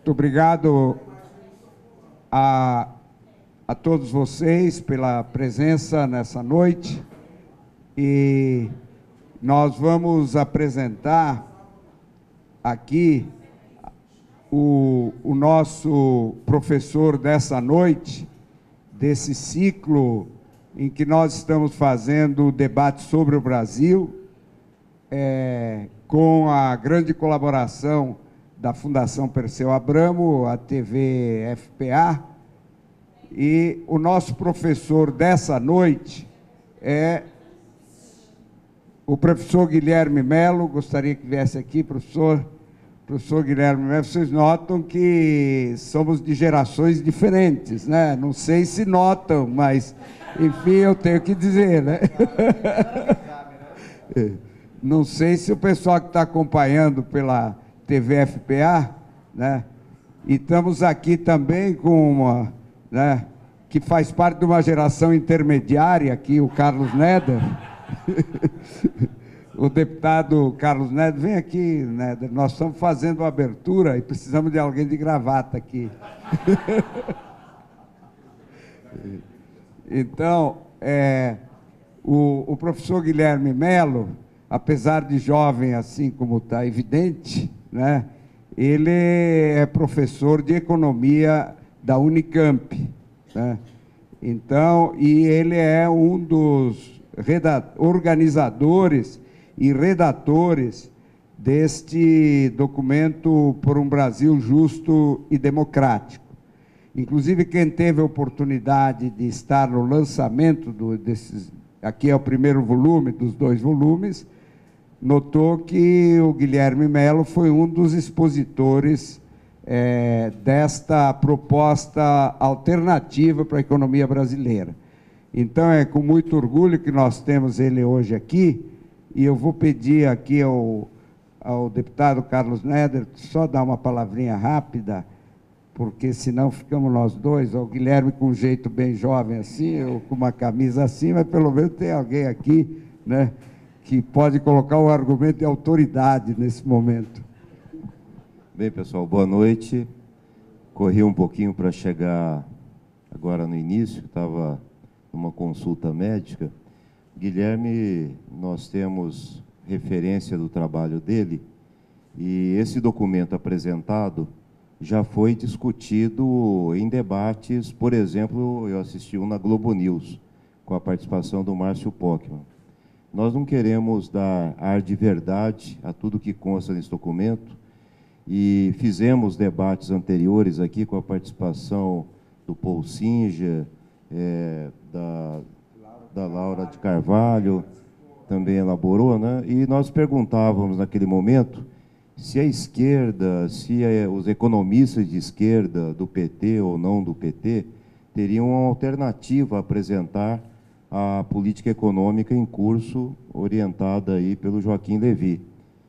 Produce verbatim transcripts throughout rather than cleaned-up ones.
Muito obrigado a, a todos vocês pela presença nessa noite. E nós vamos apresentar aqui o, o nosso professor dessa noite, desse ciclo em que nós estamos fazendo o debate sobre o Brasil, é, com a grande colaboração da Fundação Perseu Abramo, a T V F P A, e o nosso professor dessa noite é o professor Guilherme Melo. Gostaria que viesse aqui, professor. Professor Guilherme Melo, vocês notam que somos de gerações diferentes, né? Não sei se notam, mas, enfim, eu tenho que dizer, né? Não sei se o pessoal que está acompanhando pela T V F P A, né? E estamos aqui também com uma, né, que faz parte de uma geração intermediária, aqui o Carlos Neder. O deputado Carlos Neder, vem aqui, Neder, nós estamos fazendo a abertura e precisamos de alguém de gravata aqui. Então, é, o, o professor Guilherme Melo, apesar de jovem, assim como está evidente, né, ele é professor de economia da Unicamp, né? Então, e ele é um dos organizadores e redatores deste documento por um Brasil justo e democrático. Inclusive, quem teve a oportunidade de estar no lançamento do, desses, aqui é o primeiro volume dos dois volumes, notou que o Guilherme Melo foi um dos expositores é, desta proposta alternativa para a economia brasileira. Então, é com muito orgulho que nós temos ele hoje aqui, e eu vou pedir aqui ao, ao deputado Carlos Neder só dar uma palavrinha rápida, porque senão ficamos nós dois, o Guilherme com um jeito bem jovem assim, eu com uma camisa assim, mas pelo menos tem alguém aqui, né, que pode colocar um argumento de autoridade nesse momento. Bem, pessoal, boa noite. Corri um pouquinho para chegar agora no início, estava numa consulta médica. Guilherme, nós temos referência do trabalho dele, e esse documento apresentado já foi discutido em debates. Por exemplo, eu assisti um na Globo News, com a participação do Márcio Pockmann. Nós não queremos dar ar de verdade a tudo que consta nesse documento, e fizemos debates anteriores aqui com a participação do Paul Singer, é, da, da Laura de Carvalho, também elaborou, né? E nós perguntávamos naquele momento se a esquerda, se a, os economistas de esquerda, do P T ou não do P T, teriam uma alternativa a apresentar à política econômica em curso, orientada aí pelo Joaquim Levy.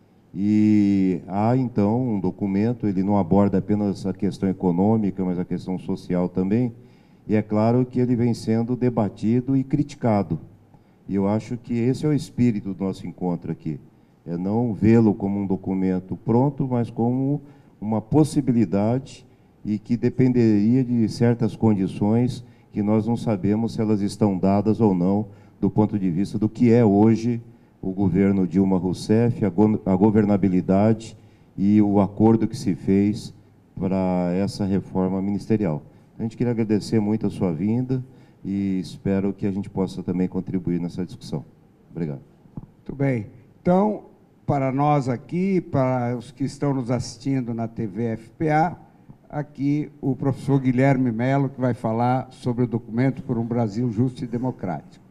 E há, então, um documento, ele não aborda apenas a questão econômica, mas a questão social também, e é claro que ele vem sendo debatido e criticado. E eu acho que esse é o espírito do nosso encontro aqui, é não vê-lo como um documento pronto, mas como uma possibilidade, e que dependeria de certas condições que nós não sabemos se elas estão dadas ou não, do ponto de vista do que é hoje o governo Dilma Rousseff, a, go a governabilidade e o acordo que se fez para essa reforma ministerial. A gente queria agradecer muito a sua vinda e espero que a gente possa também contribuir nessa discussão. Obrigado. Muito bem. Então, para nós aqui, para os que estão nos assistindo na T V F P A, aqui o professor Guilherme Melo, que vai falar sobre o documento por um Brasil justo e democrático.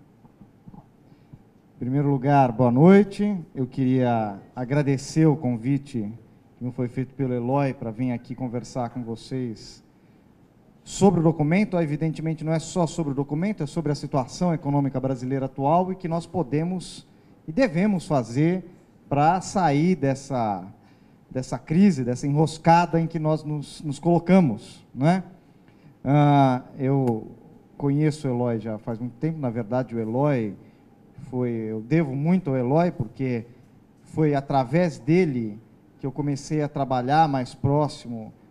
Em primeiro lugar, boa noite. Eu queria agradecer o convite que me foi feito pelo Eloy para vir aqui conversar com vocês sobre o documento. Evidentemente, não é só sobre o documento, é sobre a situação econômica brasileira atual e que nós podemos e devemos fazer para sair dessa, dessa crise, dessa enroscada em que nós nos, nos colocamos, não é? Ah, eu conheço o Eloy já faz muito tempo. Na verdade, o Eloy foi, eu devo muito ao Eloy, porque foi através dele que eu comecei a trabalhar mais próximo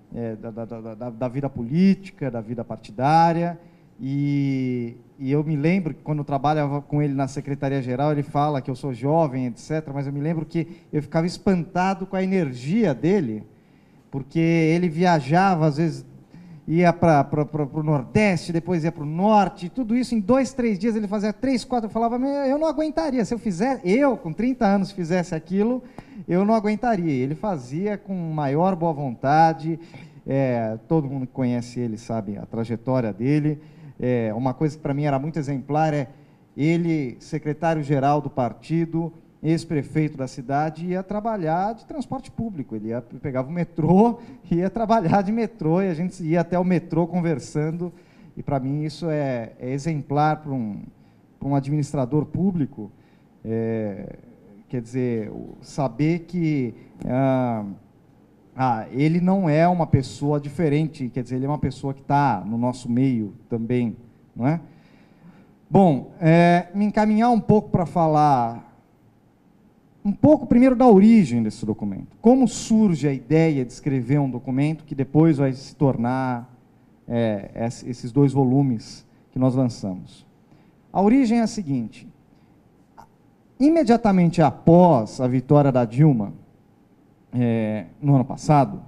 é, da, da, da, da vida política, da vida partidária, e, e eu me lembro que quando eu trabalhava com ele na Secretaria-Geral, ele fala que eu sou jovem, etcétera, mas eu me lembro que eu ficava espantado com a energia dele, porque ele viajava, às vezes, ia para o Nordeste, depois ia para o Norte, tudo isso em dois, três dias, ele fazia três, quatro, eu falava, eu não aguentaria, se eu fizer, eu, com trinta anos, fizesse aquilo, eu não aguentaria. Ele fazia com maior boa vontade, é, todo mundo que conhece ele sabe a trajetória dele. É, uma coisa que para mim era muito exemplar é ele, secretário-geral do partido, ex-prefeito da cidade, ia trabalhar de transporte público, ele ia, pegava o metrô, ia trabalhar de metrô, e a gente ia até o metrô conversando, e para mim isso é, é exemplar para um, para um administrador público, é, quer dizer, saber que ah, ah, ele não é uma pessoa diferente, quer dizer, ele é uma pessoa que está no nosso meio também, não é? Bom, é, me encaminhar um pouco para falar um pouco primeiro da origem desse documento. Como surge a ideia de escrever um documento que depois vai se tornar é, esses dois volumes que nós lançamos. A origem é a seguinte: imediatamente após a vitória da Dilma, é, no ano passado,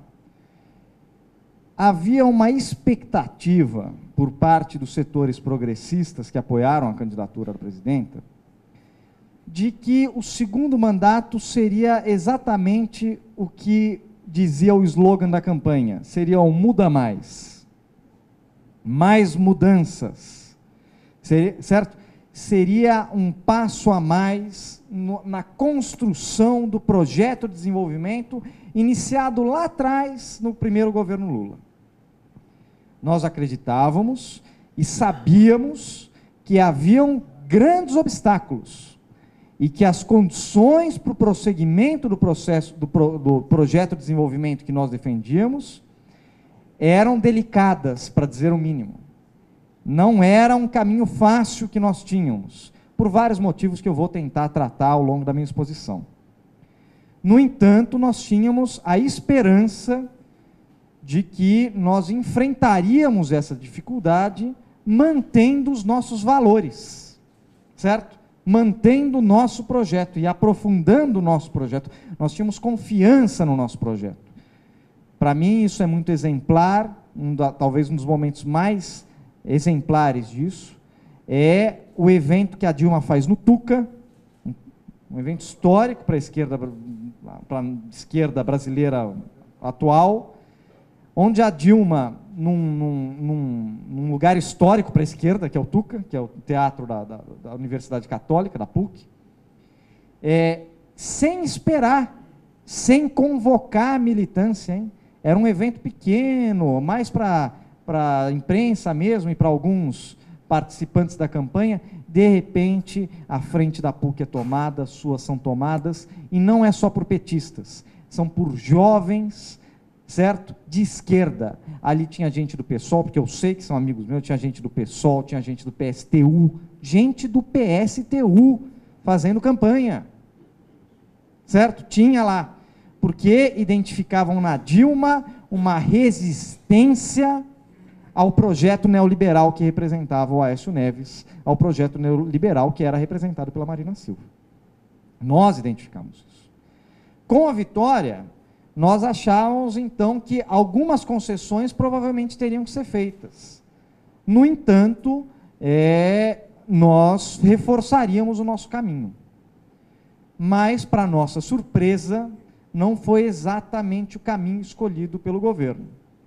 havia uma expectativa por parte dos setores progressistas que apoiaram a candidatura da presidenta, de que o segundo mandato seria exatamente o que dizia o slogan da campanha, seria o muda mais, mais mudanças, seria, certo? Seria um passo a mais no, na construção do projeto de desenvolvimento iniciado lá atrás no primeiro governo Lula. Nós acreditávamos e sabíamos que haviam grandes obstáculos, e que as condições para o prosseguimento do processo, do, pro, do projeto de desenvolvimento que nós defendíamos, eram delicadas, para dizer o mínimo. Não era um caminho fácil que nós tínhamos, por vários motivos que eu vou tentar tratar ao longo da minha exposição. No entanto, nós tínhamos a esperança de que nós enfrentaríamos essa dificuldade mantendo os nossos valores, certo? Mantendo o nosso projeto e aprofundando o nosso projeto. Nós tínhamos confiança no nosso projeto. Para mim, isso é muito exemplar, um da, talvez um dos momentos mais exemplares disso, é o evento que a Dilma faz no Tuca, um evento histórico para a esquerda, para a esquerda brasileira atual, onde a Dilma, num, num, num, num lugar histórico para a esquerda, que é o Tuca, que é o teatro da, da, da Universidade Católica, da P U C, é, sem esperar, sem convocar a militância, hein? Era um evento pequeno, mais para para a imprensa mesmo e para alguns participantes da campanha. De repente, a frente da P U C é tomada, as suas são tomadas, e não é só por petistas, são por jovens, certo? De esquerda. Ali tinha gente do PSOL, porque eu sei que são amigos meus, tinha gente do PSOL, tinha gente do P S T U, gente do P S T U fazendo campanha, certo? Tinha lá, porque identificavam na Dilma uma resistência ao projeto neoliberal que representava o Aécio Neves, ao projeto neoliberal que era representado pela Marina Silva. Nós identificamos isso. Com a vitória, nós achávamos, então, que algumas concessões provavelmente teriam que ser feitas. No entanto, é, nós reforçaríamos o nosso caminho. Mas, para nossa surpresa, não foi exatamente o caminho escolhido pelo governo.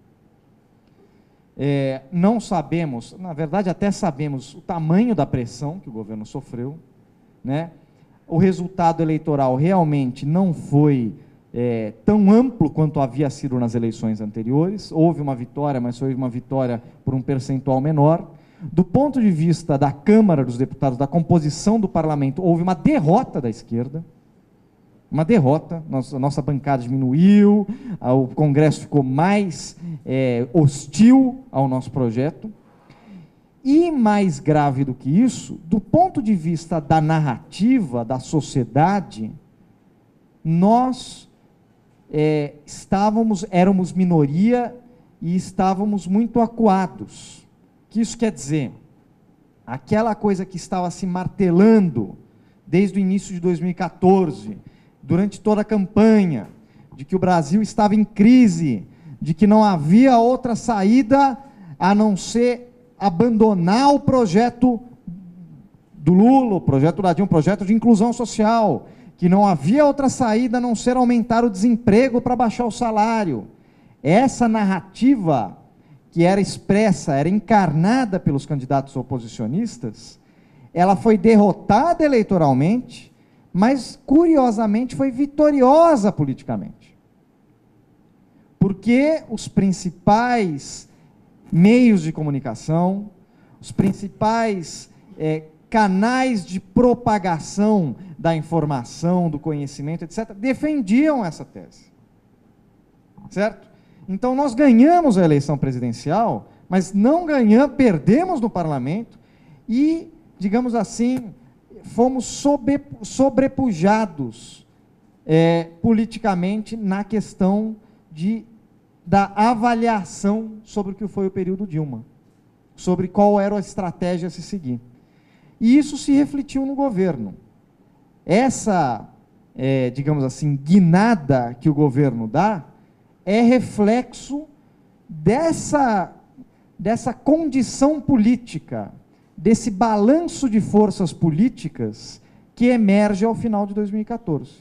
É, não sabemos, na verdade até sabemos o tamanho da pressão que o governo sofreu, né? O resultado eleitoral realmente não foi é, tão amplo quanto havia sido nas eleições anteriores. Houve uma vitória, mas foi uma vitória por um percentual menor. Do ponto de vista da Câmara dos Deputados, da composição do parlamento, houve uma derrota da esquerda, uma derrota, nossa, a nossa bancada diminuiu, o Congresso ficou mais é, hostil ao nosso projeto, e mais grave do que isso, do ponto de vista da narrativa, da sociedade, nós é, estávamos, éramos minoria e estávamos muito acuados. O que isso quer dizer? Aquela coisa que estava se martelando desde o início de dois mil e quatorze, durante toda a campanha, de que o Brasil estava em crise, de que não havia outra saída a não ser abandonar o projeto do Lula, o projeto da Dilma, um projeto de inclusão social, que não havia outra saída a não ser aumentar o desemprego para baixar o salário. Essa narrativa que era expressa, era encarnada pelos candidatos oposicionistas, ela foi derrotada eleitoralmente, mas, curiosamente, foi vitoriosa politicamente. Porque os principais meios de comunicação, os principais é, canais de propagação da informação, do conhecimento, etcétera, defendiam essa tese. Certo? Então, nós ganhamos a eleição presidencial, mas não ganhamos, perdemos no parlamento e, digamos assim, fomos sobre, sobrepujados é, politicamente na questão de, da avaliação sobre o que foi o período Dilma, sobre qual era a estratégia a se seguir. E isso se refletiu no governo. Essa, é, digamos assim, guinada que o governo dá, é reflexo dessa, dessa condição política, desse balanço de forças políticas que emerge ao final de dois mil e quatorze.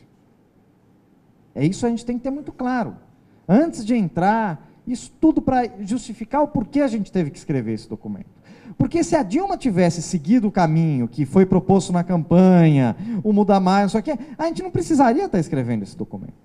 É isso que a gente tem que ter muito claro. Antes de entrar, isso tudo para justificar o porquê a gente teve que escrever esse documento. Porque se a Dilma tivesse seguido o caminho que foi proposto na campanha, o Mudar Mais, só que a gente não precisaria estar escrevendo esse documento.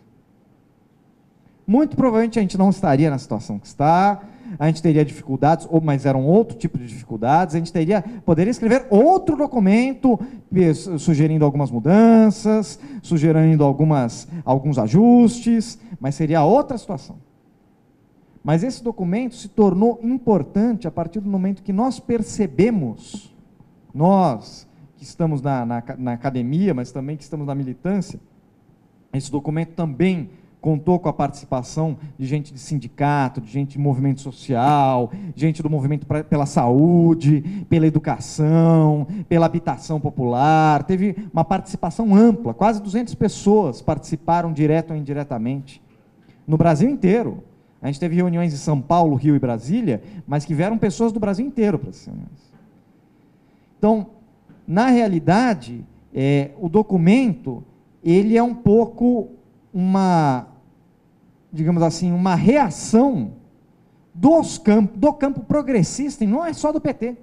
Muito provavelmente a gente não estaria na situação que está, a gente teria dificuldades, ou, mas eram outro tipo de dificuldades, a gente teria, poderia escrever outro documento, sugerindo algumas mudanças, sugerindo algumas, alguns ajustes, mas seria outra situação. Mas esse documento se tornou importante a partir do momento que nós percebemos, nós que estamos na, na, na academia, mas também que estamos na militância, esse documento também contou com a participação de gente de sindicato, de gente de movimento social, gente do movimento pra, pela saúde, pela educação, pela habitação popular. Teve uma participação ampla, quase duzentas pessoas participaram direto ou indiretamente, no Brasil inteiro. A gente teve reuniões em São Paulo, Rio e Brasília, mas que vieram pessoas do Brasil inteiro para essas reuniões. Então, na realidade, é, o documento, ele é um pouco uma, digamos assim, uma reação dos campo, do campo progressista, e não é só do P T.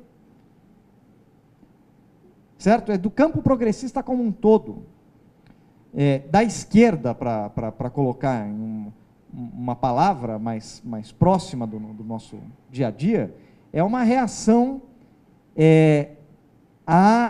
Certo? É do campo progressista como um todo. É, da esquerda, para colocar em um, uma palavra mais, mais próxima do, do nosso dia a dia, é uma reação é, a,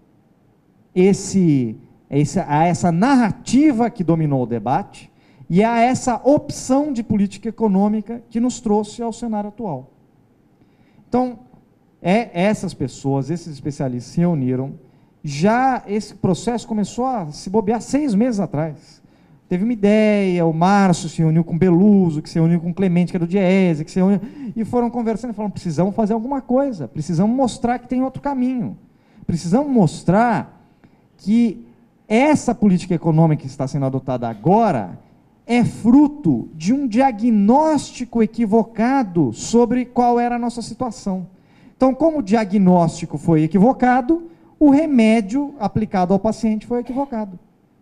esse, esse, a essa narrativa que dominou o debate e a essa opção de política econômica que nos trouxe ao cenário atual. Então, é, essas pessoas, esses especialistas se reuniram, já esse processo começou a se bobear seis meses atrás. Teve uma ideia, o Márcio se reuniu com o Beluso, que se reuniu com o Clemente, que era do Diese, que se reuniu, e foram conversando e falaram, precisamos fazer alguma coisa, precisamos mostrar que tem outro caminho, precisamos mostrar que essa política econômica que está sendo adotada agora é fruto de um diagnóstico equivocado sobre qual era a nossa situação. Então, como o diagnóstico foi equivocado, o remédio aplicado ao paciente foi equivocado.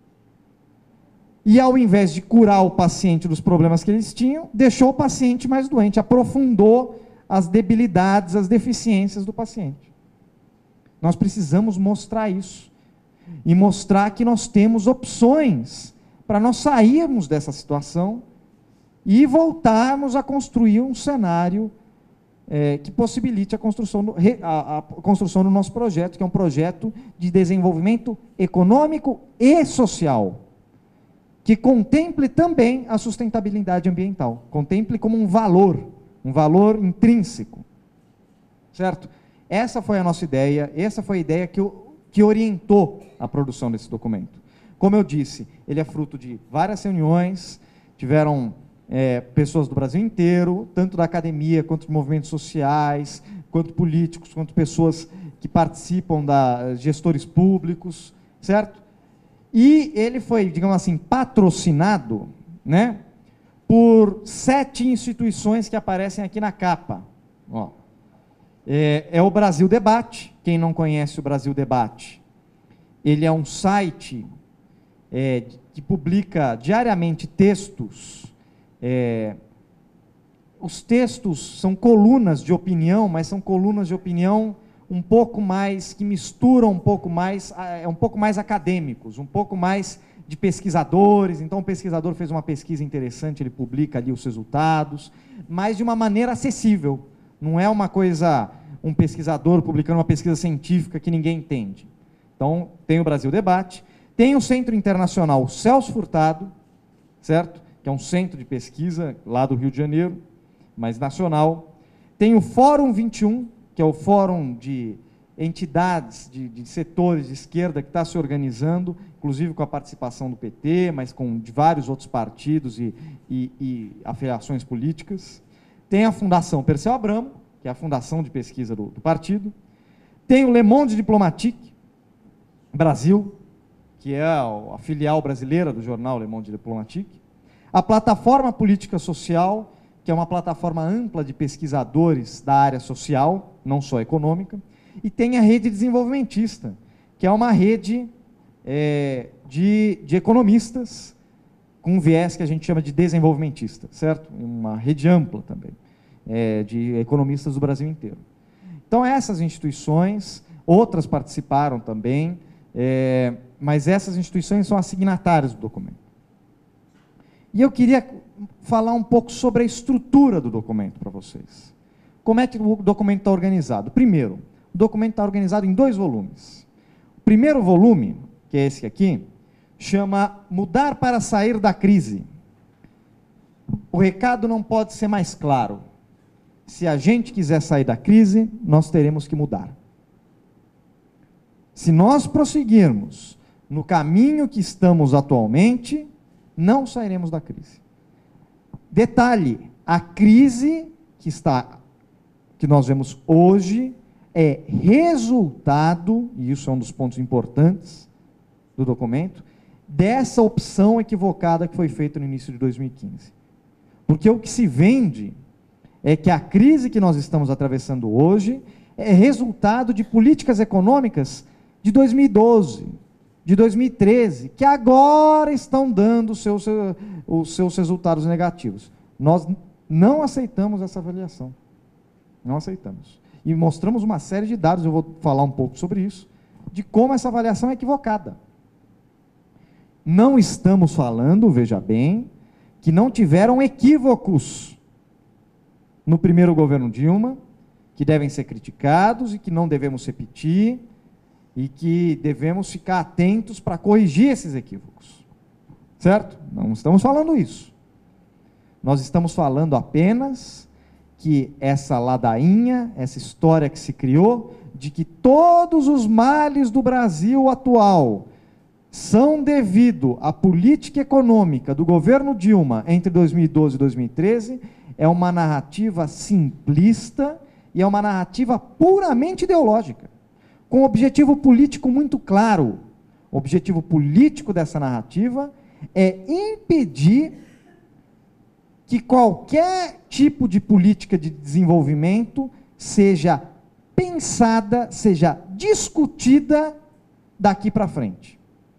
E ao invés de curar o paciente dos problemas que eles tinham, deixou o paciente mais doente, aprofundou as debilidades, as deficiências do paciente. Nós precisamos mostrar isso. E mostrar que nós temos opções para nós sairmos dessa situação e voltarmos a construir um cenário é, que possibilite a construção, do, a, a construção do nosso projeto, que é um projeto de desenvolvimento econômico e social, que contemple também a sustentabilidade ambiental, contemple como um valor, um valor intrínseco, certo? Essa foi a nossa ideia, essa foi a ideia que, que orientou a produção desse documento. Como eu disse, ele é fruto de várias reuniões, tiveram é, pessoas do Brasil inteiro, tanto da academia, quanto de movimentos sociais, quanto políticos, quanto pessoas que participam da gestores públicos, certo? E ele foi, digamos assim, patrocinado, né, por sete instituições que aparecem aqui na capa. Ó, é, é o Brasil Debate. Quem não conhece o Brasil Debate, ele é um site é, que publica diariamente textos. É, os textos são colunas de opinião, mas são colunas de opinião um pouco mais, que misturam um pouco mais, é um pouco mais acadêmicos, um pouco mais de pesquisadores. Então, o pesquisador fez uma pesquisa interessante, ele publica ali os resultados, mas de uma maneira acessível. Não é uma coisa, um pesquisador publicando uma pesquisa científica que ninguém entende. Então, tem o Brasil Debate, tem o Centro Internacional Celso Furtado, certo? Que é um centro de pesquisa lá do Rio de Janeiro, mas nacional. Tem o Fórum vinte e um, que é o fórum de entidades, de, de setores de esquerda que está se organizando, inclusive com a participação do P T, mas com de vários outros partidos e, e, e afiliações políticas. Tem a Fundação Perseu Abramo, que é a fundação de pesquisa do, do partido. Tem o Le Monde Diplomatique Brasil, que é a, a filial brasileira do jornal Le Monde Diplomatique. A Plataforma Política Social, que é uma plataforma ampla de pesquisadores da área social, não só econômica, e tem a Rede Desenvolvimentista, que é uma rede é, de, de economistas com um viés que a gente chama de desenvolvimentista, certo? Uma rede ampla também, é, de economistas do Brasil inteiro. Então, essas instituições, outras participaram também, é, mas essas instituições são as signatárias do documento. E eu queria falar um pouco sobre a estrutura do documento para vocês. Como é que o documento está organizado? Primeiro, o documento está organizado em dois volumes. O primeiro volume, que é esse aqui, chama Mudar para Sair da Crise. O recado não pode ser mais claro. Se a gente quiser sair da crise, nós teremos que mudar. Se nós prosseguirmos no caminho que estamos atualmente, não sairemos da crise. Detalhe, a crise que, está, que nós vemos hoje é resultado, e isso é um dos pontos importantes do documento, dessa opção equivocada que foi feita no início de dois mil e quinze. Porque o que se vende é que a crise que nós estamos atravessando hoje é resultado de políticas econômicas de dois mil e doze, de dois mil e treze, que agora estão dando os seus, os seus resultados negativos. Nós não aceitamos essa avaliação. Não aceitamos. E mostramos uma série de dados, eu vou falar um pouco sobre isso, de como essa avaliação é equivocada. Não estamos falando, veja bem, que não tiveram equívocos no primeiro governo Dilma, que devem ser criticados e que não devemos repetir, e que devemos ficar atentos para corrigir esses equívocos. Certo? Não estamos falando isso. Nós estamos falando apenas que essa ladainha, essa história que se criou, de que todos os males do Brasil atual são devido à política econômica do governo Dilma entre dois mil e doze e dois mil e treze, é uma narrativa simplista e é uma narrativa puramente ideológica, com um objetivo político muito claro. O objetivo político dessa narrativa é impedir que qualquer tipo de política de desenvolvimento seja pensada, seja discutida daqui para frente.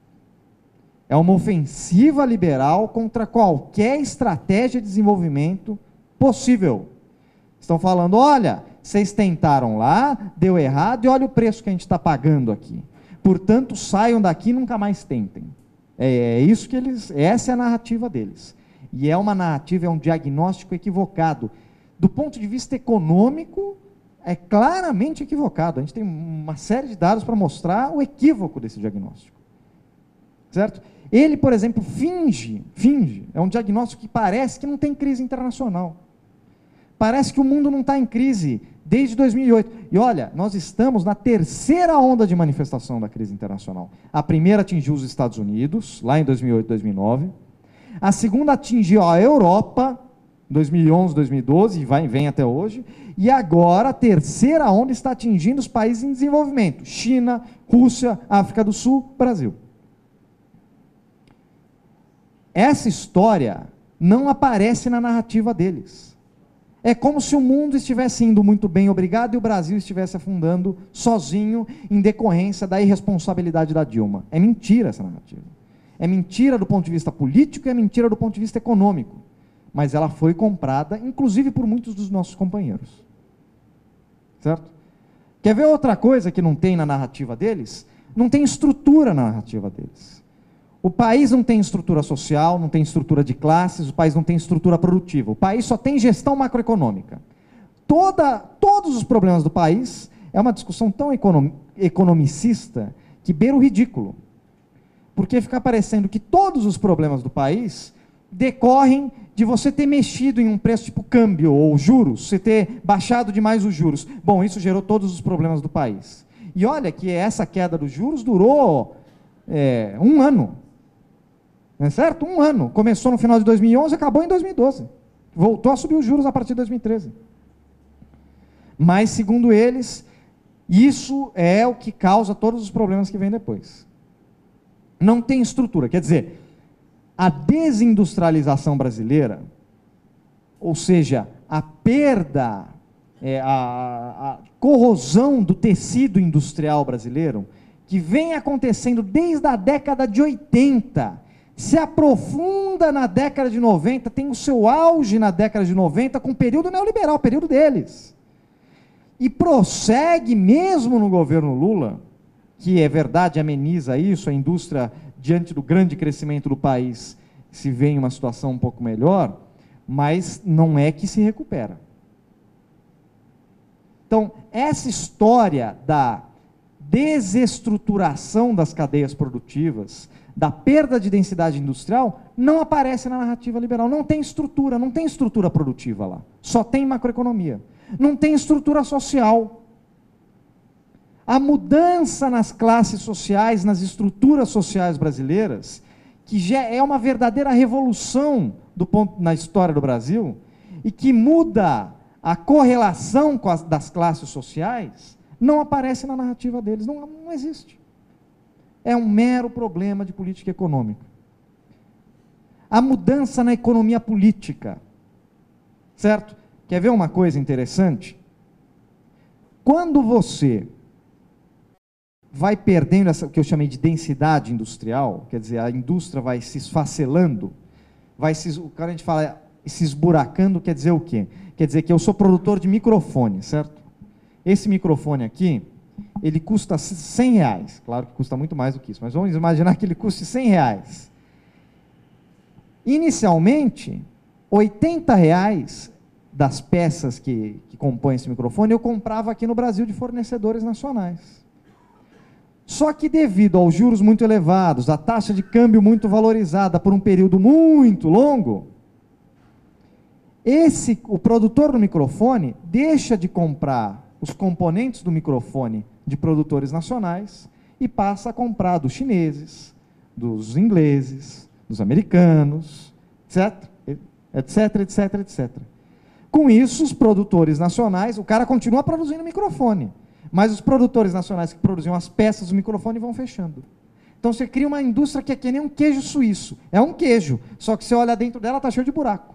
É uma ofensiva liberal contra qualquer estratégia de desenvolvimento possível. Estão falando, olha, vocês tentaram lá, deu errado, e olha o preço que a gente está pagando aqui. Portanto, saiam daqui e nunca mais tentem. É, é isso que eles, essa é a narrativa deles. E é uma narrativa, é um diagnóstico equivocado. Do ponto de vista econômico, é claramente equivocado. A gente tem uma série de dados para mostrar o equívoco desse diagnóstico. Certo? Ele, por exemplo, finge, finge, é um diagnóstico que parece que não tem crise internacional. Parece que o mundo não está em crise desde dois mil e oito. E olha, nós estamos na terceira onda de manifestação da crise internacional. A primeira atingiu os Estados Unidos, lá em dois mil e oito, dois mil e nove. A segunda atingiu a Europa, dois mil e onze, dois mil e doze, e vai, vem até hoje. E agora a terceira onda está atingindo os países em desenvolvimento. China, Rússia, África do Sul, Brasil. Essa história não aparece na narrativa deles. É como se o mundo estivesse indo muito bem, obrigado, e o Brasil estivesse afundando sozinho em decorrência da irresponsabilidade da Dilma. É mentira essa narrativa. É mentira do ponto de vista político e é mentira do ponto de vista econômico. Mas ela foi comprada, inclusive por muitos dos nossos companheiros. Certo? Quer ver outra coisa que não tem na narrativa deles? Não tem estrutura na narrativa deles. O país não tem estrutura social, não tem estrutura de classes, o país não tem estrutura produtiva. O país só tem gestão macroeconômica. Toda, todos os problemas do país é uma discussão tão econom, economicista que beira o ridículo. Porque fica parecendo que todos os problemas do país decorrem de você ter mexido em um preço tipo câmbio ou juros, você ter baixado demais os juros. Bom, isso gerou todos os problemas do país. E olha que essa queda dos juros durou é, um ano. Não é certo? Um ano. Começou no final de dois mil e onze e acabou em dois mil e doze. Voltou a subir os juros a partir de dois mil e treze. Mas, segundo eles, isso é o que causa todos os problemas que vêm depois. Não tem estrutura. Quer dizer, a desindustrialização brasileira, ou seja, a perda, é, a, a corrosão do tecido industrial brasileiro, que vem acontecendo desde a década de oitenta, se aprofunda na década de noventa, tem o seu auge na década de noventa, com o período neoliberal, o período deles. E prossegue mesmo no governo Lula, que é verdade, ameniza isso, a indústria, diante do grande crescimento do país, se vê em uma situação um pouco melhor, mas não é que se recupera. Então, essa história da desestruturação das cadeias produtivas, da perda de densidade industrial, não aparece na narrativa liberal. Não tem estrutura, não tem estrutura produtiva lá. Só tem macroeconomia. Não tem estrutura social. A mudança nas classes sociais, nas estruturas sociais brasileiras, que já é uma verdadeira revolução do ponto, na história do Brasil, e que muda a correlação com as, das classes sociais, não aparece na narrativa deles, não, não existe. É um mero problema de política econômica. A mudança na economia política, certo? Quer ver uma coisa interessante? Quando você vai perdendo essa, que eu chamei de densidade industrial, quer dizer, a indústria vai se esfacelando, vai se, o cara a gente fala, se esburacando, quer dizer o quê? Quer dizer que eu sou produtor de microfone, certo? Esse microfone aqui, ele custa cem reais, claro que custa muito mais do que isso, mas vamos imaginar que ele custe cem reais. Inicialmente, oitenta reais das peças que, que compõem esse microfone, eu comprava aqui no Brasil de fornecedores nacionais. Só que devido aos juros muito elevados, a taxa de câmbio muito valorizada por um período muito longo, esse, o produtor do microfone deixa de comprar os componentes do microfone de produtores nacionais e passa a comprar dos chineses, dos ingleses, dos americanos, etc, etc, etc, etcétera. Com isso, os produtores nacionais, o cara continua produzindo microfone, mas os produtores nacionais que produziam as peças do microfone vão fechando. Então você cria uma indústria que é que nem um queijo suíço. É um queijo, só que você olha dentro dela, está cheio de buraco.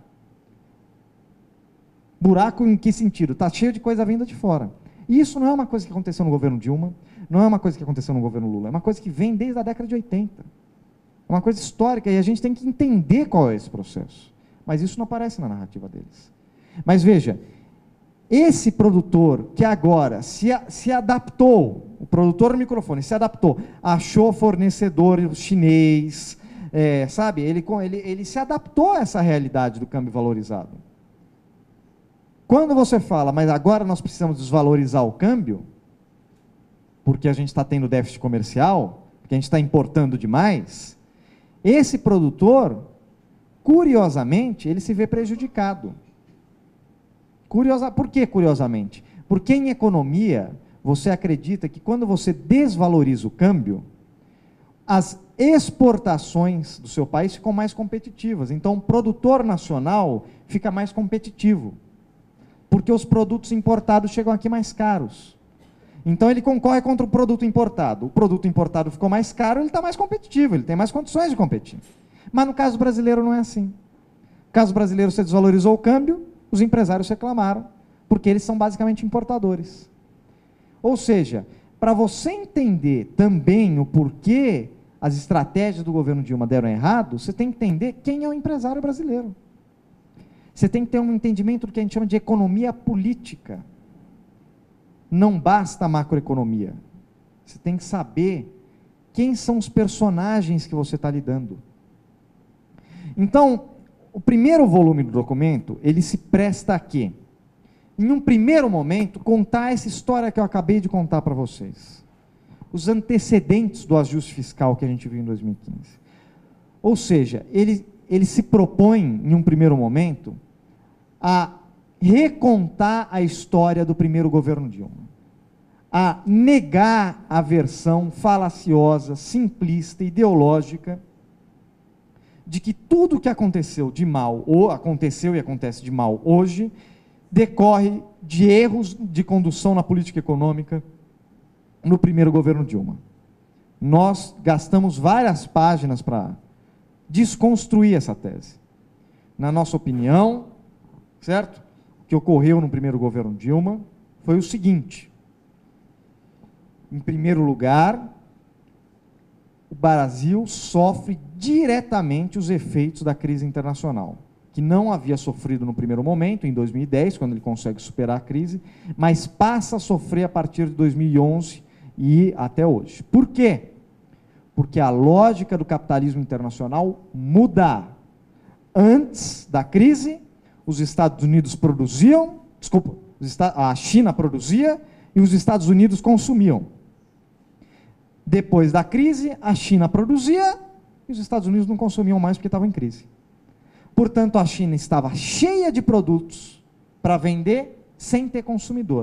Buraco em que sentido? Está cheio de coisa vinda de fora. E isso não é uma coisa que aconteceu no governo Dilma, não é uma coisa que aconteceu no governo Lula, é uma coisa que vem desde a década de oitenta. É uma coisa histórica e a gente tem que entender qual é esse processo. Mas isso não aparece na narrativa deles. Mas veja, esse produtor que agora se, se adaptou, o produtor do microfone se adaptou, achou fornecedor chinês, é, sabe, ele, ele, ele se adaptou a essa realidade do câmbio valorizado. Quando você fala, mas agora nós precisamos desvalorizar o câmbio, porque a gente está tendo déficit comercial, porque a gente está importando demais, esse produtor, curiosamente, ele se vê prejudicado. Curiosa, por que curiosamente? Porque em economia, você acredita que quando você desvaloriza o câmbio, as exportações do seu país ficam mais competitivas. Então, o produtor nacional fica mais competitivo, porque os produtos importados chegam aqui mais caros. Então, ele concorre contra o produto importado. O produto importado ficou mais caro, ele está mais competitivo, ele tem mais condições de competir. Mas no caso brasileiro não é assim. No caso brasileiro, você desvalorizou o câmbio, os empresários reclamaram, porque eles são basicamente importadores. Ou seja, para você entender também o porquê as estratégias do governo Dilma deram errado, você tem que entender quem é o empresário brasileiro. Você tem que ter um entendimento do que a gente chama de economia política. Não basta a macroeconomia. Você tem que saber quem são os personagens que você está lidando. Então, o primeiro volume do documento, ele se presta a quê? Em um primeiro momento, contar essa história que eu acabei de contar para vocês. Os antecedentes do ajuste fiscal que a gente viu em dois mil e quinze. Ou seja, ele, ele se propõe, em um primeiro momento, a recontar a história do primeiro governo Dilma, a negar a versão falaciosa, simplista, ideológica, de que tudo o que aconteceu de mal, ou aconteceu e acontece de mal hoje, decorre de erros de condução na política econômica no primeiro governo Dilma. Nós gastamos várias páginas para desconstruir essa tese. Na nossa opinião, certo? O que ocorreu no primeiro governo Dilma foi o seguinte: em primeiro lugar, o Brasil sofre diretamente os efeitos da crise internacional, que não havia sofrido no primeiro momento, em dois mil e dez, quando ele consegue superar a crise, mas passa a sofrer a partir de dois mil e onze e até hoje. Por quê? Porque a lógica do capitalismo internacional muda. Antes da crise, os Estados Unidos produziam, desculpa, a China produzia e os Estados Unidos consumiam. Depois da crise, a China produzia e os Estados Unidos não consumiam mais porque estavam em crise. Portanto, a China estava cheia de produtos para vender sem ter consumidor.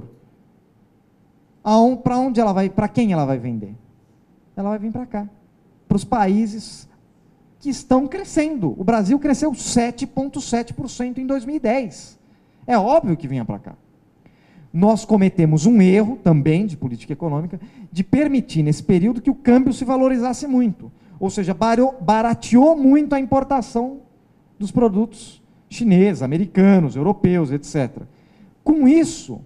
Para onde ela vai, para quem ela vai vender? Ela vai vir para cá, para os países que estão crescendo. O Brasil cresceu sete vírgula sete por cento em dois mil e dez. É óbvio que vinha para cá. Nós cometemos um erro também de política econômica de permitir nesse período que o câmbio se valorizasse muito. Ou seja, barateou muito a importação dos produtos chineses, americanos, europeus, etcétera. Com isso,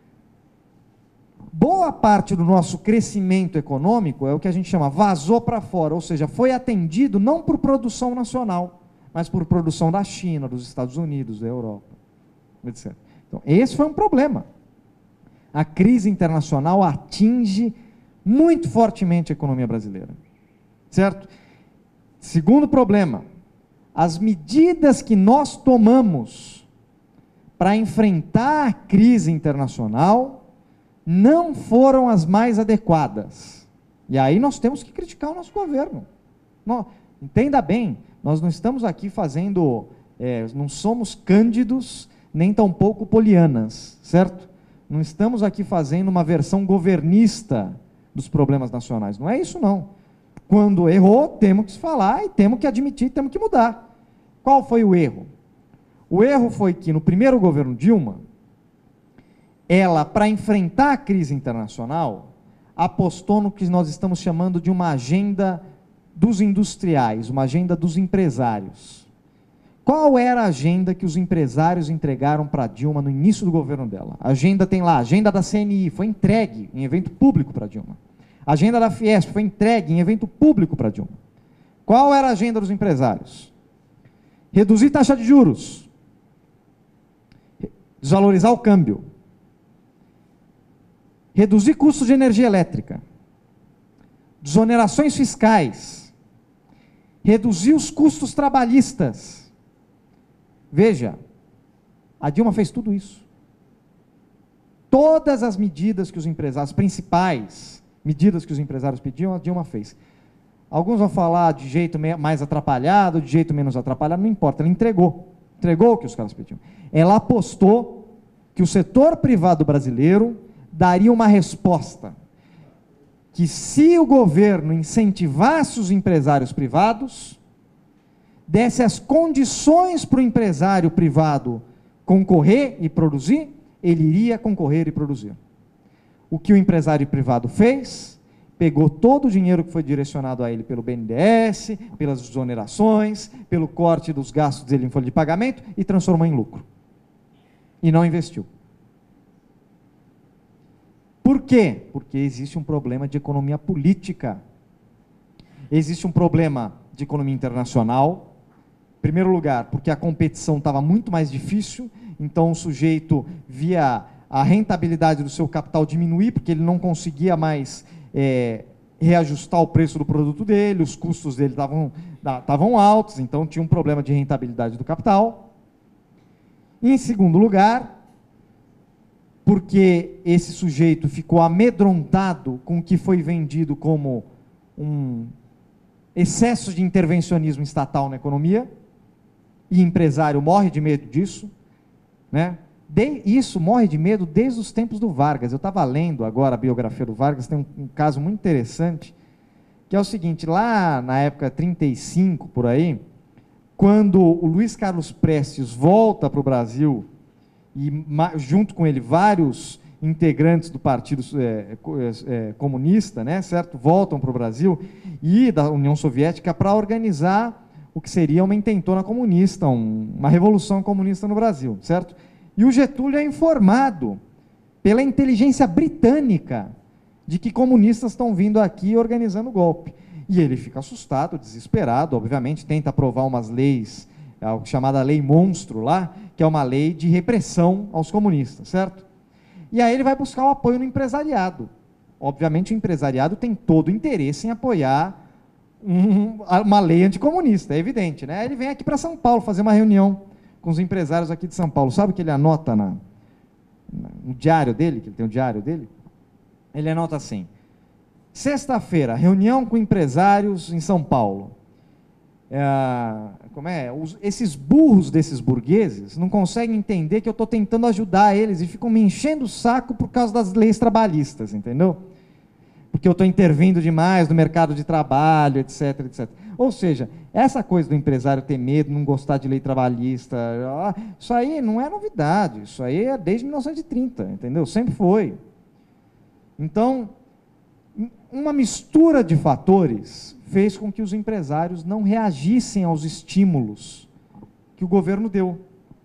boa parte do nosso crescimento econômico é o que a gente chama vazou para fora, ou seja, foi atendido não por produção nacional, mas por produção da China, dos Estados Unidos, da Europa, etcétera. Então, esse foi um problema. A crise internacional atinge muito fortemente a economia brasileira, certo? Segundo problema, as medidas que nós tomamos para enfrentar a crise internacional não foram as mais adequadas. E aí nós temos que criticar o nosso governo. Não, entenda bem, nós não estamos aqui fazendo, é, não somos cândidos, nem tampouco polianas, certo? Não estamos aqui fazendo uma versão governista dos problemas nacionais. Não é isso, não. Quando errou, temos que falar e temos que admitir, temos que mudar. Qual foi o erro? O erro foi que, no primeiro governo Dilma, ela, para enfrentar a crise internacional, apostou no que nós estamos chamando de uma agenda dos industriais, uma agenda dos empresários. Qual era a agenda que os empresários entregaram para a Dilma no início do governo dela? A agenda tem lá, a agenda da C N I, foi entregue em evento público para a Dilma. A agenda da Fiesp foi entregue em evento público para a Dilma. Qual era a agenda dos empresários? Reduzir taxa de juros, desvalorizar o câmbio, reduzir custos de energia elétrica, desonerações fiscais, reduzir os custos trabalhistas. Veja, a Dilma fez tudo isso. Todas as medidas que os empresários, principais medidas que os empresários pediam, a Dilma fez. Alguns vão falar de jeito mais atrapalhado, de jeito menos atrapalhado, não importa, ela entregou. Entregou o que os caras pediam. Ela apostou que o setor privado brasileiro daria uma resposta. que se o governo incentivasse os empresários privados, desse as condições para o empresário privado concorrer e produzir, ele iria concorrer e produzir. O que o empresário privado fez? Pegou todo o dinheiro que foi direcionado a ele pelo B N D E S, pelas exonerações, pelo corte dos gastos dele em folha de pagamento e transformou em lucro. E não investiu. Por quê? Porque existe um problema de economia política. Existe um problema de economia internacional. Em primeiro lugar, porque a competição estava muito mais difícil, então o sujeito via a rentabilidade do seu capital diminuir, porque ele não conseguia mais é, reajustar o preço do produto dele, os custos dele estavam estavam altos, então tinha um problema de rentabilidade do capital. E, em segundo lugar, porque esse sujeito ficou amedrontado com o que foi vendido como um excesso de intervencionismo estatal na economia, e empresário morre de medo disso, né? De, isso morre de medo desde os tempos do Vargas. Eu estava lendo agora a biografia do Vargas, tem um, um caso muito interessante, que é o seguinte: lá na época trinta e cinco, por aí, quando o Luiz Carlos Prestes volta para o Brasil, e junto com ele vários integrantes do Partido é, é, Comunista, né, certo? Voltam para o Brasil e da União Soviética para organizar o que seria uma intentona comunista, um, uma revolução comunista no Brasil, certo? E o Getúlio é informado pela inteligência britânica de que comunistas estão vindo aqui organizando o golpe. E ele fica assustado, desesperado, obviamente, tenta aprovar umas leis, a chamada Lei Monstro lá, que é uma lei de repressão aos comunistas, certo? E aí ele vai buscar o apoio no empresariado. Obviamente o empresariado tem todo o interesse em apoiar um, uma lei anticomunista, é evidente, né? Ele vem aqui para São Paulo fazer uma reunião com os empresários aqui de São Paulo. Sabe o que ele anota na, na, no diário dele, que ele tem o diário dele? Ele anota assim: sexta-feira, reunião com empresários em São Paulo. É, como é? Os, esses burros desses burgueses não conseguem entender que eu estou tentando ajudar eles e ficam me enchendo o saco por causa das leis trabalhistas, entendeu? Porque eu estou intervindo demais no mercado de trabalho, etc, etcétera. Ou seja, essa coisa do empresário ter medo, não gostar de lei trabalhista, isso aí não é novidade, isso aí é desde mil novecentos e trinta, entendeu? Sempre foi. Então, uma mistura de fatores fez com que os empresários não reagissem aos estímulos que o governo deu.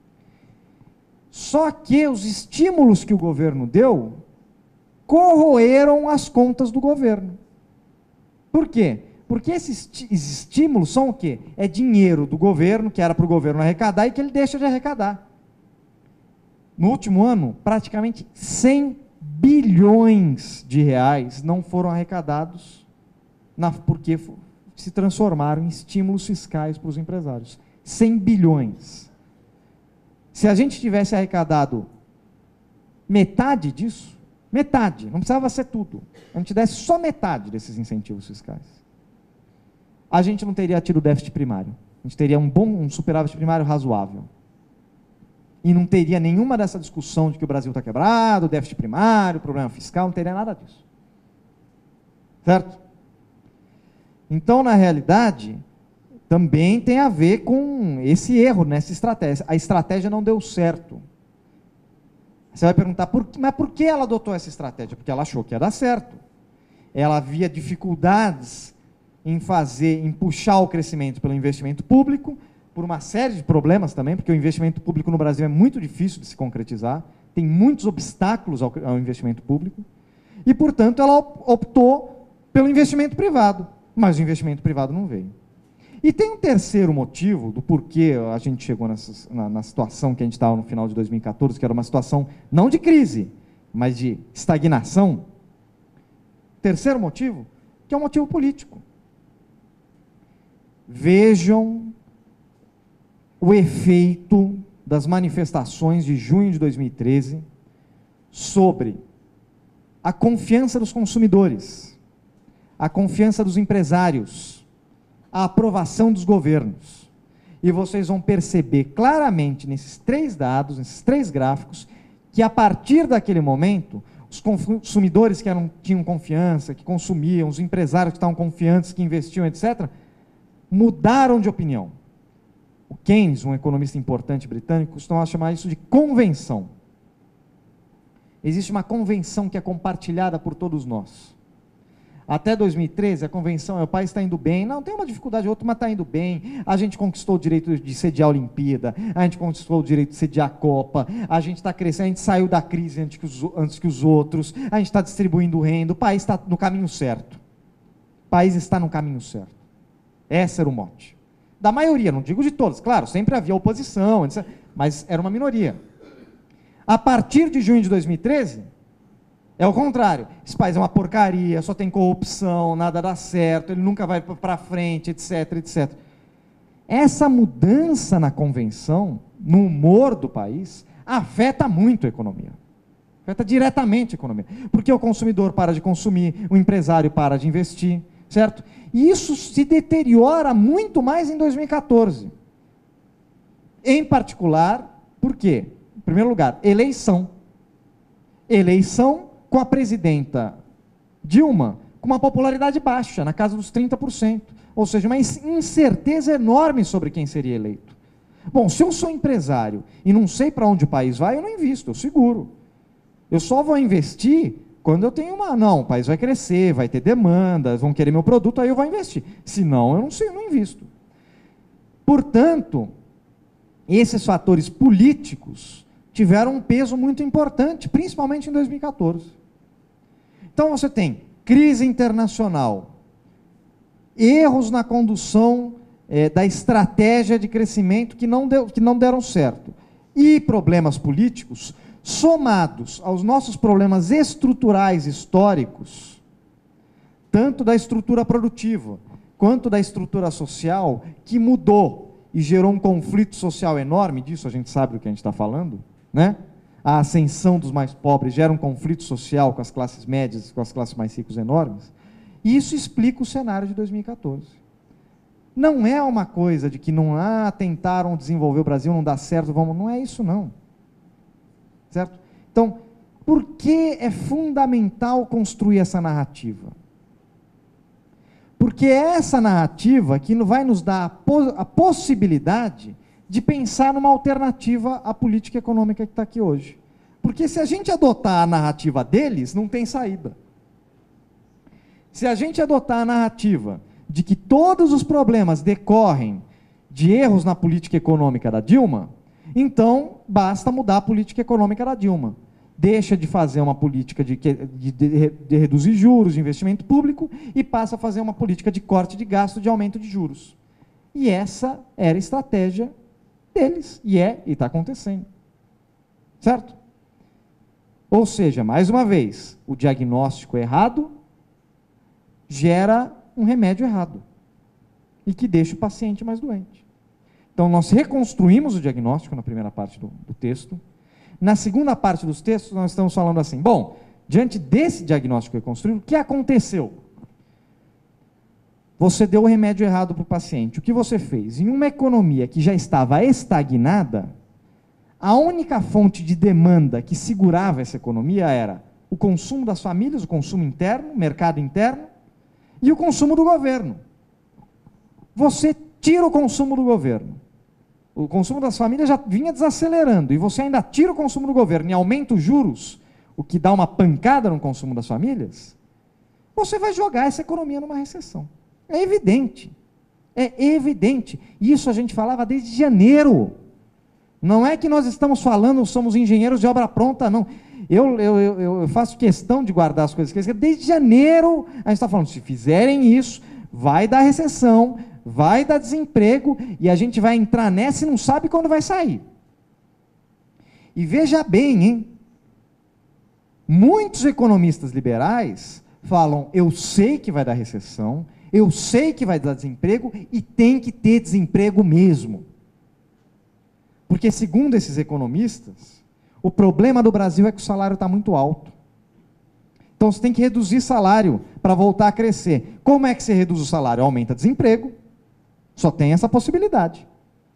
Só que os estímulos que o governo deu corroeram as contas do governo. Por quê? Porque esses estímulos são o quê? É dinheiro do governo, que era para o governo arrecadar e que ele deixa de arrecadar. No último ano, praticamente cem bilhões de reais não foram arrecadados na, porque se transformaram em estímulos fiscais para os empresários. cem bilhões. Se a gente tivesse arrecadado metade disso, metade, não precisava ser tudo, a gente desse só metade desses incentivos fiscais, a gente não teria tido déficit primário, a gente teria um bom, um superávit primário razoável. E não teria nenhuma dessa discussão de que o Brasil está quebrado, déficit primário, problema fiscal, não teria nada disso. Certo? Então, na realidade, também tem a ver com esse erro nessa estratégia. A estratégia não deu certo. Você vai perguntar, por, mas por que ela adotou essa estratégia? Porque ela achou que ia dar certo. Ela via dificuldades em fazer, em puxar o crescimento pelo investimento público, por uma série de problemas também, porque o investimento público no Brasil é muito difícil de se concretizar, tem muitos obstáculos ao, ao investimento público, e, portanto, ela optou pelo investimento privado, mas o investimento privado não veio. E tem um terceiro motivo do porquê a gente chegou nessa, na, na situação que a gente estava no final de dois mil e quatorze, que era uma situação não de crise, mas de estagnação. Terceiro motivo, que é um motivo político. Vejam o efeito das manifestações de junho de dois mil e treze sobre a confiança dos consumidores, a confiança dos empresários, a aprovação dos governos. E vocês vão perceber claramente nesses três dados, nesses três gráficos, que a partir daquele momento, os consumidores que eram, tinham confiança, que consumiam, os empresários que estavam confiantes, que investiam, etcétera, mudaram de opinião. O Keynes, um economista importante britânico, costumava chamar isso de convenção. Existe uma convenção que é compartilhada por todos nós. Até dois mil e treze, a convenção é: o país está indo bem, não, tem uma dificuldade ou outra, mas está indo bem, a gente conquistou o direito de sediar a Olimpíada, a gente conquistou o direito de sediar a Copa, a gente está crescendo, a gente saiu da crise antes que os, antes que os outros, a gente está distribuindo renda, o país está no caminho certo. O país está no caminho certo. Esse era o mote. Da maioria, não digo de todos, claro, sempre havia oposição, etcétera, mas era uma minoria. A partir de junho de dois mil e treze, é o contrário. Esse país é uma porcaria, só tem corrupção, nada dá certo, ele nunca vai para frente, etc, etcétera. Essa mudança na convenção, no humor do país, afeta muito a economia. Afeta diretamente a economia. Porque o consumidor para de consumir, o empresário para de investir, certo? E isso se deteriora muito mais em dois mil e quatorze. Em particular, por quê? Em primeiro lugar, eleição. Eleição com a presidenta Dilma com uma popularidade baixa, na casa dos trinta por cento. Ou seja, uma incerteza enorme sobre quem seria eleito. Bom, se eu sou empresário e não sei para onde o país vai, eu não invisto, eu seguro. Eu só vou investir quando eu tenho uma... Não, o país vai crescer, vai ter demandas, vão querer meu produto, aí eu vou investir. Se não, eu não sei, eu não invisto. Portanto, esses fatores políticos tiveram um peso muito importante, principalmente em dois mil e quatorze. Então você tem crise internacional, erros na condução é, da estratégia de crescimento que não, deu, que não deram certo, e problemas políticos, somados aos nossos problemas estruturais históricos, tanto da estrutura produtiva, quanto da estrutura social, que mudou e gerou um conflito social enorme, disso a gente sabe do que a gente está falando, né? A ascensão dos mais pobres gera um conflito social com as classes médias, com as classes mais ricas enormes, e isso explica o cenário de dois mil e quatorze. Não é uma coisa de que não ah, tentaram desenvolver o Brasil, não dá certo, vamos, não é isso não. Certo? Então, por que é fundamental construir essa narrativa? Porque é essa narrativa que vai nos dar a, po a possibilidade de pensar numa alternativa à política econômica que está aqui hoje. Porque se a gente adotar a narrativa deles, não tem saída. Se a gente adotar a narrativa de que todos os problemas decorrem de erros na política econômica da Dilma, então basta mudar a política econômica da Dilma. Deixa de fazer uma política de, de, de, de reduzir juros, de investimento público, e passa a fazer uma política de corte de gasto, de aumento de juros. E essa era a estratégia deles, e é, e está acontecendo. Certo? Ou seja, mais uma vez, o diagnóstico errado gera um remédio errado, e que deixa o paciente mais doente. Então, nós reconstruímos o diagnóstico na primeira parte do, do texto. Na segunda parte dos textos, nós estamos falando assim, bom, diante desse diagnóstico reconstruído, o que aconteceu? Você deu o remédio errado para o paciente. O que você fez? Em uma economia que já estava estagnada, a única fonte de demanda que segurava essa economia era o consumo das famílias, o consumo interno, o mercado interno, e o consumo do governo. Você tira o consumo do governo. O consumo das famílias já vinha desacelerando, e você ainda tira o consumo do governo e aumenta os juros, o que dá uma pancada no consumo das famílias, você vai jogar essa economia numa recessão. É evidente. É evidente. Isso a gente falava desde janeiro. Não é que nós estamos falando, somos engenheiros de obra pronta, não. Eu, eu, eu, eu faço questão de guardar as coisas que eu desde janeiro a gente está falando, se fizerem isso, vai dar recessão, vai dar desemprego, e a gente vai entrar nessa e não sabe quando vai sair. E veja bem, hein? Muitos economistas liberais falam, eu sei que vai dar recessão, eu sei que vai dar desemprego, e tem que ter desemprego mesmo. Porque, segundo esses economistas, o problema do Brasil é que o salário está muito alto. Então, você tem que reduzir salário para voltar a crescer. Como é que você reduz o salário? Aumenta desemprego. Só tem essa possibilidade.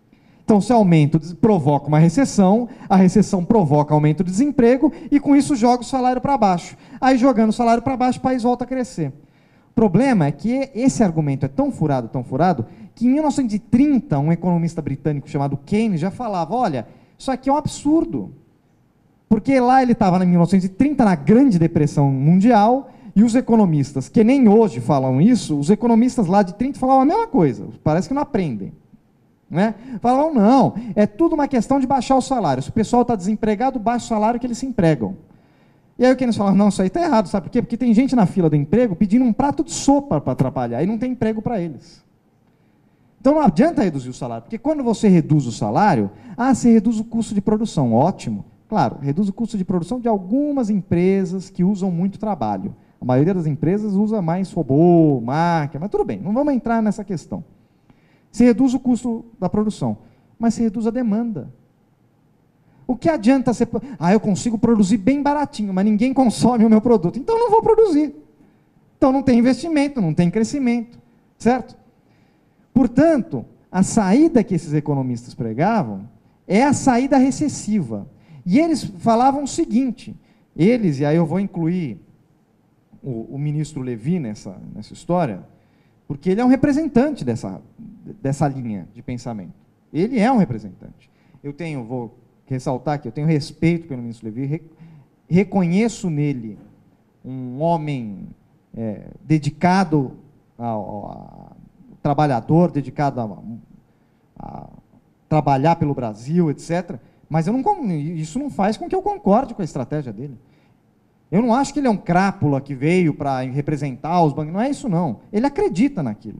Então, se aumento provoca uma recessão, a recessão provoca aumento de desemprego e, com isso, joga o salário para baixo. Aí, jogando o salário para baixo, o país volta a crescer. O problema é que esse argumento é tão furado, tão furado, que em mil novecentos e trinta, um economista britânico chamado Keynes já falava, olha, isso aqui é um absurdo. Porque lá ele estava, em mil novecentos e trinta, na Grande Depressão Mundial, e os economistas, que nem hoje falam isso, os economistas lá de trinta falavam a mesma coisa, parece que não aprendem. Né? Falavam, não, é tudo uma questão de baixar o salário. Se o pessoal está desempregado, baixa o salário que eles se empregam. E aí o que eles falavam, não, isso aí está errado, sabe por quê? Porque tem gente na fila do emprego pedindo um prato de sopa para atrapalhar, e não tem emprego para eles. Então não adianta reduzir o salário, porque quando você reduz o salário, ah, você reduz o custo de produção, ótimo. Claro, reduz o custo de produção de algumas empresas que usam muito trabalho. A maioria das empresas usa mais robô, máquina, mas tudo bem, não vamos entrar nessa questão. Você reduz o custo da produção, mas você reduz a demanda. O que adianta você... Ah, eu consigo produzir bem baratinho, mas ninguém consome o meu produto. Então, não vou produzir. Então, não tem investimento, não tem crescimento. Certo? Portanto, a saída que esses economistas pregavam é a saída recessiva. E eles falavam o seguinte, eles, e aí eu vou incluir o, o ministro Levy nessa, nessa história, porque ele é um representante dessa, dessa linha de pensamento. Ele é um representante. Eu tenho, vou ressaltar que eu tenho respeito pelo ministro Levy, re, reconheço nele um homem é, dedicado ao, ao trabalhador, dedicado a, a trabalhar pelo Brasil, etcétera. Mas eu não, isso não faz com que eu concorde com a estratégia dele. Eu não acho que ele é um crápula que veio para representar os bancos, não é isso não. Ele acredita naquilo.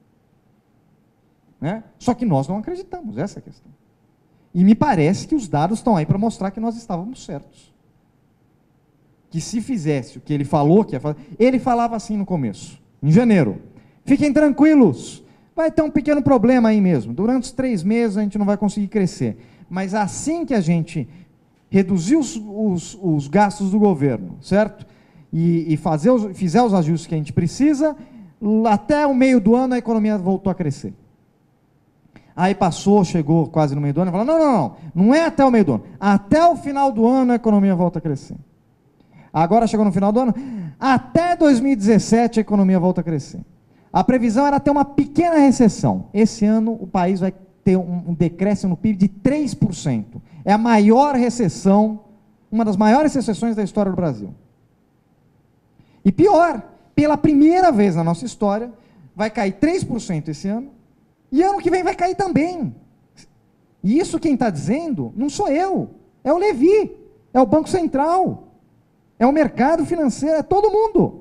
Né? Só que nós não acreditamos, essa é a questão. E me parece que os dados estão aí para mostrar que nós estávamos certos. Que se fizesse o que ele falou que ia fazer, ele falava assim no começo, em janeiro, fiquem tranquilos, vai ter um pequeno problema aí mesmo, durante os três meses a gente não vai conseguir crescer, mas assim que a gente reduzir os, os, os gastos do governo, certo? E, e fazer os, fizer os ajustes que a gente precisa, até o meio do ano a economia voltou a crescer. Aí passou, chegou quase no meio do ano, e falou, não, não, não, não é até o meio do ano, até o final do ano a economia volta a crescer. Agora chegou no final do ano, até dois mil e dezessete a economia volta a crescer. A previsão era ter uma pequena recessão. Esse ano o país vai ter um, um decréscimo no P I B de três por cento. É a maior recessão, uma das maiores recessões da história do Brasil. E pior, pela primeira vez na nossa história, vai cair três por cento esse ano, e ano que vem vai cair também. E isso quem está dizendo não sou eu, é o Levy, é o Banco Central, é o mercado financeiro, é todo mundo.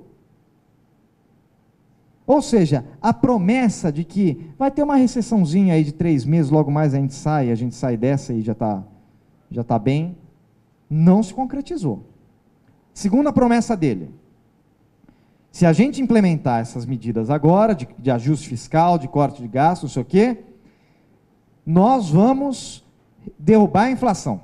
Ou seja, a promessa de que vai ter uma recessãozinha aí de três meses, logo mais a gente sai, a gente sai dessa e já está já tá bem, não se concretizou. Segunda promessa dele, se a gente implementar essas medidas agora, de, de ajuste fiscal, de corte de gastos, não sei o quê, nós vamos derrubar a inflação.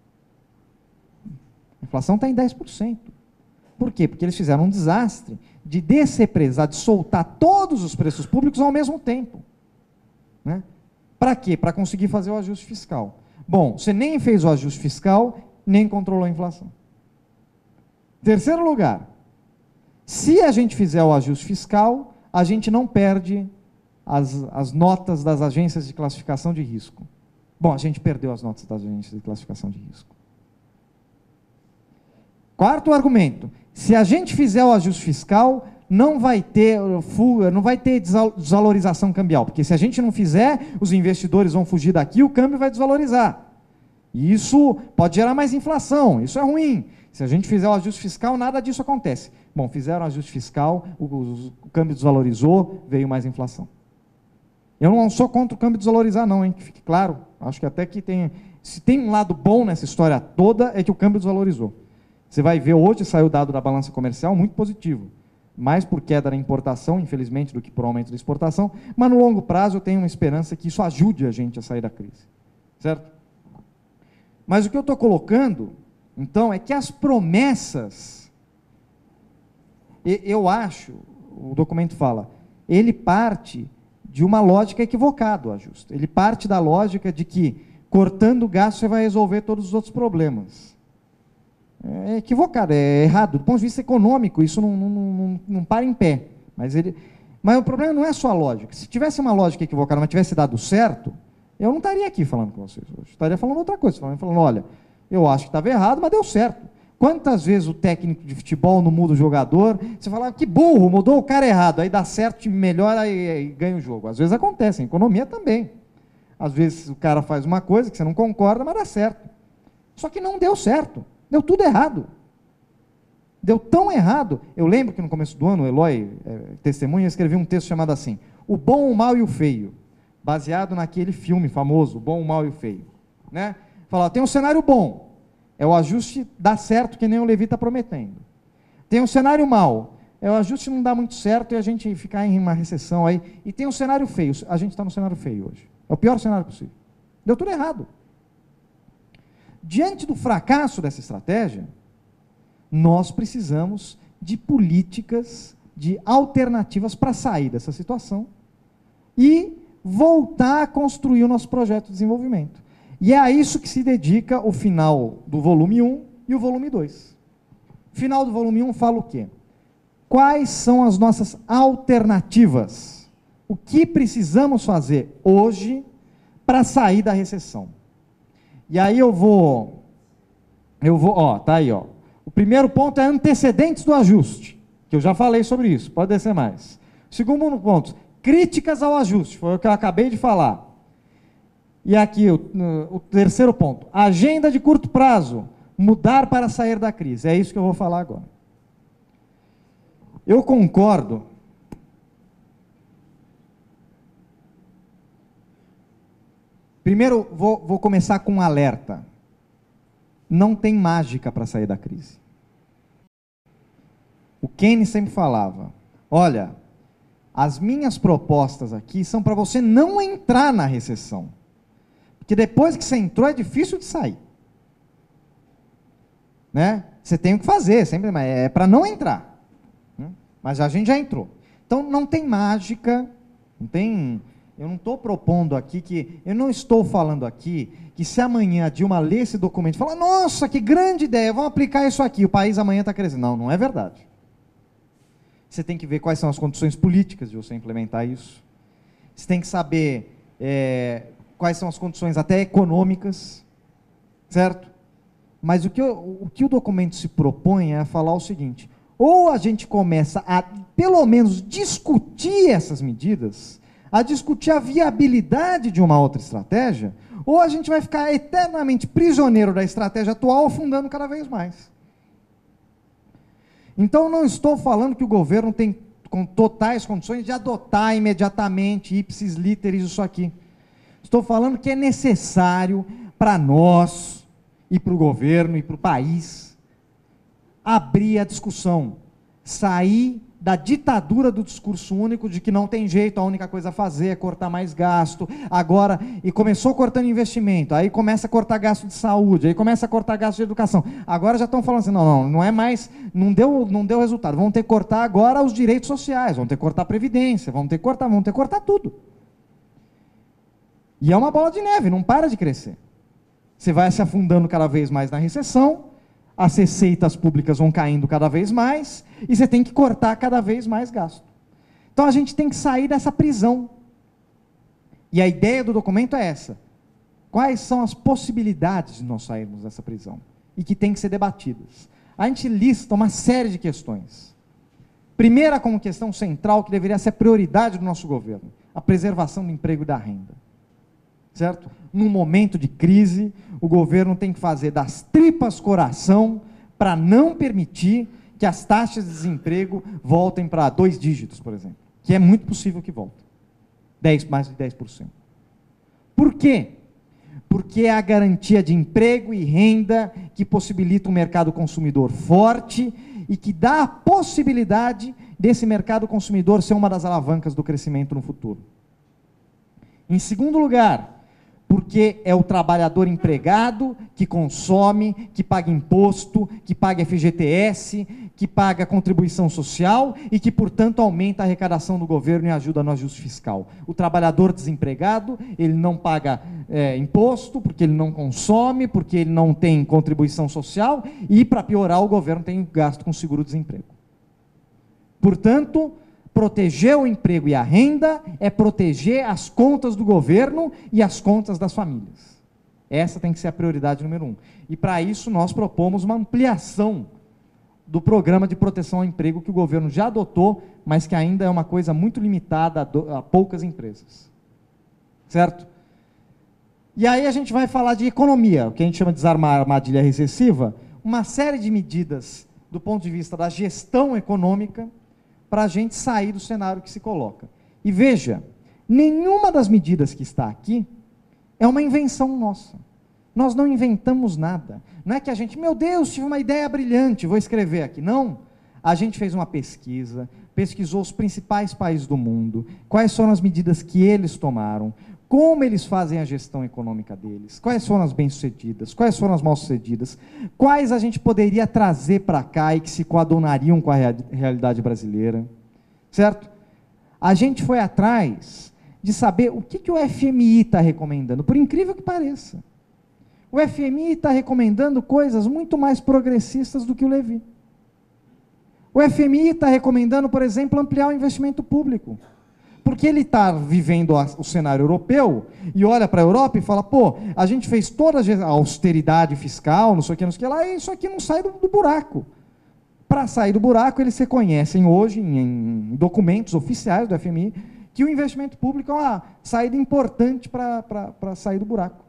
A inflação está em dez por cento. Por quê? Porque eles fizeram um desastre de desrepresar, de soltar todos os preços públicos ao mesmo tempo. Né? Para quê? Para conseguir fazer o ajuste fiscal. Bom, você nem fez o ajuste fiscal, nem controlou a inflação. Terceiro lugar, se a gente fizer o ajuste fiscal, a gente não perde as, as notas das agências de classificação de risco. Bom, a gente perdeu as notas das agências de classificação de risco. Quarto argumento, se a gente fizer o ajuste fiscal, não vai ter, não vai ter desvalorização cambial, porque se a gente não fizer, os investidores vão fugir daqui, o câmbio vai desvalorizar. E isso pode gerar mais inflação, isso é ruim. Se a gente fizer o ajuste fiscal, nada disso acontece. Bom, fizeram o ajuste fiscal, o, o, o câmbio desvalorizou, veio mais inflação. Eu não sou contra o câmbio desvalorizar não, hein, que fique claro. Acho que até que tem, se tem um lado bom nessa história toda, é que o câmbio desvalorizou. Você vai ver, hoje saiu o dado da balança comercial muito positivo, mais por queda da importação, infelizmente, do que por aumento da exportação, mas no longo prazo eu tenho uma esperança que isso ajude a gente a sair da crise, certo? Mas o que eu estou colocando, então, é que as promessas, eu acho, o documento fala, ele parte de uma lógica equivocada, o ajuste. Ele parte da lógica de que, cortando o gasto, você vai resolver todos os outros problemas. É equivocado, é errado. Do ponto de vista econômico, isso não, não, não, não para em pé. Mas, ele, mas o problema não é só a lógica. Se tivesse uma lógica equivocada, mas tivesse dado certo, eu não estaria aqui falando com vocês hoje. Estaria falando outra coisa. Falando, falando olha, eu acho que estava errado, mas deu certo. Quantas vezes o técnico de futebol não muda o jogador? Você fala, que burro, mudou o cara errado. Aí dá certo, o time melhora e, e ganha o jogo. Às vezes acontece, em economia também. Às vezes o cara faz uma coisa que você não concorda, mas dá certo. Só que não deu certo. Deu tudo errado. Deu tão errado. Eu lembro que no começo do ano, o Eloy, é, testemunha, escreveu um texto chamado assim, O Bom, o Mal e o Feio, baseado naquele filme famoso, O Bom, o Mal e o Feio. Né? Fala, ó, tem um cenário bom, é o ajuste dar certo que nem o Levi está prometendo. Tem um cenário mal, é o ajuste não dá muito certo e a gente ficar em uma recessão aí. E tem um cenário feio, a gente está no cenário feio hoje. É o pior cenário possível. Deu tudo errado. Diante do fracasso dessa estratégia, nós precisamos de políticas, de alternativas para sair dessa situação e voltar a construir o nosso projeto de desenvolvimento. E é a isso que se dedica o final do volume um e o volume dois. Final do volume um fala o quê? Quais são as nossas alternativas? O que precisamos fazer hoje para sair da recessão? E aí eu vou, eu vou, ó, tá aí, ó. O primeiro ponto é antecedentes do ajuste, que eu já falei sobre isso, pode descer mais. O segundo ponto, críticas ao ajuste, foi o que eu acabei de falar. E aqui o, o terceiro ponto, agenda de curto prazo, mudar para sair da crise, é isso que eu vou falar agora. Eu concordo Primeiro, vou, vou começar com um alerta. Não tem mágica para sair da crise. O Keynes sempre falava, olha, as minhas propostas aqui são para você não entrar na recessão. Porque depois que você entrou, é difícil de sair. Né? Você tem o que fazer, sempre, mas é para não entrar. Mas a gente já entrou. Então, não tem mágica, não tem... Eu não estou propondo aqui que, eu não estou falando aqui que se amanhã a Dilma ler esse documento e falar, nossa, que grande ideia, vamos aplicar isso aqui, o país amanhã está crescendo. Não, não é verdade. Você tem que ver quais são as condições políticas de você implementar isso. Você tem que saber é, quais são as condições até econômicas, certo? Mas o que, eu, o que o documento se propõe é falar o seguinte, ou a gente começa a, pelo menos, discutir essas medidas, a discutir a viabilidade de uma outra estratégia, ou a gente vai ficar eternamente prisioneiro da estratégia atual, afundando cada vez mais. Então, não estou falando que o governo tem com totais condições de adotar imediatamente, ipsis literis, isso aqui. Estou falando que é necessário para nós, e para o governo, e para o país, abrir a discussão, sair da ditadura do discurso único, de que não tem jeito, a única coisa a fazer é cortar mais gasto, agora, e começou cortando investimento, aí começa a cortar gasto de saúde, aí começa a cortar gasto de educação, agora já estão falando assim, não, não, não é mais, não deu, não deu resultado, vamos ter que cortar agora os direitos sociais, vamos ter que cortar a previdência, vamos ter que cortar, vamos ter que cortar tudo. E é uma bola de neve, não para de crescer. Você vai se afundando cada vez mais na recessão, as receitas públicas vão caindo cada vez mais, e você tem que cortar cada vez mais gasto. Então a gente tem que sair dessa prisão. E a ideia do documento é essa. Quais são as possibilidades de nós sairmos dessa prisão? E que tem que ser debatidas. A gente lista uma série de questões. Primeira como questão central, que deveria ser a prioridade do nosso governo, a preservação do emprego e da renda. Certo? Num momento de crise, o governo tem que fazer das tripas coração para não permitir que as taxas de desemprego voltem para dois dígitos, por exemplo, que é muito possível que voltem, dez, mais de dez por cento. Por quê? Porque é a garantia de emprego e renda que possibilita um mercado consumidor forte e que dá a possibilidade desse mercado consumidor ser uma das alavancas do crescimento no futuro. Em segundo lugar, porque é o trabalhador empregado que consome, que paga imposto, que paga F G T S, que paga contribuição social e que, portanto, aumenta a arrecadação do governo e ajuda no ajuste fiscal. O trabalhador desempregado, ele não paga é, imposto, porque ele não consome, porque ele não tem contribuição social e, para piorar, o governo tem gasto com seguro-desemprego. Portanto, proteger o emprego e a renda é proteger as contas do governo e as contas das famílias. Essa tem que ser a prioridade número um. E para isso nós propomos uma ampliação do programa de proteção ao emprego que o governo já adotou, mas que ainda é uma coisa muito limitada a, do, a poucas empresas. Certo? E aí a gente vai falar de economia, o que a gente chama de desarmar a armadilha recessiva, uma série de medidas do ponto de vista da gestão econômica, para a gente sair do cenário que se coloca. E veja, nenhuma das medidas que está aqui é uma invenção nossa. Nós não inventamos nada. Não é que a gente, meu Deus, tive uma ideia brilhante, vou escrever aqui. Não. A gente fez uma pesquisa, pesquisou os principais países do mundo, quais foram as medidas que eles tomaram, como eles fazem a gestão econômica deles, quais foram as bem-sucedidas, quais foram as mal-sucedidas, quais a gente poderia trazer para cá e que se coadunariam com a realidade brasileira, certo? A gente foi atrás de saber o que, que o F M I está recomendando, por incrível que pareça. O F M I está recomendando coisas muito mais progressistas do que o Levi. O F M I está recomendando, por exemplo, ampliar o investimento público. Porque ele está vivendo a, o cenário europeu e olha para a Europa e fala, pô, a gente fez toda a austeridade fiscal, não sei o que, não sei o que lá, e isso aqui não sai do, do buraco. Para sair do buraco, eles reconhecem hoje, em, em documentos oficiais do F M I, que o investimento público é uma saída importante para sair do buraco.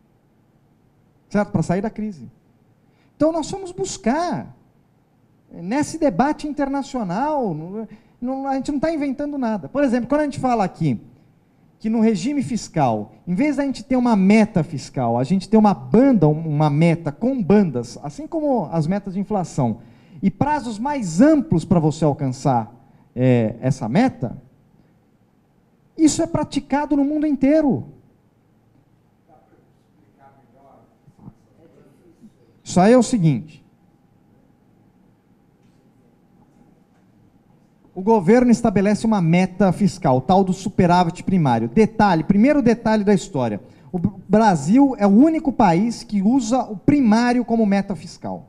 Certo? Para sair da crise. Então, nós fomos buscar, nesse debate internacional, não, a gente não está inventando nada. Por exemplo, quando a gente fala aqui que no regime fiscal, em vez da gente ter uma meta fiscal, a gente ter uma banda, uma meta com bandas, assim como as metas de inflação, e prazos mais amplos para você alcançar é, essa meta, isso é praticado no mundo inteiro. Isso aí é o seguinte. O governo estabelece uma meta fiscal, tal do superávit primário. Detalhe, primeiro detalhe da história. O Brasil é o único país que usa o primário como meta fiscal.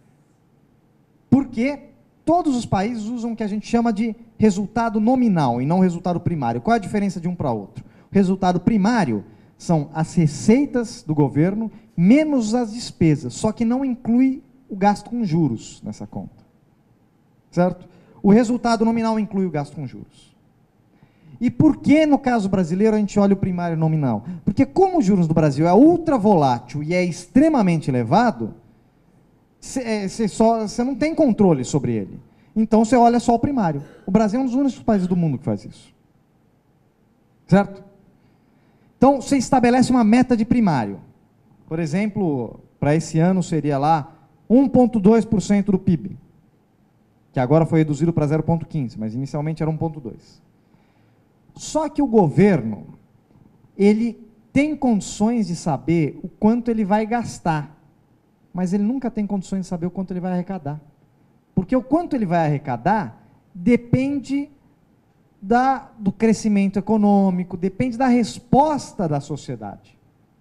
Porque todos os países usam o que a gente chama de resultado nominal e não resultado primário. Qual é a diferença de um para outro? O resultado primário são as receitas do governo menos as despesas, só que não inclui o gasto com juros nessa conta. Certo? O resultado nominal inclui o gasto com juros. E por que, no caso brasileiro, a gente olha o primário nominal? Porque como os juros do Brasil é ultra volátil e é extremamente elevado, você só, você não tem controle sobre ele. Então, você olha só o primário. O Brasil é um dos únicos países do mundo que faz isso. Certo? Então, você estabelece uma meta de primário. Por exemplo, para esse ano seria lá um vírgula dois por cento do P I B. Que agora foi reduzido para zero vírgula quinze, mas inicialmente era um vírgula dois. Só que o governo, ele tem condições de saber o quanto ele vai gastar, mas ele nunca tem condições de saber o quanto ele vai arrecadar. Porque o quanto ele vai arrecadar depende da, do crescimento econômico, depende da resposta da sociedade.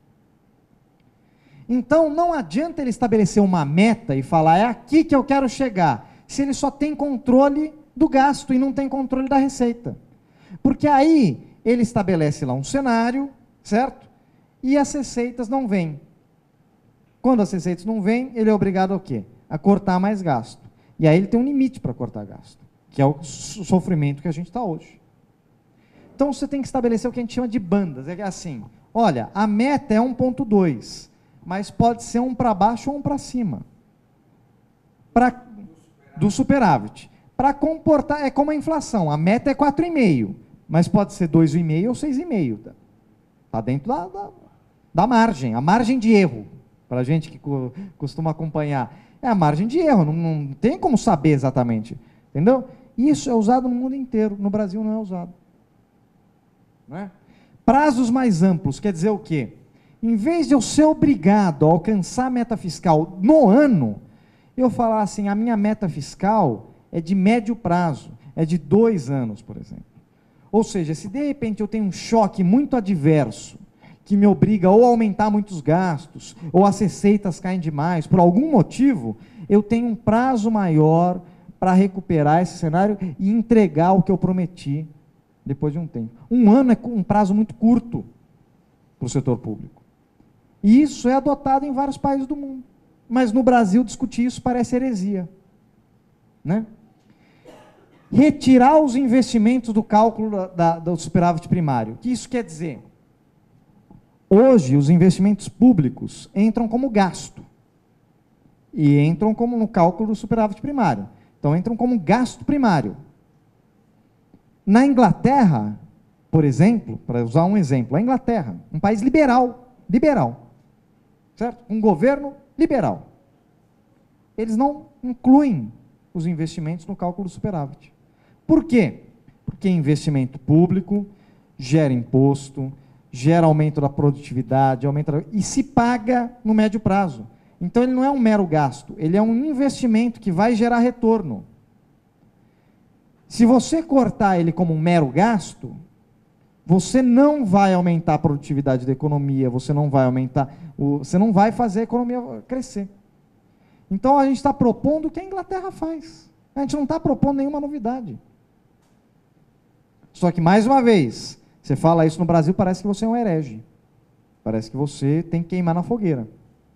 Então, não adianta ele estabelecer uma meta e falar, é aqui que eu quero chegar, se ele só tem controle do gasto e não tem controle da receita. Porque aí ele estabelece lá um cenário, certo? E as receitas não vêm. Quando as receitas não vêm, ele é obrigado a quê? A cortar mais gasto. E aí ele tem um limite para cortar gasto, que é o sofrimento que a gente está hoje. Então você tem que estabelecer o que a gente chama de bandas. É assim, olha, a meta é um vírgula dois, mas pode ser um para baixo ou um para cima. Para do superávit. Para comportar, é como a inflação, a meta é quatro vírgula cinco, mas pode ser dois vírgula cinco ou seis vírgula cinco. Está tá dentro da, da, da margem, a margem de erro, para a gente que co, costuma acompanhar. É a margem de erro, não, não tem como saber exatamente. Entendeu? Isso é usado no mundo inteiro, no Brasil não é usado. Não é? Prazos mais amplos, quer dizer o quê? Em vez de eu ser obrigado a alcançar a meta fiscal no ano, eu falar assim, a minha meta fiscal é de médio prazo, é de dois anos, por exemplo. Ou seja, se de repente eu tenho um choque muito adverso, que me obriga ou a aumentar muitos gastos, ou as receitas caem demais, por algum motivo, eu tenho um prazo maior para recuperar esse cenário e entregar o que eu prometi depois de um tempo. Um ano é um prazo muito curto para o setor público. E isso é adotado em vários países do mundo. Mas no Brasil discutir isso parece heresia, né? Retirar os investimentos do cálculo da, da, do superávit primário. O que isso quer dizer? Hoje, os investimentos públicos entram como gasto. E entram como no cálculo do superávit primário. Então, entram como gasto primário. Na Inglaterra, por exemplo, para usar um exemplo, a Inglaterra, um país liberal, liberal, certo? Um governo liberal. Eles não incluem os investimentos no cálculo do superávit. Por quê? Porque investimento público gera imposto, gera aumento da produtividade, aumenta da... e se paga no médio prazo. Então, ele não é um mero gasto, ele é um investimento que vai gerar retorno. Se você cortar ele como um mero gasto, você não vai aumentar a produtividade da economia, você não vai aumentar, o, você não vai fazer a economia crescer. Então, a gente está propondo o que a Inglaterra faz. A gente não está propondo nenhuma novidade. Só que, mais uma vez, você fala isso no Brasil, parece que você é um herege. Parece que você tem que queimar na fogueira.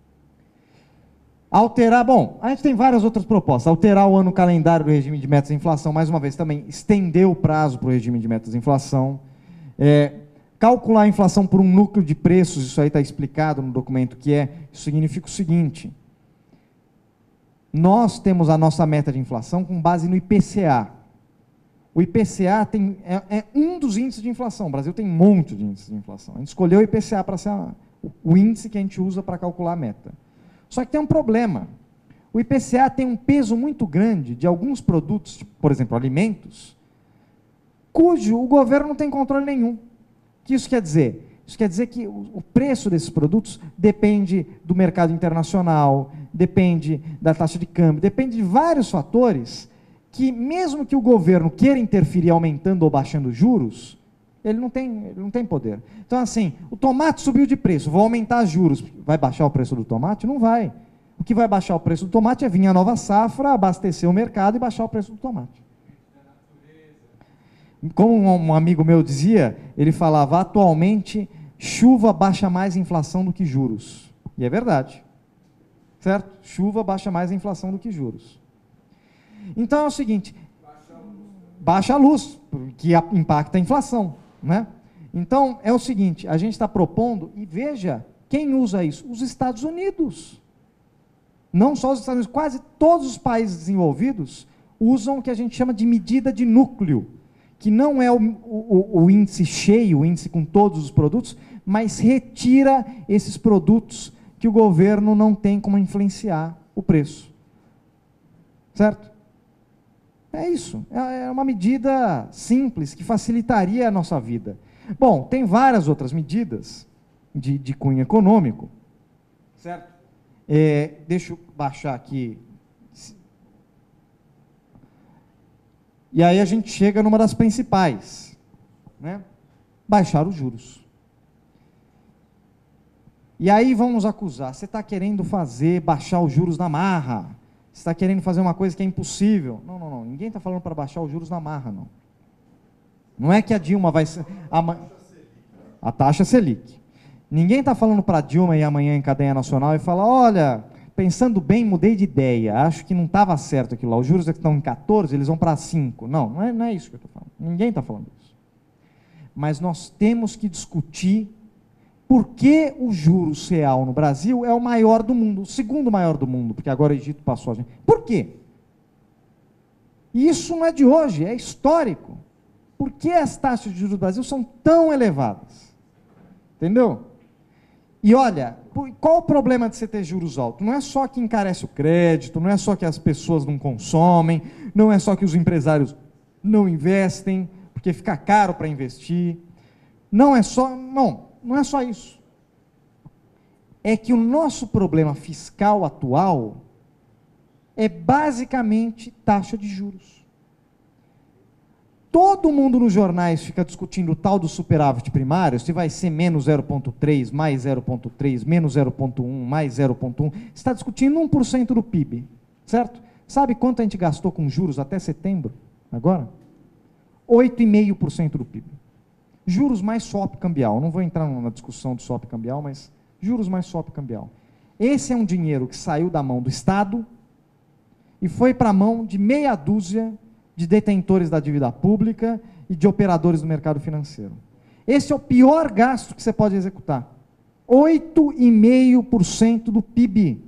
Alterar, bom, a gente tem várias outras propostas. Alterar o ano calendário do regime de metas de inflação, mais uma vez também, estender o prazo para o regime de metas de inflação. É, calcular a inflação por um núcleo de preços, isso aí está explicado no documento que é, isso significa o seguinte: nós temos a nossa meta de inflação com base no I P C A. O I P C A tem, é, é um dos índices de inflação. O Brasil tem um monte de índices de inflação. A gente escolheu o I P C A para ser a, o, o índice que a gente usa para calcular a meta. Só que tem um problema. O I P C A tem um peso muito grande de alguns produtos, tipo, por exemplo, alimentos, cujo o governo não tem controle nenhum. O que isso quer dizer? Isso quer dizer que o, o preço desses produtos depende do mercado internacional, depende da taxa de câmbio, depende de vários fatores que, mesmo que o governo queira interferir aumentando ou baixando juros, ele não tem, ele não tem poder. Então, assim, o tomate subiu de preço, vou aumentar juros, vai baixar o preço do tomate? Não vai. O que vai baixar o preço do tomate é vir a nova safra, abastecer o mercado e baixar o preço do tomate. Como um amigo meu dizia, ele falava, atualmente, chuva baixa mais a inflação do que juros. E é verdade. Certo? Chuva baixa mais a inflação do que juros. Então é o seguinte, baixa a luz, que impacta a inflação, né? Então é o seguinte, a gente está propondo, e veja, quem usa isso? Os Estados Unidos. Não só os Estados Unidos, quase todos os países desenvolvidos usam o que a gente chama de medida de núcleo, que não é o, o, o índice cheio, o índice com todos os produtos, mas retira esses produtos que o governo não tem como influenciar o preço. Certo? É isso, é uma medida simples, que facilitaria a nossa vida. Bom, tem várias outras medidas de, de cunho econômico, certo? É, deixa eu baixar aqui. E aí a gente chega numa das principais, né? Baixar os juros. E aí vão nos acusar, você está querendo fazer, baixar os juros na marra, você está querendo fazer uma coisa que é impossível. Não, não, não, ninguém está falando para baixar os juros na marra, não. Não é que a Dilma vai ser... A, a taxa Selic. Ninguém está falando para a Dilma ir amanhã em cadeia nacional e falar, olha, pensando bem, mudei de ideia, acho que não estava certo aquilo lá, os juros estão em quatorze, eles vão para cinco. Não, não é, não é isso que eu estou falando. Ninguém está falando isso. Mas nós temos que discutir por que o juros real no Brasil é o maior do mundo, o segundo maior do mundo, porque agora o Egito passou a gente. Por quê? E isso não é de hoje, é histórico. Por que as taxas de juros do Brasil são tão elevadas? Entendeu? E olha, qual o problema de você ter juros altos? Não é só que encarece o crédito, não é só que as pessoas não consomem, não é só que os empresários não investem, porque fica caro para investir. Não é só, não, não é só isso. é que o nosso problema fiscal atual é basicamente taxa de juros. Todo mundo nos jornais fica discutindo o tal do superávit primário, se vai ser menos zero vírgula três, mais zero vírgula três, menos zero vírgula um, mais zero vírgula um. Você está discutindo um por cento do P I B, certo? Sabe quanto a gente gastou com juros até setembro, agora? oito vírgula cinco por cento do P I B. Juros mais swap cambial. Não vou entrar na discussão do swap cambial, mas juros mais swap cambial. Esse é um dinheiro que saiu da mão do Estado e foi para a mão de meia dúzia de detentores da dívida pública e de operadores do mercado financeiro. Esse é o pior gasto que você pode executar. oito vírgula cinco por cento do P I B.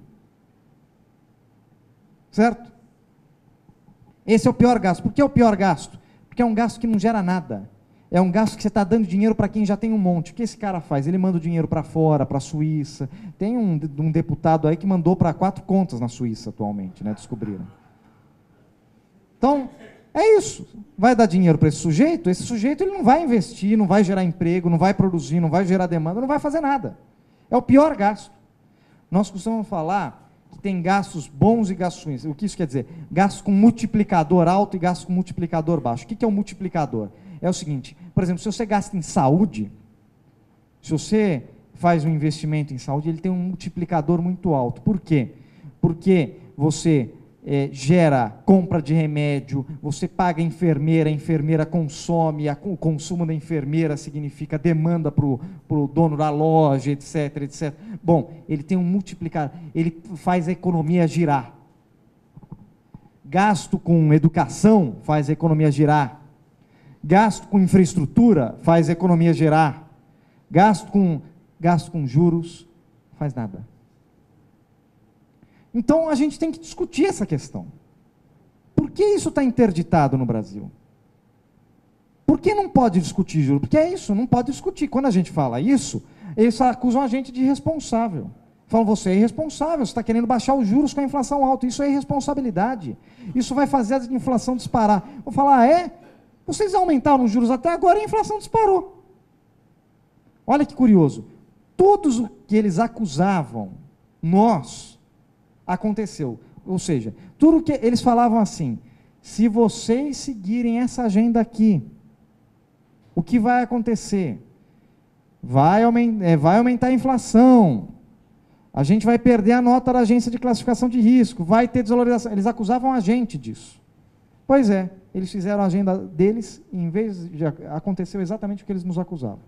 Certo? Esse é o pior gasto. Por que é o pior gasto? Porque é um gasto que não gera nada. É um gasto que você está dando dinheiro para quem já tem um monte. O que esse cara faz? Ele manda o dinheiro para fora, para a Suíça. Tem um, um deputado aí que mandou para quatro contas na Suíça atualmente, né? Descobriram. Então, é isso. Vai dar dinheiro para esse sujeito? Esse sujeito ele não vai investir, não vai gerar emprego, não vai produzir, não vai gerar demanda, não vai fazer nada. É o pior gasto. Nós costumamos falar que tem gastos bons e gastos ruins. O que isso quer dizer? Gastos com multiplicador alto e gastos com multiplicador baixo. O que é o multiplicador? É o seguinte, por exemplo, se você gasta em saúde, se você faz um investimento em saúde, ele tem um multiplicador muito alto. Por quê? Porque você é, gera compra de remédio, você paga a enfermeira, a enfermeira consome, a, o consumo da enfermeira significa demanda para o dono da loja, etc, etcétera. Bom, ele tem um multiplicador, ele faz a economia girar. Gasto com educação faz a economia girar. Gasto com infraestrutura faz a economia gerar. Gasto com, gasto com juros faz nada. Então, a gente tem que discutir essa questão. Por que isso está interditado no Brasil? Por que não pode discutir juros? Porque é isso, não pode discutir. Quando a gente fala isso, eles acusam a gente de irresponsável. Falam, você é irresponsável, você está querendo baixar os juros com a inflação alta. Isso é irresponsabilidade. Isso vai fazer a inflação disparar. Vou falar, ah, é? Vocês aumentaram os juros até agora e a inflação disparou. Olha que curioso. Tudo o que eles acusavam, nós, aconteceu. Ou seja, tudo o que eles falavam assim, se vocês seguirem essa agenda aqui, o que vai acontecer? Vai aumentar, é, vai aumentar a inflação, a gente vai perder a nota da agência de classificação de risco, vai ter desvalorização. Eles acusavam a gente disso. Pois é, eles fizeram a agenda deles e, em vez de aconteceu exatamente o que eles nos acusavam.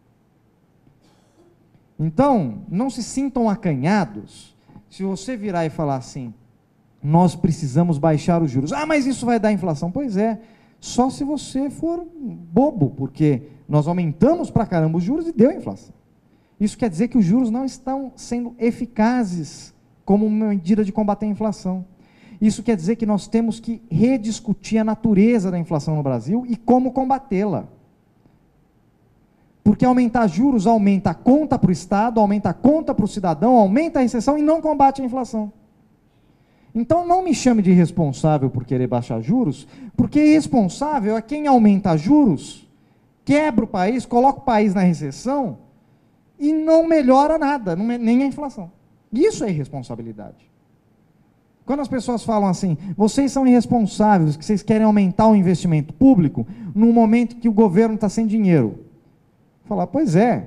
Então, não se sintam acanhados se você virar e falar assim, nós precisamos baixar os juros. Ah, mas isso vai dar inflação. Pois é, só se você for bobo, porque nós aumentamos pra caramba os juros e deu inflação. Isso quer dizer que os juros não estão sendo eficazes como uma medida de combater a inflação. Isso quer dizer que nós temos que rediscutir a natureza da inflação no Brasil e como combatê-la. Porque aumentar juros aumenta a conta para o Estado, aumenta a conta para o cidadão, aumenta a recessão e não combate a inflação. Então não me chame de irresponsável por querer baixar juros, porque irresponsável é quem aumenta juros, quebra o país, coloca o país na recessão e não melhora nada, não, nem a inflação. Isso é irresponsabilidade. Quando as pessoas falam assim, vocês são irresponsáveis, que vocês querem aumentar o investimento público num momento que o governo está sem dinheiro. Falar, pois é,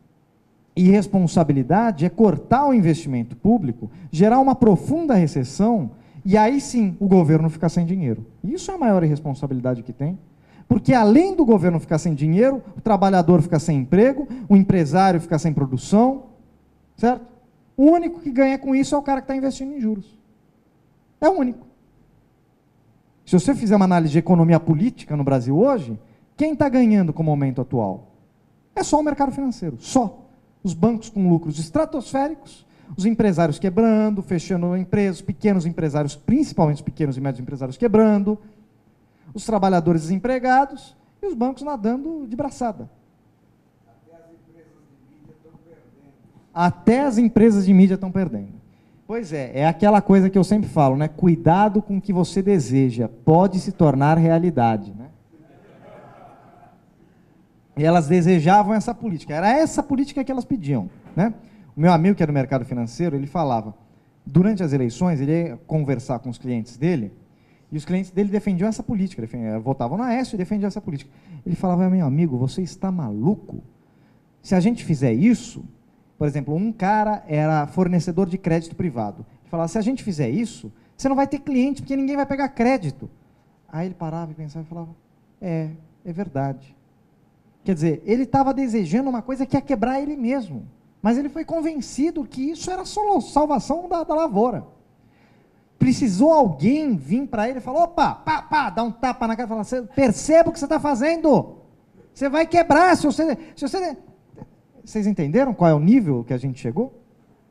irresponsabilidade é cortar o investimento público, gerar uma profunda recessão, e aí sim o governo ficar sem dinheiro. Isso é a maior irresponsabilidade que tem. Porque além do governo ficar sem dinheiro, o trabalhador fica sem emprego, o empresário fica sem produção, certo? O único que ganha com isso é o cara que está investindo em juros. É o único. Se você fizer uma análise de economia política no Brasil hoje, quem está ganhando com o momento atual? É só o mercado financeiro, só. Os bancos com lucros estratosféricos, os empresários quebrando, fechando empresas, pequenos empresários, principalmente os pequenos e médios empresários quebrando, os trabalhadores desempregados e os bancos nadando de braçada. Até as empresas de mídia estão perdendo. Até as empresas de mídia estão perdendo. Pois é, é aquela coisa que eu sempre falo, né? Cuidado com o que você deseja, pode se tornar realidade, né? E elas desejavam essa política, era essa política que elas pediam, né? O meu amigo, que é do mercado financeiro, ele falava, durante as eleições, ele ia conversar com os clientes dele, e os clientes dele defendiam essa política, defendiam, votavam na Aécio e defendiam essa política. Ele falava, meu amigo, você está maluco? Se a gente fizer isso, por exemplo, um cara era fornecedor de crédito privado. Ele falava, se a gente fizer isso, você não vai ter cliente, porque ninguém vai pegar crédito. Aí ele parava e pensava e falava, é, é verdade. Quer dizer, ele estava desejando uma coisa que ia quebrar ele mesmo, mas ele foi convencido que isso era a salvação da, da lavoura. Precisou alguém vir para ele e falar, opa, pá, pá, dá um tapa na cara e falar, perceba o que você está fazendo, você vai quebrar, se você, se você... Vocês entenderam qual é o nível que a gente chegou?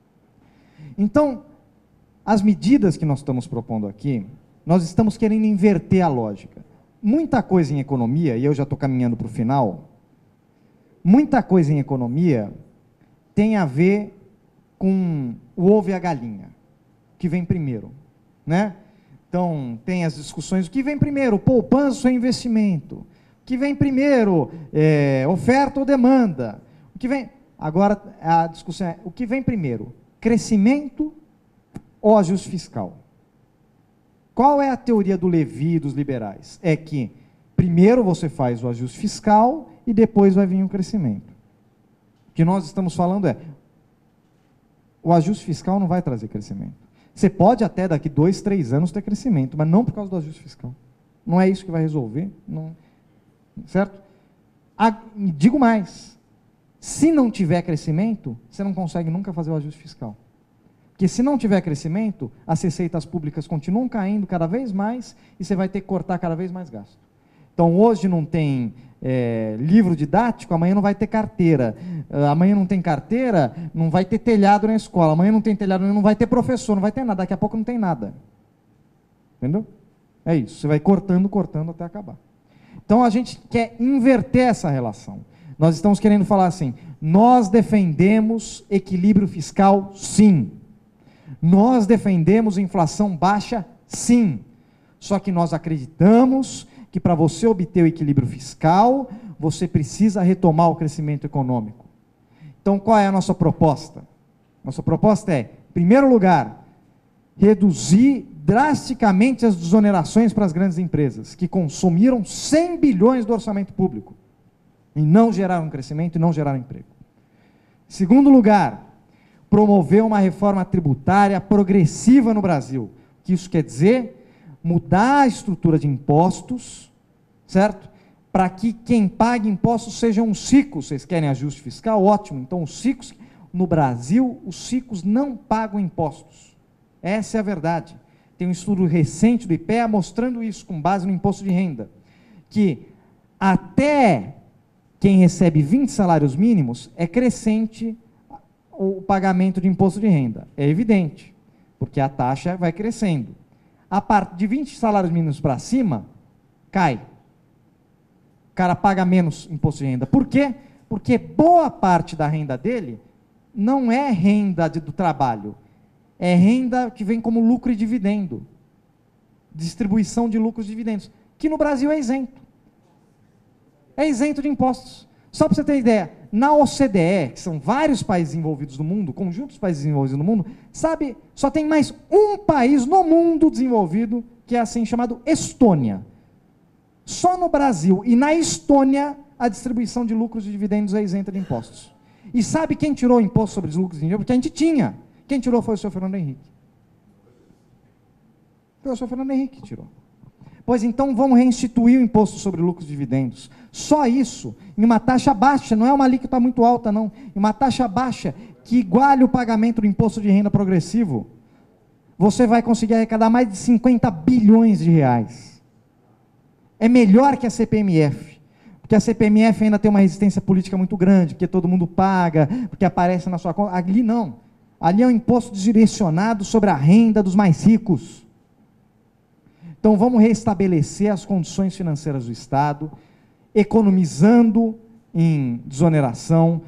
Então, as medidas que nós estamos propondo aqui, nós estamos querendo inverter a lógica. Muita coisa em economia, e eu já estou caminhando para o final, muita coisa em economia tem a ver com o ovo e a galinha, que vem primeiro, né? Então, tem as discussões, o que vem primeiro, poupança ou investimento? O que vem primeiro, é, oferta ou demanda? O que vem, agora a discussão é, o que vem primeiro, crescimento ou ajuste fiscal? Qual é a teoria do Levy e dos liberais? É que primeiro você faz o ajuste fiscal e depois vai vir o crescimento. O que nós estamos falando é, o ajuste fiscal não vai trazer crescimento. Você pode até daqui dois, três anos ter crescimento, mas não por causa do ajuste fiscal. Não é isso que vai resolver, não, certo? A, digo mais, se não tiver crescimento, você não consegue nunca fazer o ajuste fiscal. Porque se não tiver crescimento, as receitas públicas continuam caindo cada vez mais e você vai ter que cortar cada vez mais gasto. Então, hoje não tem é, livro didático, amanhã não vai ter carteira. Uh, amanhã não tem carteira, não vai ter telhado na escola. Amanhã não tem telhado, não vai ter professor, não vai ter nada. Daqui a pouco não tem nada. Entendeu? É isso. Você vai cortando, cortando até acabar. Então, a gente quer inverter essa relação. Nós estamos querendo falar assim, nós defendemos equilíbrio fiscal, sim. Nós defendemos inflação baixa, sim. Só que nós acreditamos que para você obter o equilíbrio fiscal, você precisa retomar o crescimento econômico. Então, qual é a nossa proposta? Nossa proposta é, em primeiro lugar, reduzir drasticamente as desonerações para as grandes empresas, que consumiram cem bilhões do orçamento público, e não geraram crescimento e não geraram emprego. Em segundo lugar, promover uma reforma tributária progressiva no Brasil. O que isso quer dizer? Mudar a estrutura de impostos, certo? Para que quem pague impostos sejam os ricos. Vocês querem ajuste fiscal? Ótimo. Então, os ricos, no Brasil, os ricos não pagam impostos. Essa é a verdade. Tem um estudo recente do I P E A mostrando isso, com base no imposto de renda, que até quem recebe vinte salários mínimos é crescente o pagamento de imposto de renda. É evidente, porque a taxa vai crescendo. A parte de vinte salários mínimos para cima, cai. O cara paga menos imposto de renda. Por quê? Porque boa parte da renda dele não é renda de, do trabalho, é renda que vem como lucro e dividendo. Distribuição de lucros e dividendos, que no Brasil é isento. É isento de impostos. Só para você ter ideia, na O C D E, que são vários países envolvidos no mundo, conjuntos de países envolvidos no mundo, sabe, só tem mais um país no mundo desenvolvido, que é assim chamado Estônia. Só no Brasil e na Estônia, a distribuição de lucros e dividendos é isenta de impostos. E sabe quem tirou o imposto sobre os lucros e dividendos? Porque a gente tinha. Quem tirou foi o senhor Fernando Henrique. Foi o senhor Fernando Henrique que tirou. Pois então vamos reinstituir o imposto sobre lucros e dividendos. Só isso, em uma taxa baixa, não é uma alíquota muito alta não, em uma taxa baixa que iguale o pagamento do imposto de renda progressivo, você vai conseguir arrecadar mais de cinquenta bilhões de reais. É melhor que a C P M F, porque a C P M F ainda tem uma resistência política muito grande, porque todo mundo paga, porque aparece na sua conta. Ali não, ali é um imposto direcionado sobre a renda dos mais ricos. Então, vamos restabelecer as condições financeiras do Estado, economizando em desoneração,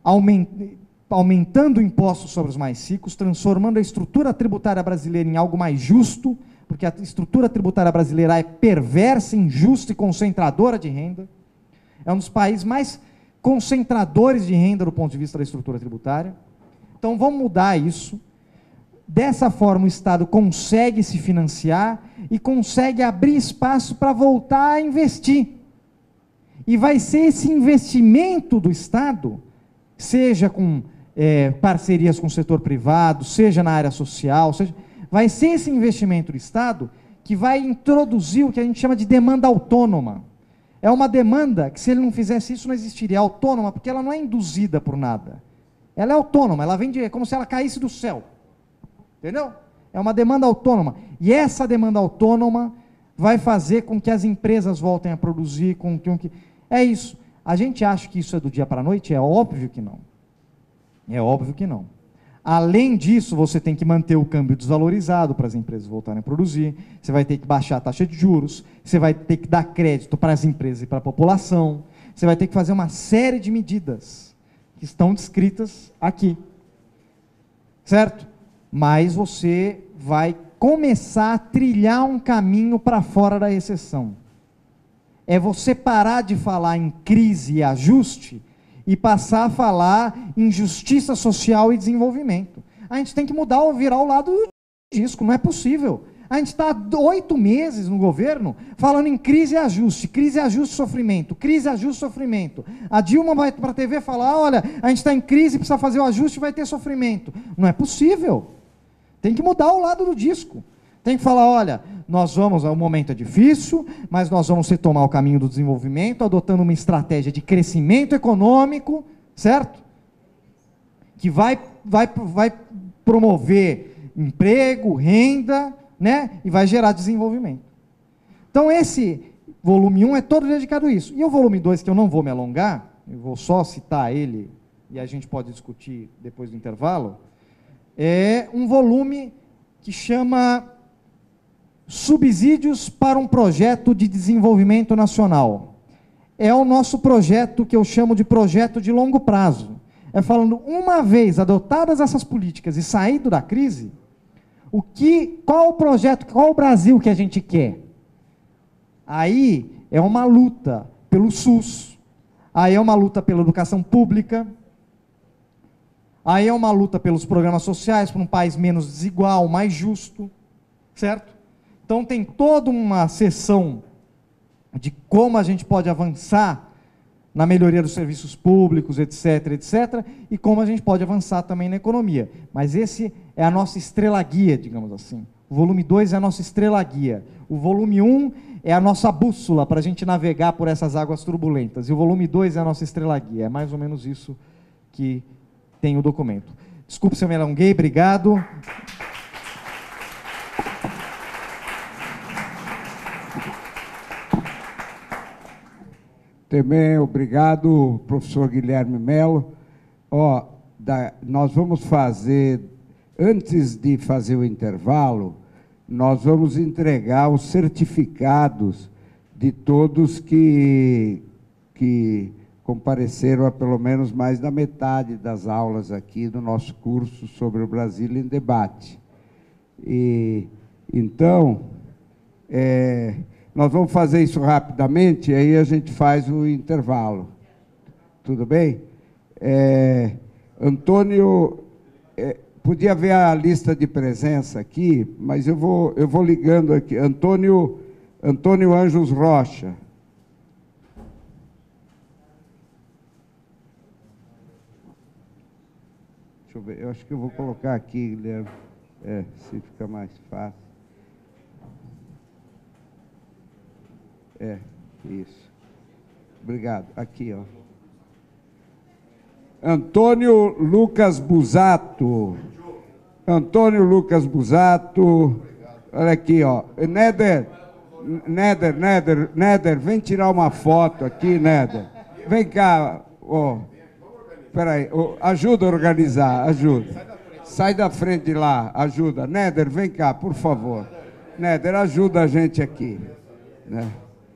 aumentando impostos sobre os mais ricos, transformando a estrutura tributária brasileira em algo mais justo, porque a estrutura tributária brasileira é perversa, injusta e concentradora de renda. É um dos países mais concentradores de renda do ponto de vista da estrutura tributária. Então, Então vamos mudar isso. Dessa forma o Estado consegue se financiar e consegue abrir espaço para voltar a investir. E vai ser esse investimento do Estado, seja com é, parcerias com o setor privado, seja na área social, seja, vai ser esse investimento do Estado que vai introduzir o que a gente chama de demanda autônoma. É uma demanda que, se ele não fizesse isso, não existiria. É autônoma, porque ela não é induzida por nada. Ela é autônoma, ela vem de, é como se ela caísse do céu. Entendeu? É uma demanda autônoma. E essa demanda autônoma vai fazer com que as empresas voltem a produzir, com que... É isso. A gente acha que isso é do dia para a noite? É óbvio que não. É óbvio que não. Além disso, você tem que manter o câmbio desvalorizado para as empresas voltarem a produzir, você vai ter que baixar a taxa de juros, você vai ter que dar crédito para as empresas e para a população, você vai ter que fazer uma série de medidas que estão descritas aqui. Certo? Mas você vai começar a trilhar um caminho para fora da recessão. É você parar de falar em crise e ajuste e passar a falar em justiça social e desenvolvimento. A gente tem que mudar ou virar o lado do disco, não é possível. A gente está há oito meses no governo falando em crise e ajuste, crise e ajuste e sofrimento, crise, ajuste e sofrimento. A Dilma vai para a T V falar, olha, a gente está em crise, precisa fazer o ajuste e vai ter sofrimento. Não é possível. Tem que mudar o lado do disco. Tem que falar, olha, nós vamos, o momento é difícil, mas nós vamos retomar o caminho do desenvolvimento, adotando uma estratégia de crescimento econômico, certo? Que vai, vai, vai promover emprego, renda, né? E vai gerar desenvolvimento. Então esse volume um é todo dedicado a isso. E o volume dois, que eu não vou me alongar, eu vou só citar ele, e a gente pode discutir depois do intervalo, é um volume que chama Subsídios para um Projeto de Desenvolvimento Nacional. É o nosso projeto que eu chamo de projeto de longo prazo. É falando, uma vez adotadas essas políticas e saído da crise, o que, qual o projeto, qual o Brasil que a gente quer? Aí é uma luta pelo SUS, aí é uma luta pela educação pública, aí é uma luta pelos programas sociais, para um país menos desigual, mais justo, certo? Então tem toda uma seção de como a gente pode avançar na melhoria dos serviços públicos, etc, etc, e como a gente pode avançar também na economia. Mas esse é a nossa estrela-guia, digamos assim. O volume dois é a nossa estrela-guia. O volume um é a nossa bússola para a gente navegar por essas águas turbulentas. E o volume dois é a nossa estrela-guia. É mais ou menos isso que tem o documento. Desculpe se eu me alonguei, obrigado. Também obrigado, professor Guilherme Melo. Ó, da, nós vamos fazer, antes de fazer o intervalo, nós vamos entregar os certificados de todos que, que compareceram a pelo menos mais da metade das aulas aqui do nosso curso sobre o Brasil em Debate. E, então, é, nós vamos fazer isso rapidamente, e aí a gente faz o intervalo. Tudo bem? É, Antônio, é, podia ver a lista de presença aqui, mas eu vou, eu vou ligando aqui. Antônio, Antônio Anjos Rocha. Deixa eu ver, eu acho que eu vou colocar aqui, Guilherme, é, se fica mais fácil. É, isso. Obrigado. Aqui, ó. Antônio Lucas Busato. Antônio Lucas Busato. Olha aqui, ó. Néder, Néder, Néder, Néder, vem tirar uma foto aqui, Néder. Vem cá, ó. Espera aí, ó, ajuda a organizar, ajuda. Sai da frente de lá, ajuda. Néder, vem cá, por favor. Néder, ajuda a gente aqui, né?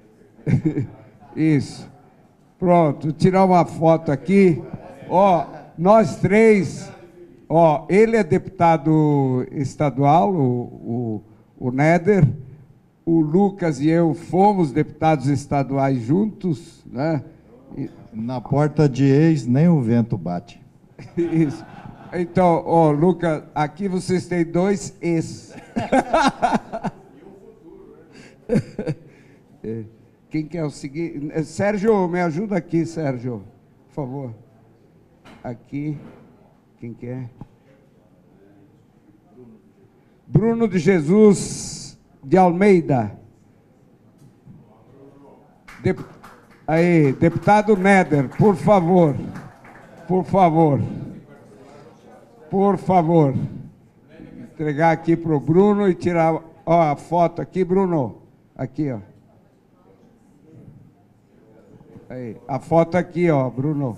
Isso. Pronto, tirar uma foto aqui. Ó, nós três, ó, ele é deputado estadual, o, o, o Néder, o Lucas e eu fomos deputados estaduais juntos, né? E... Na porta de ex, nem o vento bate. Isso. Então, ó, Lucas, aqui vocês têm dois ex. É. Quem quer o seguinte? Sérgio, me ajuda aqui, Sérgio, por favor. Aqui, quem quer? Bruno de Jesus de Almeida. Dep... Aí, deputado Néder, por favor. Por favor. Por favor. Entregar aqui para o Bruno e tirar ó, a foto aqui, Bruno. Aqui, ó. Aí, a foto aqui, ó, Bruno.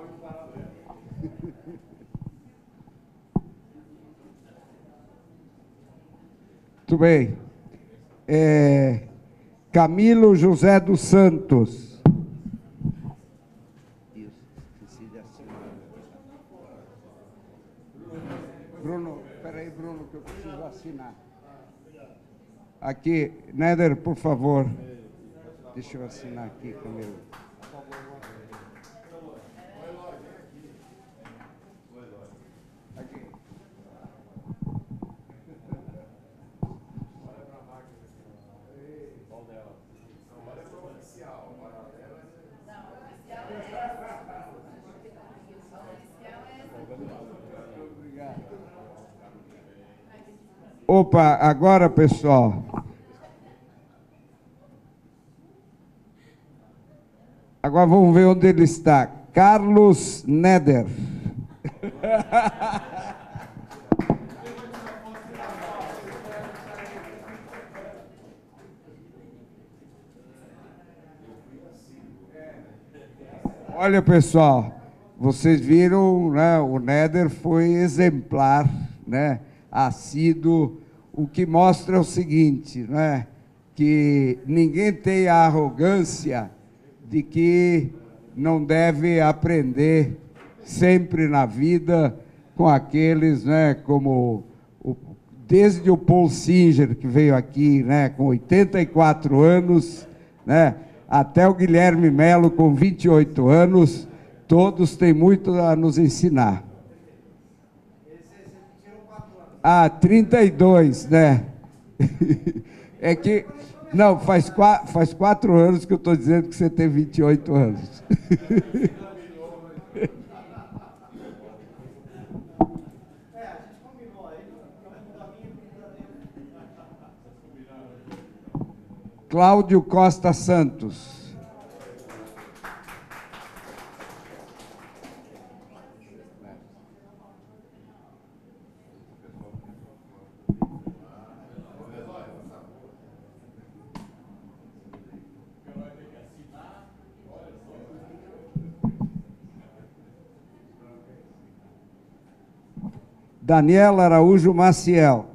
Muito bem. É, Camilo José dos Santos. Bruno, peraí, Bruno, que eu preciso assinar. Aqui, Néder, por favor. Deixa eu assinar aqui, Camilo. Aqui. Opa, agora, pessoal. Agora vamos ver onde ele está. Carlos Néder. Olha, pessoal, vocês viram, né, o Néder foi exemplar, né, assíduo, o que mostra o seguinte, né, que ninguém tem a arrogância de que não deve aprender sempre na vida com aqueles, né, como o, desde o Paul Singer, que veio aqui, né, com oitenta e quatro anos, né, até o Guilherme Melo, com vinte e oito anos, todos têm muito a nos ensinar. Ah, trinta e dois, né? É que, não, faz, quatro, faz quatro anos que eu estou dizendo que você tem vinte e oito anos. Cláudio Costa Santos. Daniel Araújo Maciel.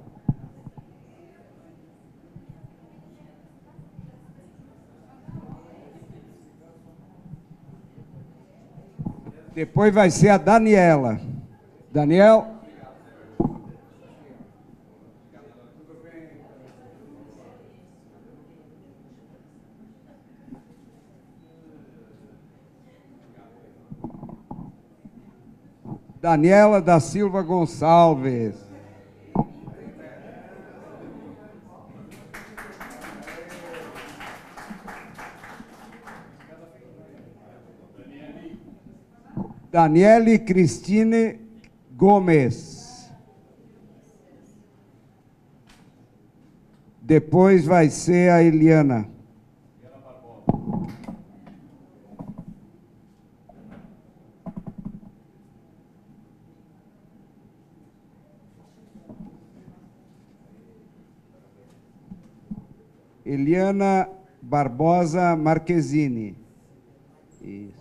Depois vai ser a Daniela. Daniel. Daniela da Silva Gonçalves. Daniele Cristine Gomes. Depois vai ser a Eliana. Eliana Barbosa Marquezine. Isso.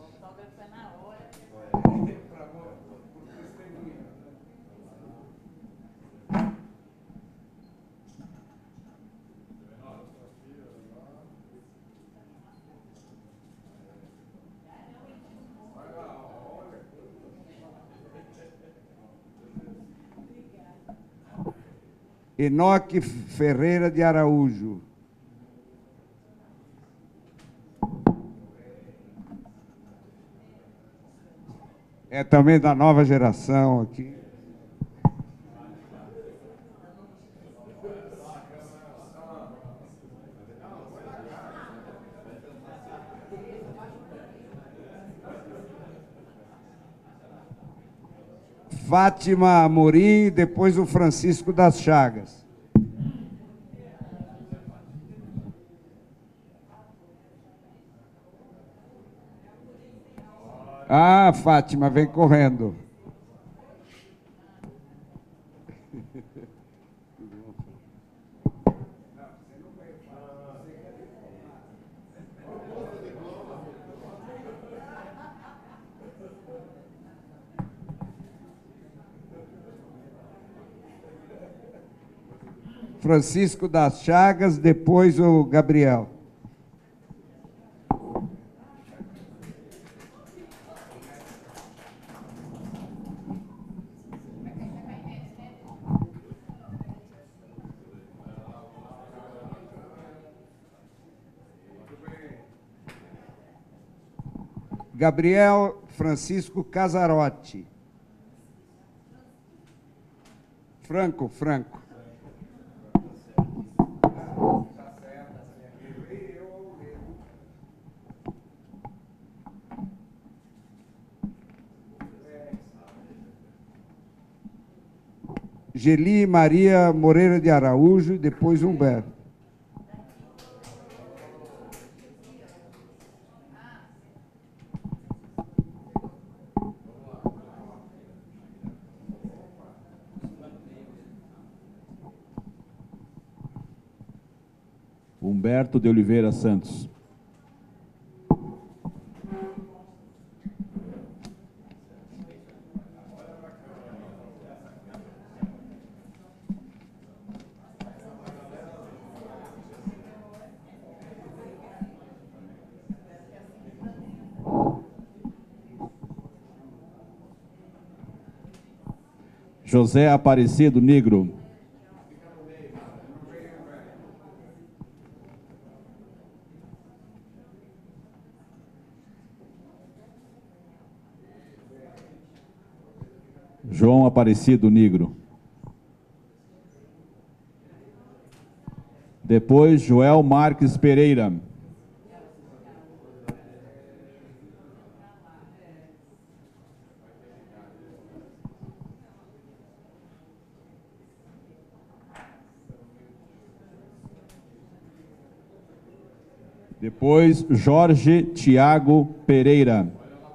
Enoque Ferreira de Araújo. É também da nova geração aqui. Fátima Amorim, depois o Francisco das Chagas. Ah, Fátima, vem correndo. Francisco das Chagas, depois o Gabriel. Gabriel Francisco Casarotti. Franco, Franco. Geli Maria Moreira de Araújo, depois Humberto. Humberto de Oliveira Santos. José Aparecido Negro. João Aparecido Negro. Depois, Joel Marques Pereira. Depois, Jorge Tiago Pereira.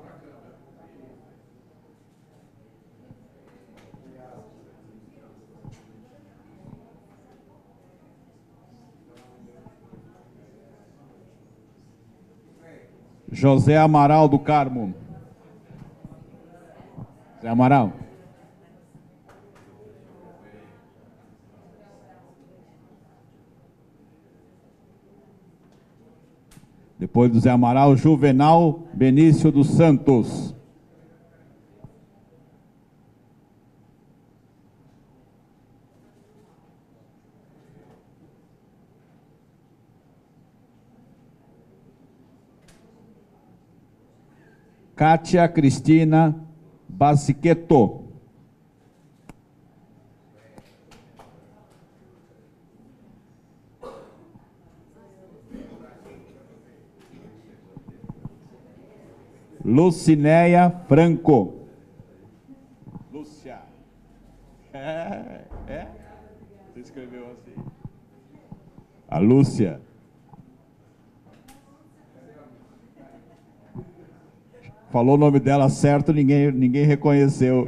José Amaral do Carmo. José Amaral. Depois do Zé Amaral, Juvenal Benício dos Santos. Kátia Cristina Basiqueto. Lucinéia Franco. Lúcia. É, é? Você escreveu assim. A Lúcia. Falou o nome dela certo, ninguém, ninguém reconheceu.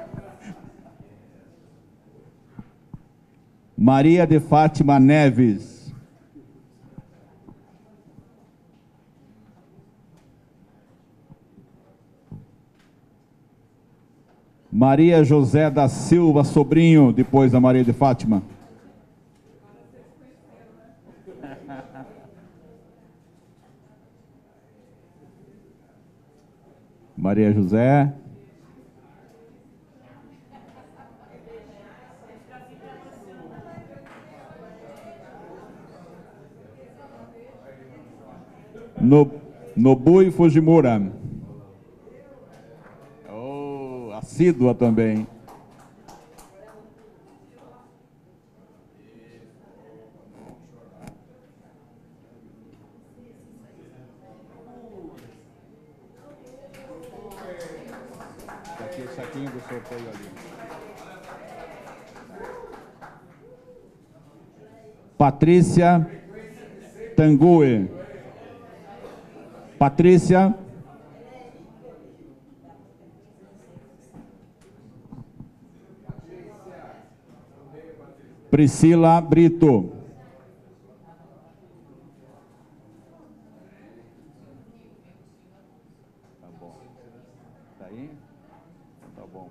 Maria de Fátima Neves. Maria José da Silva Sobrinho, depois da Maria de Fátima. Maria José. No, Nobui Fujimura. Oh, assídua também. saquinho do sorteio ali. Patrícia Tangue. Patrícia. Priscila Brito. Tá bom. Tá aí? Tá bom.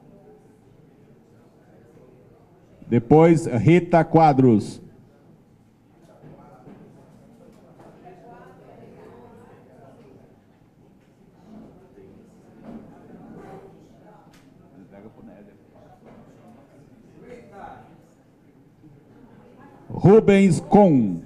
Depois, Rita Quadros. Rubens Com.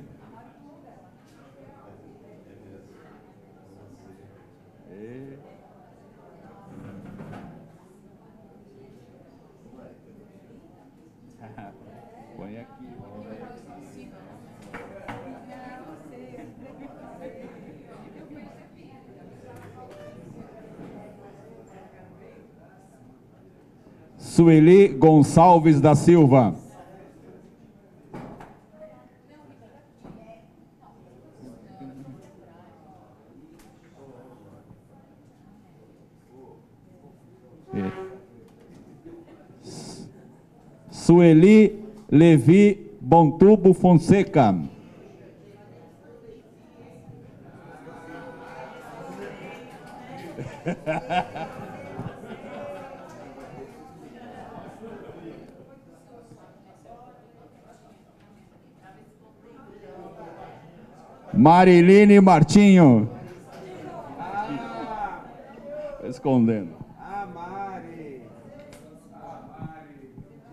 Põe aqui. Sueli Gonçalves da Silva. Sueli Levi Bontubo Fonseca. Mariline Martinho. Ah. Escondendo. Ah, Mari. Ah, Mari.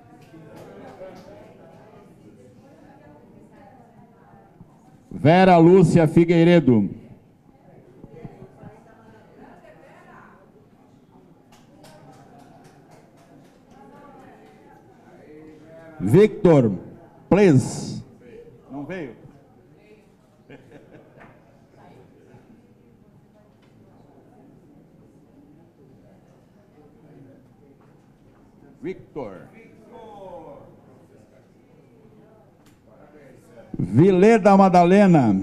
Vera Lúcia Figueiredo. Victor Ples. Não veio? Victor. Vileda Madalena.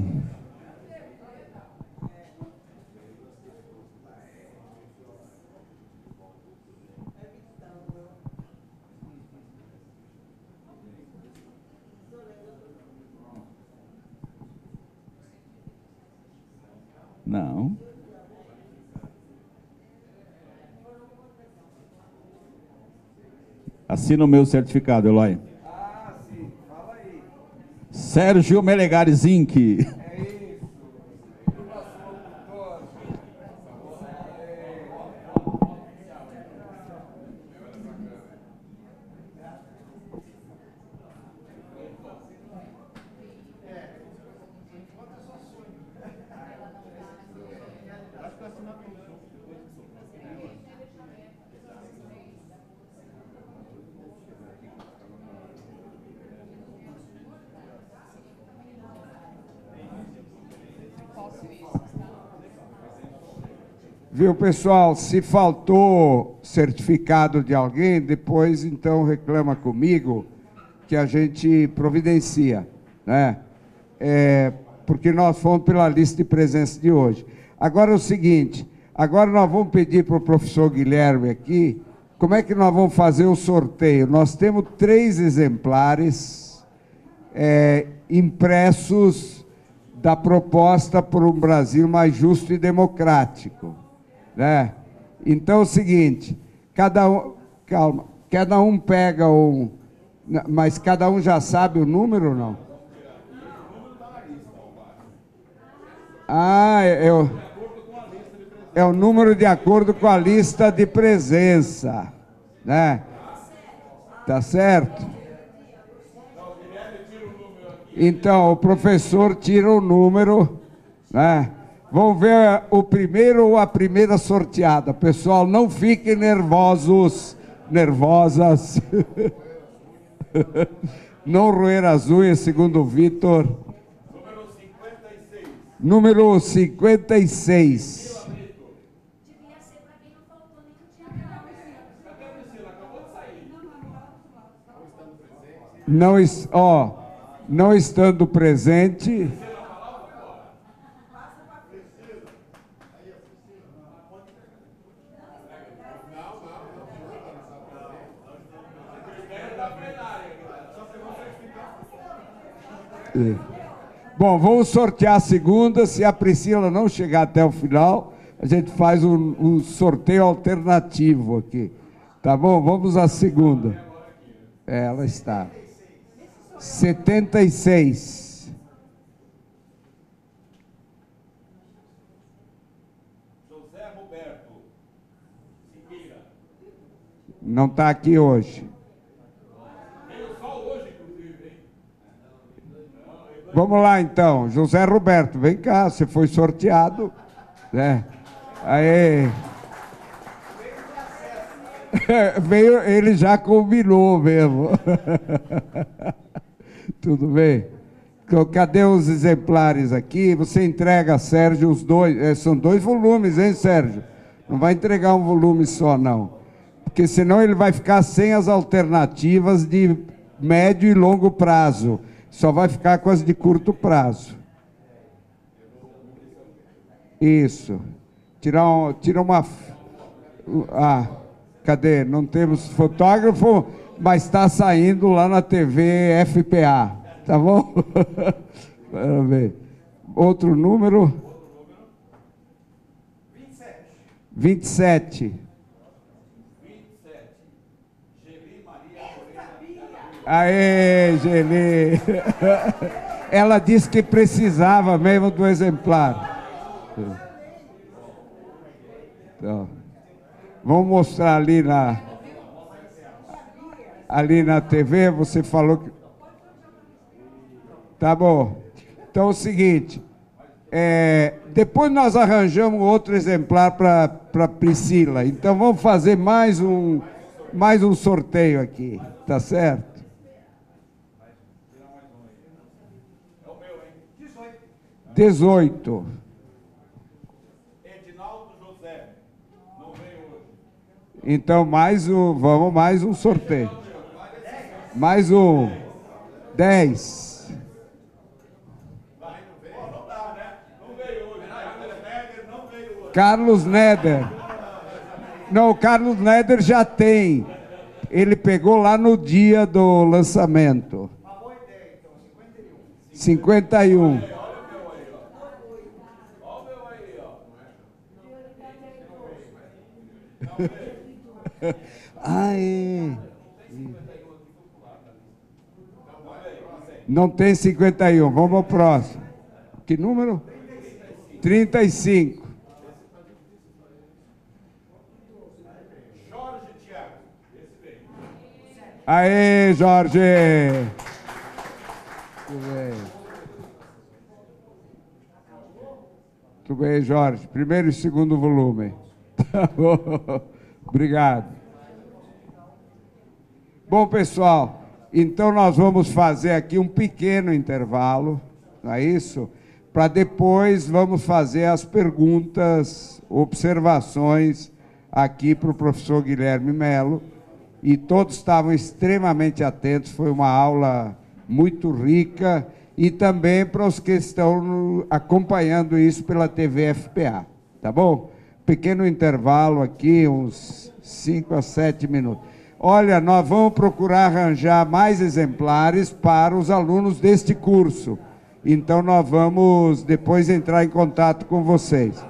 Não. Assina o meu certificado, Eloy. Ah, sim. Fala aí. Sérgio Melegares Inc. É isso. Viu, pessoal? Se faltou certificado de alguém, depois então reclama comigo que a gente providencia, né? É, porque nós fomos pela lista de presença de hoje. Agora é o seguinte, agora nós vamos pedir para o professor Guilherme aqui, como é que nós vamos fazer o sorteio? Nós temos três exemplares é, impressos da proposta por um Brasil mais justo e democrático. Né? Então é o seguinte, cada um, calma, cada um pega um, mas cada um já sabe o número ou não? Ah, é, é, o, é o número de acordo com a lista de presença, né? Tá certo? Então, o professor tira o número, né? Vamos ver o primeiro ou a primeira sorteada. Pessoal, não fiquem nervosos, nervosas. Não roer as unhas, segundo o Vitor. Número cinquenta e seis. Número cinquenta e seis. Não, es- ó, não estando presente. Bom, vamos sortear a segunda. Se a Priscila não chegar até o final, a gente faz um, um sorteio alternativo aqui. Tá bom? Vamos à segunda. É, ela está. setenta e seis. José Roberto Siqueira. Não está aqui hoje. Vamos lá, então. José Roberto, vem cá, você foi sorteado, né? Aí... Veio, ele já combinou mesmo. Tudo bem? Então, cadê os exemplares aqui? Você entrega a Sérgio os dois. É, são dois volumes, hein, Sérgio? Não vai entregar um volume só, não. Porque senão ele vai ficar sem as alternativas de médio e longo prazo. Só vai ficar com as de curto prazo. Isso. Tirar um, tira uma... Ah... Cadê? Não temos fotógrafo, mas está saindo lá na T V F P A. Tá bom? Vamos ver. Outro número? vinte e sete. vinte e sete. Geli Maria. Aê, Geli. Ela disse que precisava mesmo do exemplar. Então... Vamos mostrar ali na, ali na T V, você falou que... Tá bom. Então é o seguinte, é, depois nós arranjamos outro exemplar para para Priscila. Então vamos fazer mais um, mais um sorteio aqui, tá certo? dezoito. Então, mais um, vamos mais um sorteio. Mais um. dez. Carlos Neder. Não, o Carlos Neder já tem. Ele pegou lá no dia do lançamento. cinquenta e um. Ah, é. Não tem cinquenta e um. Vamos ao próximo. Que número? trinta e cinco. Jorge Thiago. Aê, Jorge. Muito bem. Muito bem, Jorge. Primeiro e segundo volume. Tá bom. Obrigado. Bom, pessoal, então nós vamos fazer aqui um pequeno intervalo, não é isso? Para depois vamos fazer as perguntas, observações aqui para o professor Guilherme Melo. E todos estavam extremamente atentos, foi uma aula muito rica, e também para os que estão acompanhando isso pela T V F P A, tá bom? Pequeno intervalo aqui, uns cinco a sete minutos. Olha, nós vamos procurar arranjar mais exemplares para os alunos deste curso. Então, nós vamos depois entrar em contato com vocês.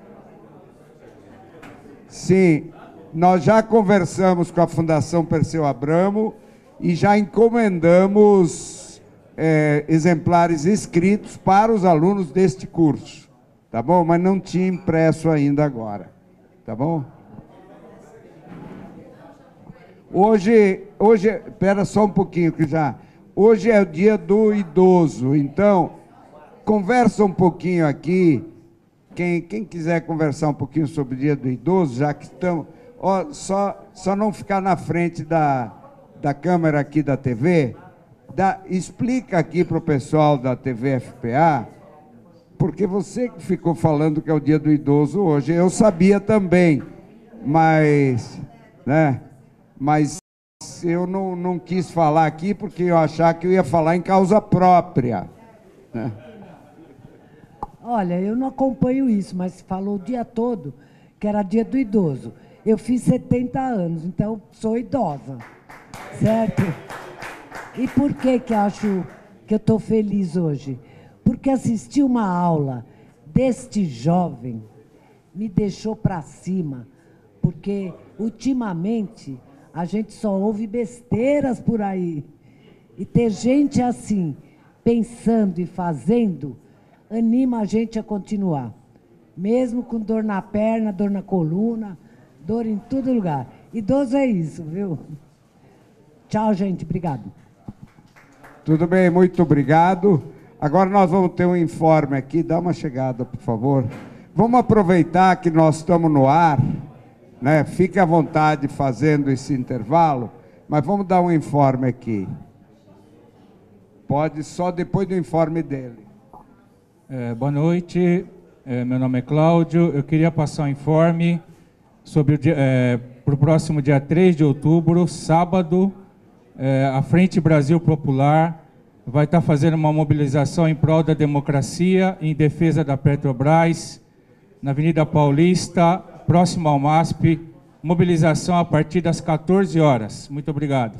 Sim, nós já conversamos com a Fundação Perseu Abramo e já encomendamos é, exemplares escritos para os alunos deste curso. Tá bom? Mas não tinha impresso ainda agora. Tá bom? Hoje, hoje, espera só um pouquinho que já... Hoje é o dia do idoso, então, conversa um pouquinho aqui, quem, quem quiser conversar um pouquinho sobre o dia do idoso, já que estamos... Ó, só, só não ficar na frente da, da câmera aqui da T V, dá, explica aqui para o pessoal da T V F P A, porque você que ficou falando que é o dia do idoso hoje, eu sabia também, mas... né? Mas mas eu não, não quis falar aqui porque eu achava que eu ia falar em causa própria, né? Olha, eu não acompanho isso, mas falou o dia todo que era dia do idoso. Eu fiz setenta anos, então sou idosa, certo? E por que que acho que eu estou feliz hoje? Porque assistir uma aula deste jovem me deixou para cima, porque ultimamente a gente só ouve besteiras por aí. E ter gente assim, pensando e fazendo, anima a gente a continuar. Mesmo com dor na perna, dor na coluna, dor em todo lugar. Idoso é isso, viu? Tchau, gente. Obrigado. Tudo bem, muito obrigado. Agora nós vamos ter um informe aqui. Dá uma chegada, por favor. Vamos aproveitar que nós estamos no ar, né? Fique à vontade fazendo esse intervalo, mas vamos dar um informe aqui. Pode só depois do informe dele. É, boa noite, é, meu nome é Cláudio. Eu queria passar um informe sobre o dia, é, para o próximo dia três de outubro, sábado, é, a Frente Brasil Popular vai estar fazendo uma mobilização em prol da democracia, em defesa da Petrobras, na Avenida Paulista, próximo ao M A S P, mobilização a partir das quatorze horas. Muito obrigado.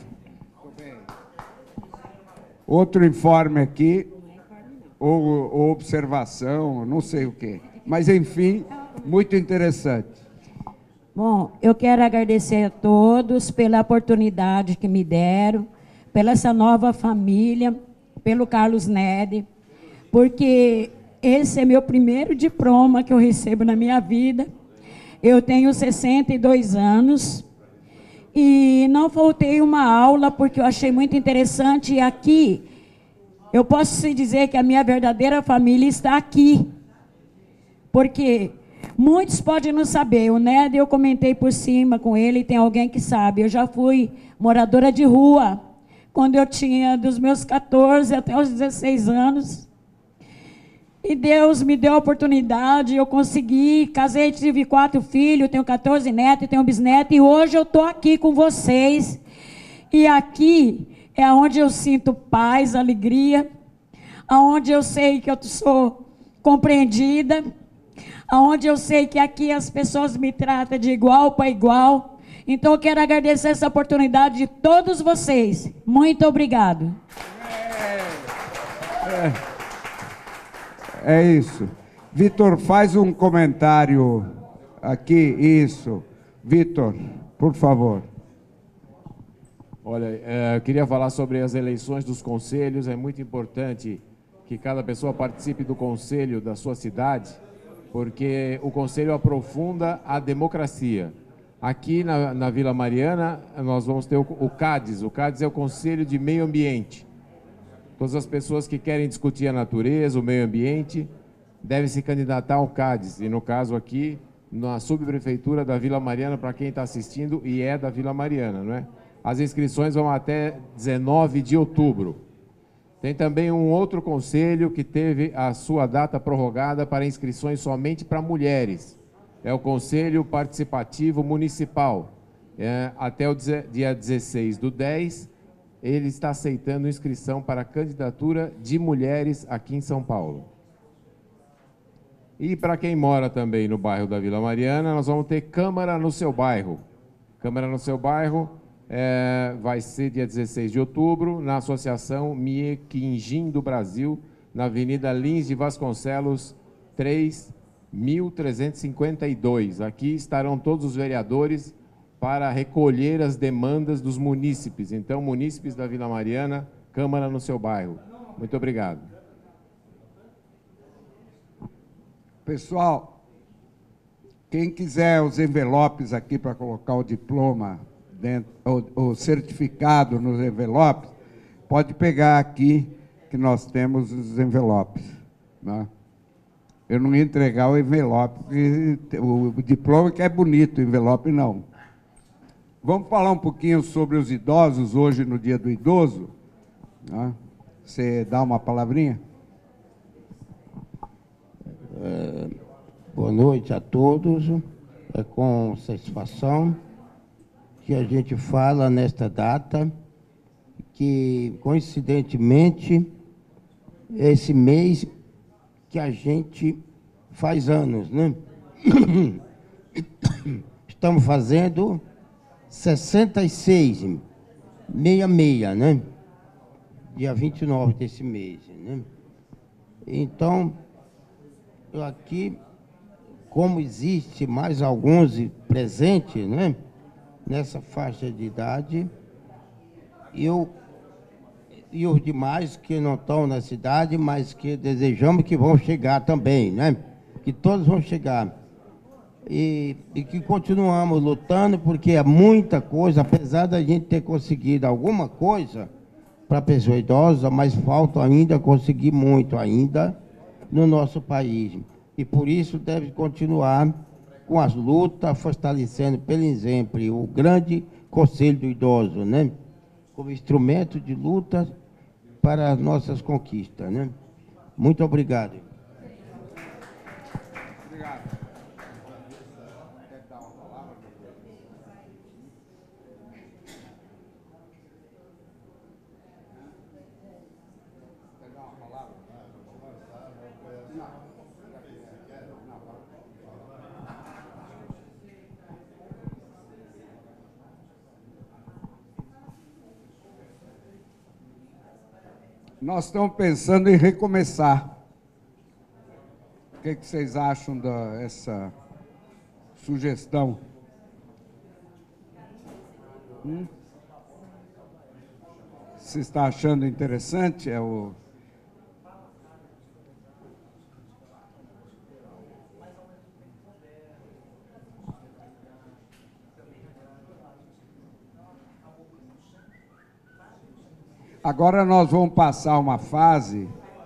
Outro informe aqui, ou, ou observação, não sei o quê. Mas, enfim, muito interessante. Bom, eu quero agradecer a todos pela oportunidade que me deram, pela essa nova família, pelo Carlos Nede, porque esse é meu primeiro diploma que eu recebo na minha vida. Eu tenho sessenta e dois anos e não faltei uma aula porque eu achei muito interessante. E aqui, eu posso te dizer que a minha verdadeira família está aqui, porque muitos podem não saber. O Ned, eu comentei por cima com ele, tem alguém que sabe. Eu já fui moradora de rua, quando eu tinha dos meus quatorze até os dezesseis anos. E Deus me deu a oportunidade, eu consegui, casei, tive quatro filhos, tenho quatorze netos, tenho bisnetos, e hoje eu estou aqui com vocês. E aqui é onde eu sinto paz, alegria, onde eu sei que eu sou compreendida, onde eu sei que aqui as pessoas me tratam de igual para igual. Então eu quero agradecer essa oportunidade de todos vocês. Muito obrigado. É, é. É isso. Vitor, faz um comentário aqui, isso. Vitor, por favor. Olha, é, eu queria falar sobre as eleições dos conselhos. É muito importante que cada pessoa participe do conselho da sua cidade, porque o conselho aprofunda a democracia. Aqui na, na Vila Mariana, nós vamos ter o, o CADES. O CADES é o Conselho de Meio Ambiente. Todas as pessoas que querem discutir a natureza, o meio ambiente, devem se candidatar ao CADES. E, no caso aqui, na subprefeitura da Vila Mariana, para quem está assistindo e é da Vila Mariana, não é? As inscrições vão até dezenove de outubro. Tem também um outro conselho que teve a sua data prorrogada para inscrições somente para mulheres. É o Conselho Participativo Municipal. É, até o dia dezesseis do dez, ele está aceitando inscrição para a candidatura de mulheres aqui em São Paulo. E para quem mora também no bairro da Vila Mariana, nós vamos ter Câmara no seu bairro. Câmara no seu bairro é, vai ser dia dezesseis de outubro, na Associação Miequinjim do Brasil, na Avenida Lins de Vasconcelos, três mil trezentos e cinquenta e dois. Aqui estarão todos os vereadores para recolher as demandas dos munícipes. Então, munícipes da Vila Mariana, Câmara no seu bairro. Muito obrigado. Pessoal, quem quiser os envelopes aqui para colocar o diploma, dentro, o, o certificado nos envelopes, pode pegar aqui que nós temos os envelopes, né? Eu não ia entregar o envelope, porque o, o diploma que é bonito, o envelope não. Vamos falar um pouquinho sobre os idosos hoje no Dia do Idoso? Né? Você dá uma palavrinha? É, boa noite a todos. É com satisfação que que a gente fala nesta data, que coincidentemente esse mês que a gente faz anos, né? Estamos fazendo sessenta e seis, sessenta e seis, né? Dia vinte e nove desse mês, né? Então, eu aqui, como existe mais alguns presentes, né? Nessa faixa de idade, eu e os demais que não estão na cidade, mas que desejamos que vão chegar também, né? Que todos vão chegar. E, e que continuamos lutando, porque é muita coisa, apesar da gente ter conseguido alguma coisa para a pessoa idosa, mas falta ainda conseguir muito ainda no nosso país. E por isso deve continuar com as lutas, fortalecendo, pelo exemplo, o grande Conselho do Idoso, né? Como instrumento de luta para as nossas conquistas, né? Muito obrigado. Obrigado. Nós estamos pensando em recomeçar. O que, que vocês acham dessa sugestão? Hum? Você está achando interessante? É o... Agora nós vamos passar uma fase,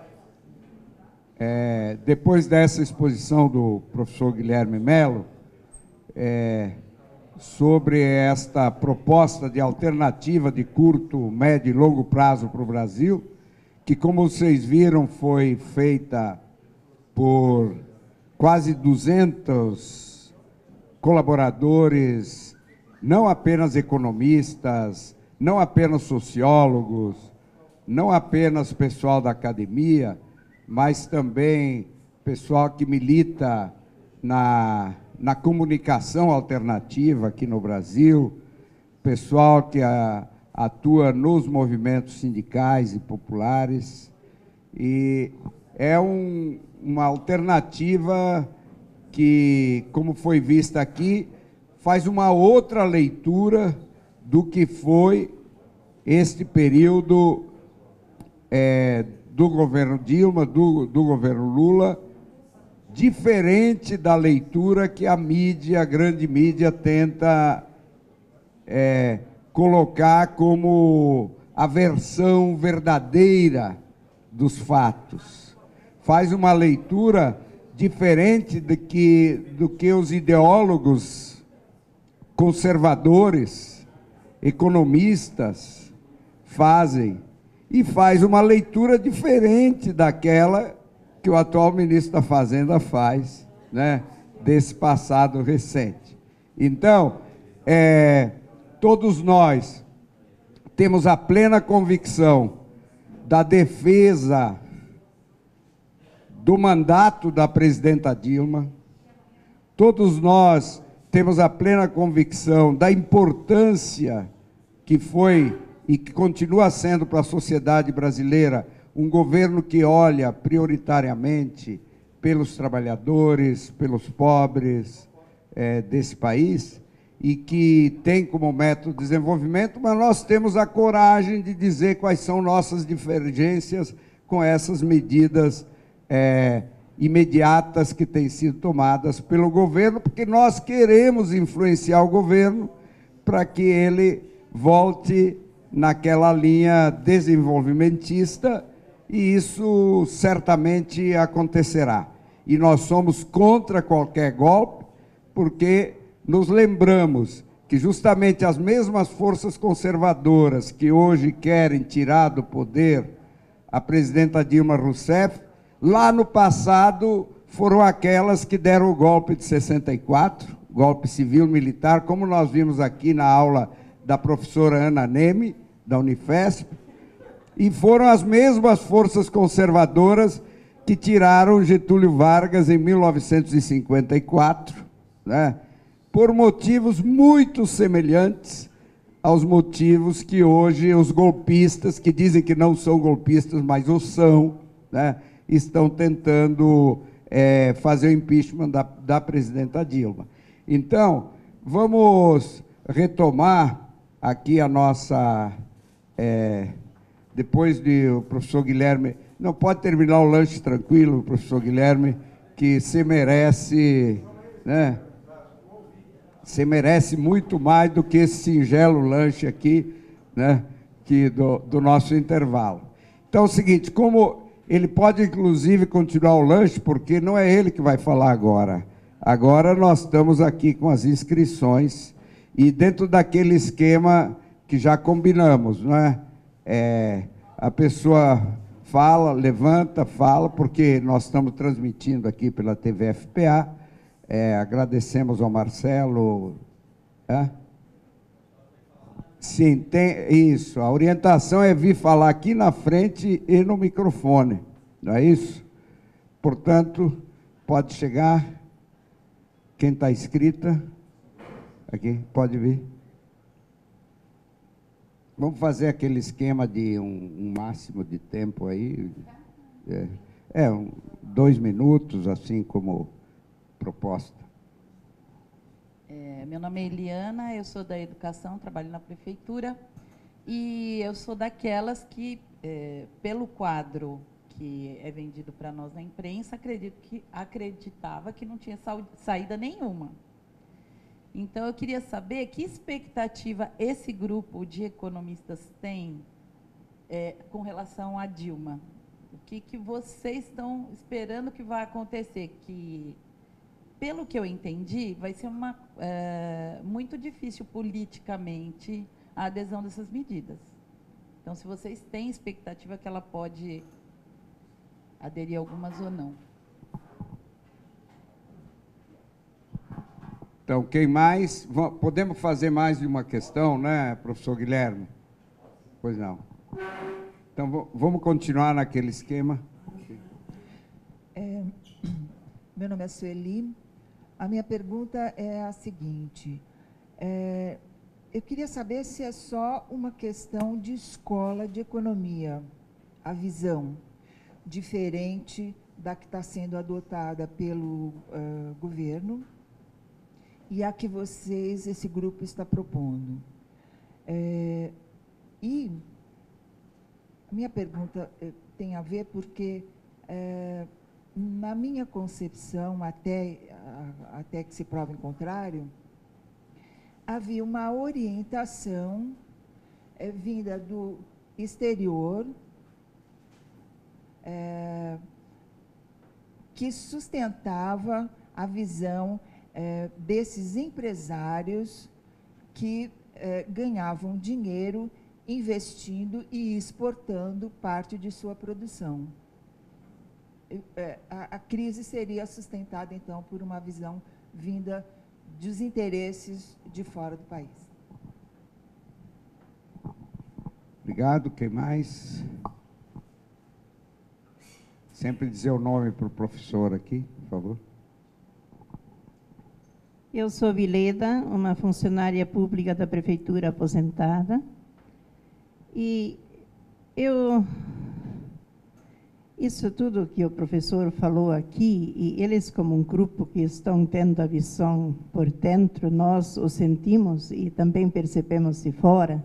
é, depois dessa exposição do professor Guilherme Melo, é, sobre esta proposta de alternativa de curto, médio e longo prazo para o Brasil, que, como vocês viram, foi feita por quase duzentos colaboradores, não apenas economistas, não apenas sociólogos, não apenas pessoal da academia, mas também pessoal que milita na, na comunicação alternativa aqui no Brasil, pessoal que a, atua nos movimentos sindicais e populares, e é um, uma alternativa que, como foi vista aqui, faz uma outra leitura do que foi este período é, do governo Dilma, do, do governo Lula, diferente da leitura que a mídia, a grande mídia, tenta é, colocar como a versão verdadeira dos fatos. Faz uma leitura diferente do que, do que os ideólogos conservadores, economistas fazem, e faz uma leitura diferente daquela que o atual ministro da Fazenda faz, né, desse passado recente. Então, é, todos nós temos a plena convicção da defesa do mandato da presidenta Dilma, todos nós temos a plena convicção da importância que foi e que continua sendo para a sociedade brasileira um governo que olha prioritariamente pelos trabalhadores, pelos pobres é, desse país, e que tem como método desenvolvimento, mas nós temos a coragem de dizer quais são nossas divergências com essas medidas é, imediatas que têm sido tomadas pelo governo, porque nós queremos influenciar o governo para que ele volte naquela linha desenvolvimentista, e isso certamente acontecerá. E nós somos contra qualquer golpe, porque nos lembramos que justamente as mesmas forças conservadoras que hoje querem tirar do poder a presidenta Dilma Rousseff, lá no passado foram aquelas que deram o golpe de sessenta e quatro, golpe civil-militar, como nós vimos aqui na aula da professora Ana Neme, da Unifesp, e foram as mesmas forças conservadoras que tiraram Getúlio Vargas em mil novecentos e cinquenta e quatro, né, por motivos muito semelhantes aos motivos que hoje os golpistas, que dizem que não são golpistas, mas o são, né, estão tentando é, fazer o impeachment da, da presidenta Dilma. Então, vamos retomar aqui a nossa... É, depois de o professor Guilherme... Não pode terminar o lanche tranquilo, professor Guilherme, que você merece, né? Você merece muito mais do que esse singelo lanche aqui, né? Que do, do nosso intervalo. Então, é o seguinte, como ele pode, inclusive, continuar o lanche, porque não é ele que vai falar agora. Agora nós estamos aqui com as inscrições e dentro daquele esquema que já combinamos, não é? É, a pessoa fala, levanta, fala, porque nós estamos transmitindo aqui pela T V F P A. É, agradecemos ao Marcelo. É? Sim, tem isso. A orientação é vir falar aqui na frente e no microfone, não é isso? Portanto, pode chegar. Quem está inscrita? Aqui, pode vir. Vamos fazer aquele esquema de um, um máximo de tempo aí. É, é um, dois minutos, assim como proposta. É, meu nome é Eliana, eu sou da educação, trabalho na prefeitura, e eu sou daquelas que, é, pelo quadro que é vendido para nós na imprensa, acredito que, acreditava que não tinha saída nenhuma. Então, eu queria saber que expectativa esse grupo de economistas tem é, com relação a Dilma. O que, que vocês estão esperando que vai acontecer? Que, pelo que eu entendi, vai ser uma, é, muito difícil politicamente a adesão dessas medidas. Então, se vocês têm expectativa que ela pode aderir a algumas ou não. Então, quem mais? Podemos fazer mais de uma questão, né, professor Guilherme? Pois não. Então, vamos continuar naquele esquema. É, meu nome é Sueli. A minha pergunta é a seguinte. É, eu queria saber se é só uma questão de escola de economia, a visão diferente da que está sendo adotada pelo uh, governo, e a que vocês, esse grupo, está propondo. É, e a minha pergunta é, tem a ver porque, é, na minha concepção, até, a, até que se prove em contrário, havia uma orientação é, vinda do exterior, é, que sustentava a visão É, desses empresários que é, ganhavam dinheiro investindo e exportando parte de sua produção. É, a, a crise seria sustentada, então, por uma visão vinda dos interesses de fora do país. Obrigado. Quem mais? Sempre dizer o nome para o professor aqui, por favor. Eu sou Vileda, uma funcionária pública da prefeitura aposentada. E eu... Isso tudo que o professor falou aqui, e eles como um grupo que estão tendo a visão por dentro, nós o sentimos e também percebemos de fora.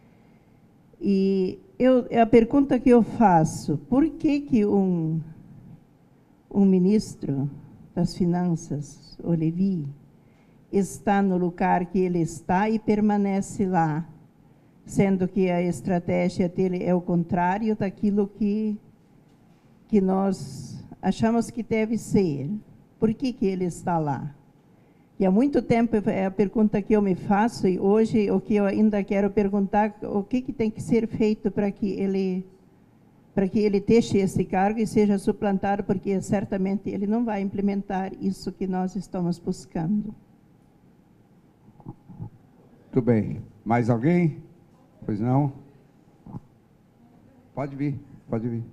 E eu, a pergunta que eu faço, por que que um, um ministro das Finanças, o Levi, está no lugar que ele está e permanece lá, sendo que a estratégia dele é o contrário daquilo que, que nós achamos que deve ser. Por que que ele está lá? E há muito tempo é a pergunta que eu me faço, e hoje o que eu ainda quero perguntar, o que, que tem que ser feito para que ele, para que ele deixe esse cargo e seja suplantado, porque certamente ele não vai implementar isso que nós estamos buscando. Muito bem. Mais alguém? Pois não? Pode vir, pode vir.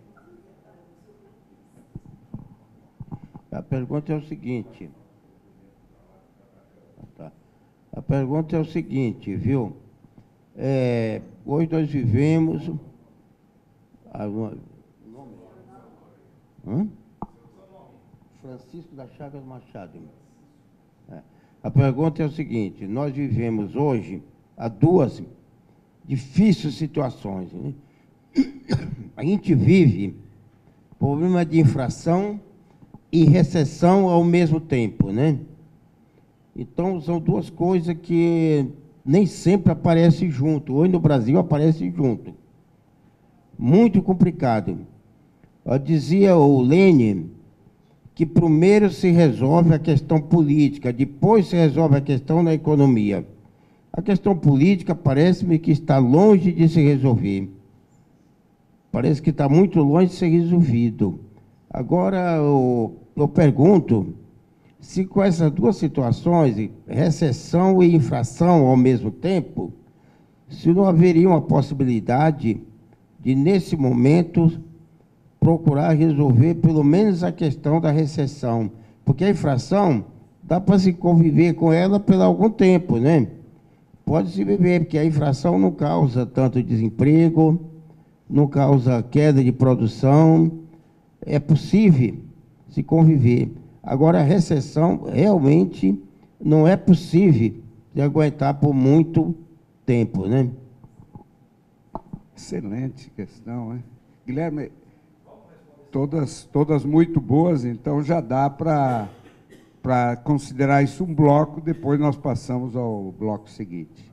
A pergunta é o seguinte. Tá. A pergunta é o seguinte, viu? É, hoje nós vivemos... Hã? Francisco da Chagas Machado. É. A pergunta é o seguinte, nós vivemos hoje há duas difíceis situações. Né? A gente vive problema de inflação e recessão ao mesmo tempo, né? Então, são duas coisas que nem sempre aparecem junto. Hoje no Brasil aparecem junto. Muito complicado. Eu dizia o Lênin que primeiro se resolve a questão política, depois se resolve a questão da economia. A questão política parece-me que está longe de se resolver. Parece que está muito longe de ser resolvido. Agora, eu, eu pergunto se com essas duas situações, recessão e inflação ao mesmo tempo, se não haveria uma possibilidade de, nesse momento, procurar resolver pelo menos a questão da recessão. Porque a inflação, dá para se conviver com ela por algum tempo, né? Pode-se viver, porque a inflação não causa tanto desemprego, não causa queda de produção, é possível se conviver. Agora, a recessão realmente não é possível de aguentar por muito tempo, né? Excelente questão, né? Guilherme, todas, todas muito boas, então já dá para para considerar isso um bloco, depois nós passamos ao bloco seguinte.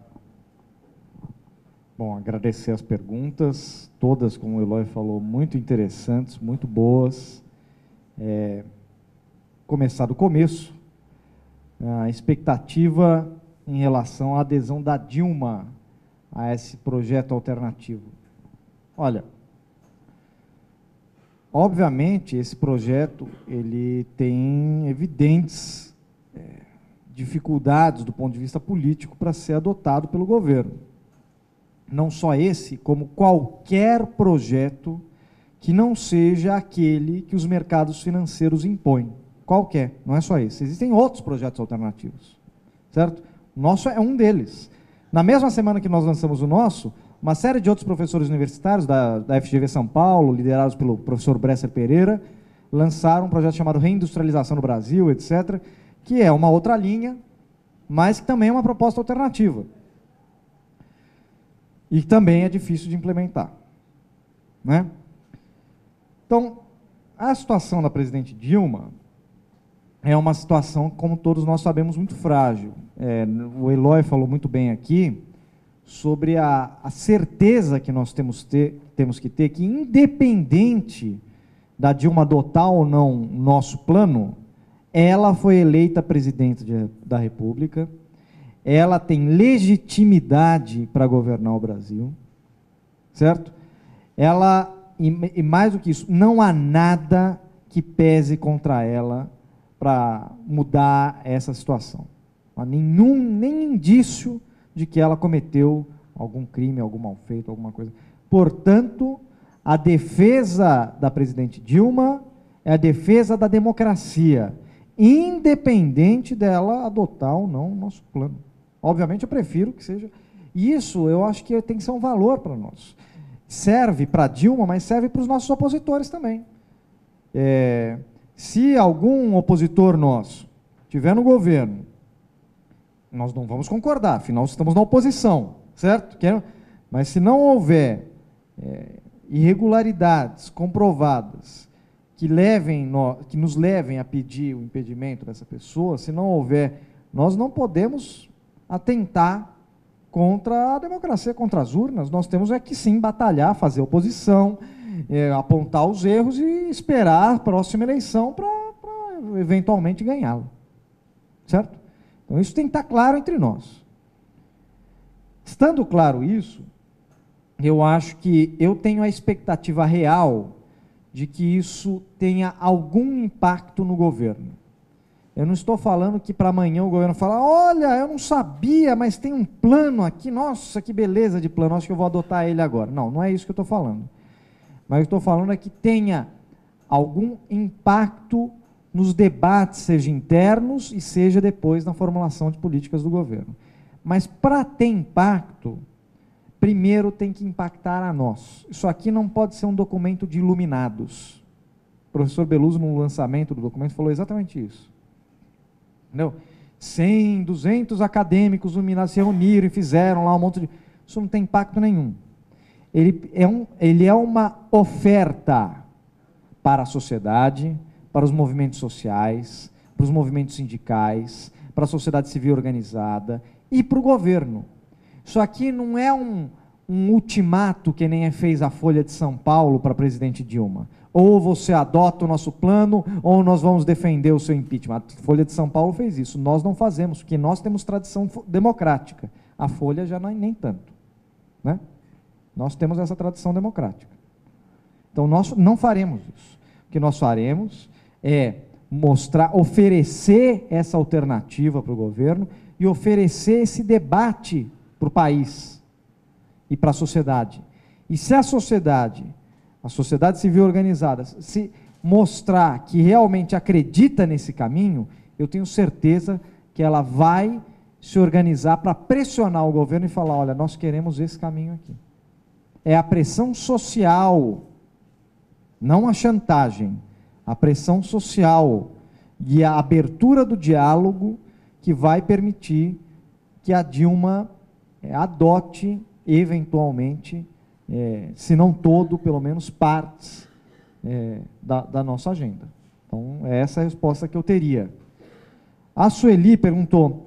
Bom, agradecer as perguntas, todas, como o Eloy falou, muito interessantes, muito boas. É, começar do começo, a expectativa em relação à adesão da Dilma a esse projeto alternativo. Olha, obviamente, esse projeto ele tem evidentes é, dificuldades do ponto de vista político para ser adotado pelo governo. Não só esse, como qualquer projeto que não seja aquele que os mercados financeiros impõem. Qualquer, não é só esse. Existem outros projetos alternativos, certo? O nosso é um deles. Na mesma semana que nós lançamos o nosso, uma série de outros professores universitários da, da F G V São Paulo, liderados pelo professor Bresser Pereira, lançaram um projeto chamado Reindustrialização no Brasil, etcétera, que é uma outra linha, mas que também é uma proposta alternativa. E também é difícil de implementar, né? Então, a situação da presidente Dilma é uma situação, como todos nós sabemos, muito frágil. É, o Eloy falou muito bem aqui sobre a, a certeza que nós temos, ter, temos que ter que, independente da Dilma adotar ou não nosso plano, ela foi eleita presidente de, da República, ela tem legitimidade para governar o Brasil, certo? Ela, e, e mais do que isso, não há nada que pese contra ela para mudar essa situação. Não há nenhum, nem indício de que ela cometeu algum crime, algum mal feito, alguma coisa. Portanto, a defesa da presidente Dilma é a defesa da democracia, independente dela adotar ou não o nosso plano. Obviamente, eu prefiro que seja... Isso, eu acho que tem que ser um valor para nós. Serve para Dilma, mas serve para os nossos opositores também. É, se algum opositor nosso estiver no governo, nós não vamos concordar, afinal estamos na oposição, certo? Mas se não houver é, irregularidades comprovadas que, levem no, que nos levem a pedir o impedimento dessa pessoa, se não houver, nós não podemos atentar contra a democracia, contra as urnas. Nós temos é que sim batalhar, fazer oposição, é, apontar os erros e esperar a próxima eleição para eventualmente ganhá-la, certo? Então isso tem que estar claro entre nós. Estando claro isso, eu acho que eu tenho a expectativa real de que isso tenha algum impacto no governo. Eu não estou falando que para amanhã o governo fala, olha, eu não sabia, mas tem um plano aqui, nossa, que beleza de plano, acho que eu vou adotar ele agora. Não, não é isso que eu estou falando. Mas eu estou falando é que tenha algum impacto nos debates, seja internos e seja depois na formulação de políticas do governo. Mas para ter impacto, primeiro tem que impactar a nós. Isso aqui não pode ser um documento de iluminados. O professor Beluso, no lançamento do documento, falou exatamente isso. Entendeu? cem, duzentos acadêmicos iluminados se reuniram e fizeram lá um monte de... Isso não tem impacto nenhum. Ele é, um, ele é uma oferta para a sociedade, para os movimentos sociais, para os movimentos sindicais, para a sociedade civil organizada e para o governo. Isso aqui não é um, um ultimato que nem fez a Folha de São Paulo para a presidente Dilma. Ou você adota o nosso plano, ou nós vamos defender o seu impeachment. A Folha de São Paulo fez isso. Nós não fazemos, porque nós temos tradição democrática. A Folha já não, nem tanto. Né? Nós temos essa tradição democrática. Então, nós não faremos isso. O que nós faremos é mostrar, oferecer essa alternativa para o governo e oferecer esse debate para o país e para a sociedade. E se a sociedade... a sociedade civil organizada, se mostrar que realmente acredita nesse caminho, eu tenho certeza que ela vai se organizar para pressionar o governo e falar, olha, nós queremos esse caminho aqui. É a pressão social, não a chantagem, a pressão social e a abertura do diálogo que vai permitir que a Dilma é, adote, eventualmente, É, se não todo, pelo menos partes é, da, da nossa agenda. Então, é essa a resposta que eu teria. A Sueli perguntou,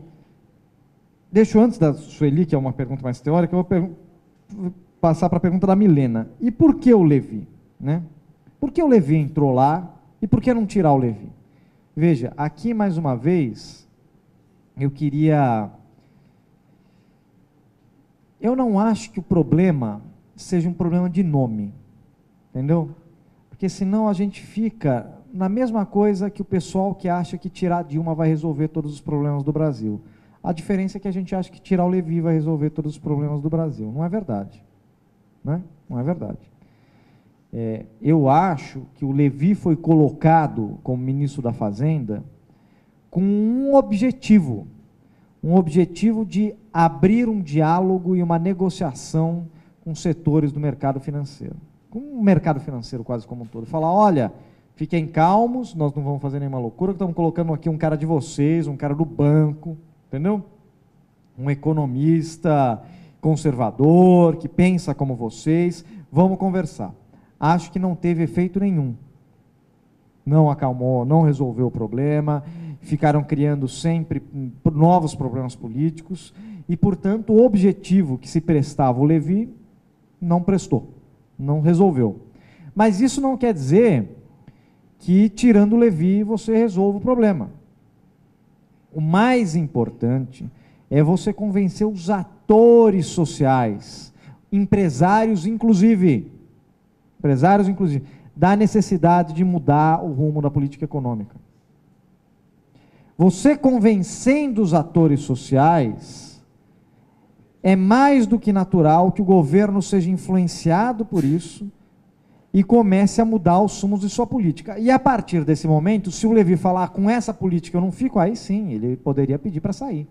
deixo antes da Sueli, que é uma pergunta mais teórica, eu vou passar para a pergunta da Milena. E por que o Levi? Né? Por que o Levi entrou lá e por que não tirar o Levi? Veja, aqui mais uma vez, eu queria... Eu não acho que o problema... seja um problema de nome, entendeu? Porque senão a gente fica na mesma coisa que o pessoal que acha que tirar Dilma vai resolver todos os problemas do Brasil. A diferença é que a gente acha que tirar o Levi vai resolver todos os problemas do Brasil. Não é verdade. Né? Não é verdade. É, eu acho que o Levi foi colocado como ministro da Fazenda com um objetivo, um objetivo de abrir um diálogo e uma negociação com setores do mercado financeiro, com o mercado financeiro quase como um todo. Falar, olha, fiquem calmos, nós não vamos fazer nenhuma loucura, estamos colocando aqui um cara de vocês, um cara do banco, entendeu? Um economista conservador, que pensa como vocês, vamos conversar. Acho que não teve efeito nenhum. Não acalmou, não resolveu o problema, ficaram criando sempre novos problemas políticos e, portanto, o objetivo que se prestava o Levi não prestou, não resolveu. Mas isso não quer dizer que, tirando o Levi, você resolva o problema. O mais importante é você convencer os atores sociais, empresários inclusive, empresários inclusive, da necessidade de mudar o rumo da política econômica. Você convencendo os atores sociais, é mais do que natural que o governo seja influenciado por isso e comece a mudar os sumos de sua política. E a partir desse momento, se o Levi falar, com essa política eu não fico, aí sim, ele poderia pedir para sair.